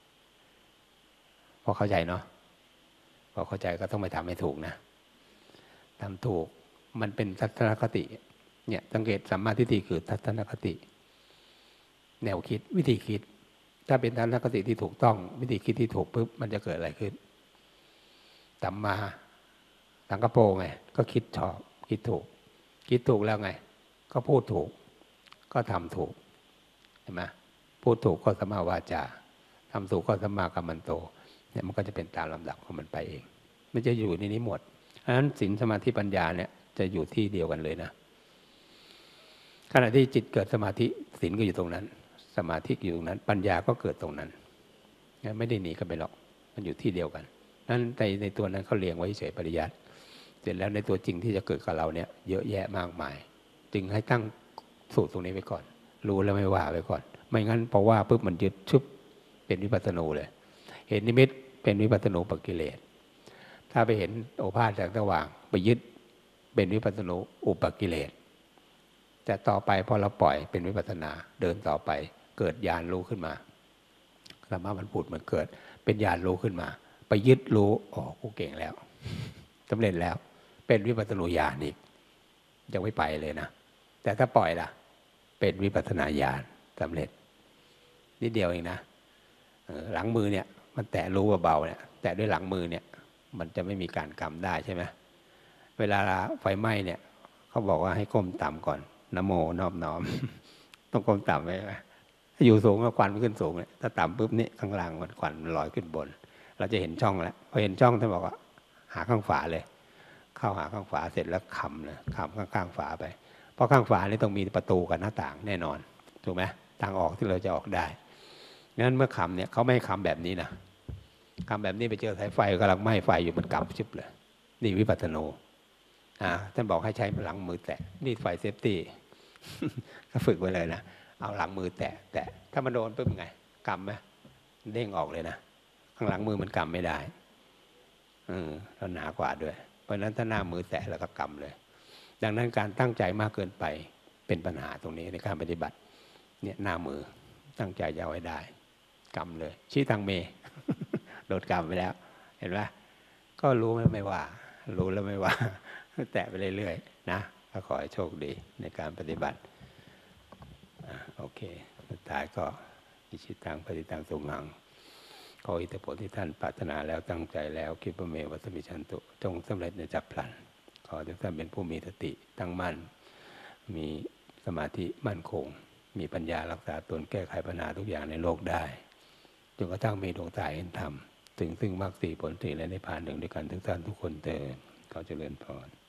A: พอเข้าใจเนาะพอเข้าใจก็ต้องไปทำให้ถูกนะทำถูกมันเป็นทัศนคติเนี่ยสังเกตสัมมาทิฏฐิคือทัศนคติแนวคิดวิธีคิดถ้าเป็นทัศนคติที่ถูกต้องวิธีคิดที่ถูกปุ๊บมันจะเกิดอะไรขึ้นสัมมาสังกัปโปไงก็คิดชอบคิดถูกคิดถูกแล้วไงก็พูดถูกก็ทำถูกเห็นไหมพูดถูกก็สัมมาวาจาทำถูกก็สัมมากัมมันโตเนี่ยมันก็จะเป็นตามลำดับของมันไปเองมันจะอยู่ในนี้หมดเพราะฉะนั้นศีลสมาธิปัญญาเนี่ยจะอยู่ที่เดียวกันเลยนะขณะที่จิตเกิดสมาธิศีลก็อยู่ตรงนั้นสมาธิอยู่ตรงนั้นปัญญาก็เกิดตรงนั้นไม่ได้หนีกันไปหรอกมันอยู่ที่เดียวกันนั้นในในตัวนั้นเขาเรียงไว้เฉยปริยัติเสร็จแล้วในตัวจริงที่จะเกิดกับเราเนี่ยเยอะแยะมากมายจึงให้ตั้งสูตรตรงนี้ไว้ก่อนรู้แล้วไม่ว่าไว้ก่อนไม่งั้นเพราะว่าปุ๊บมันยึดชุบเป็นวิปัสสนูเลยเห็นนิมิตเป็นวิปัสสนูปกิเลสถ้าไปเห็นโอภาสแสงสว่างไปยึดเป็นวิปัสสนูอุปกิเลสแต่ต่อไปพอเราปล่อยเป็นวิปัสสนาเดินต่อไปเกิดญาณรู้ขึ้นมาธรรมะมันผุดมันเกิดเป็นญาณรู้ขึ้นมาไปยึดรู้อ๋อกูเก่งแล้วสำเร็จแล้วเป็นวิปัสสนูญาณอีกยังไม่ไปเลยนะแต่ถ้าปล่อยล่ะเป็นวิปัสสนาญาณสำเร็จนิดเดียวเองนะหลังมือเนี่ยมันแตะรู้ว่าเบาเนี่ยแตะด้วยหลังมือเนี่ยมันจะไม่มีการกำได้ใช่ไหมเวลาไฟไหม้เนี่ยเขาบอกว่าให้ก้มต่ำก่อนนะโมนอบน้อมต้องก้มต่ำไว้อยู่สูงก็ควันมันขึ้นสูงเลยถ้าต่ำปุ๊บนี่ข้างล่างมันควันมันลอยขึ้นบนเราจะเห็นช่องแล้วพอเห็นช่องท่านบอกว่าหาข้างฝาเลยเข้าหาข้างฝาเสร็จแล้วคำเลยคำข้างๆฝาไปเพราะข้างฝานี่ต้องมีประตูกับหน้าต่างแน่นอนถูกไหมทางออกที่เราจะออกได้งั้นเมื่อคำเนี่ยเขาไม่ให้คำแบบนี้นะคำแบบนี้ไปเจอสายไฟกำลังไหม้ไฟอยู่มันกำชิบเลยนี่วิปัสสนูอ่าท่านบอกให้ใช้หลังมือแตะนี่ไฟเซฟตี้ ก็ฝึกไว้เลยนะเอาหลังมือแตะแตะถ้ามันโดนปุ๊บไงกำไหมเด้งออกเลยนะข้างหลังมือมันกำไม่ได้อืมเราหนากว่าด้วยเพราะฉะนั้นถ้าหน้ามือแตะแล้วก็กำเลยดังนั้นการตั้งใจมากเกินไปเป็นปัญหาตรงนี้ในการปฏิบัติเนี่ยหน้ามือตั้งใจจะเอาไว้ได้กรรมเลยชี้ทางเม โดดกรรมไปแล้วเห็นไหมก็รู้ไม่ไม่ว่า รู้แล้วไม่ว่า แตะไปเรื่อยๆนะก็ขอให้โชคดีในการปฏิบัติโอเคสุดท้ายก็อิชิตังปฏิตังตุมหังขออิทธิผลที่ท่านปรารถนาแล้วตั้งใจแล้วคิดว่าเมวัสมิชันตุจงสำเร็จในจับพลันขอทุกท่านเป็นผู้มีสติตั้งมั่นมีสมาธิมั่นคงมีปัญญารักษาตนแก้ไขปัญหาทุกอย่างในโลกได้จนกระทั่งมีดวงตาเห็นธรรมถึงซึ่งมรรคสี่ผลสี่และนิพพานหนึ่งด้วยกันทุกท่านทุกคนเถิดขอเจริญพร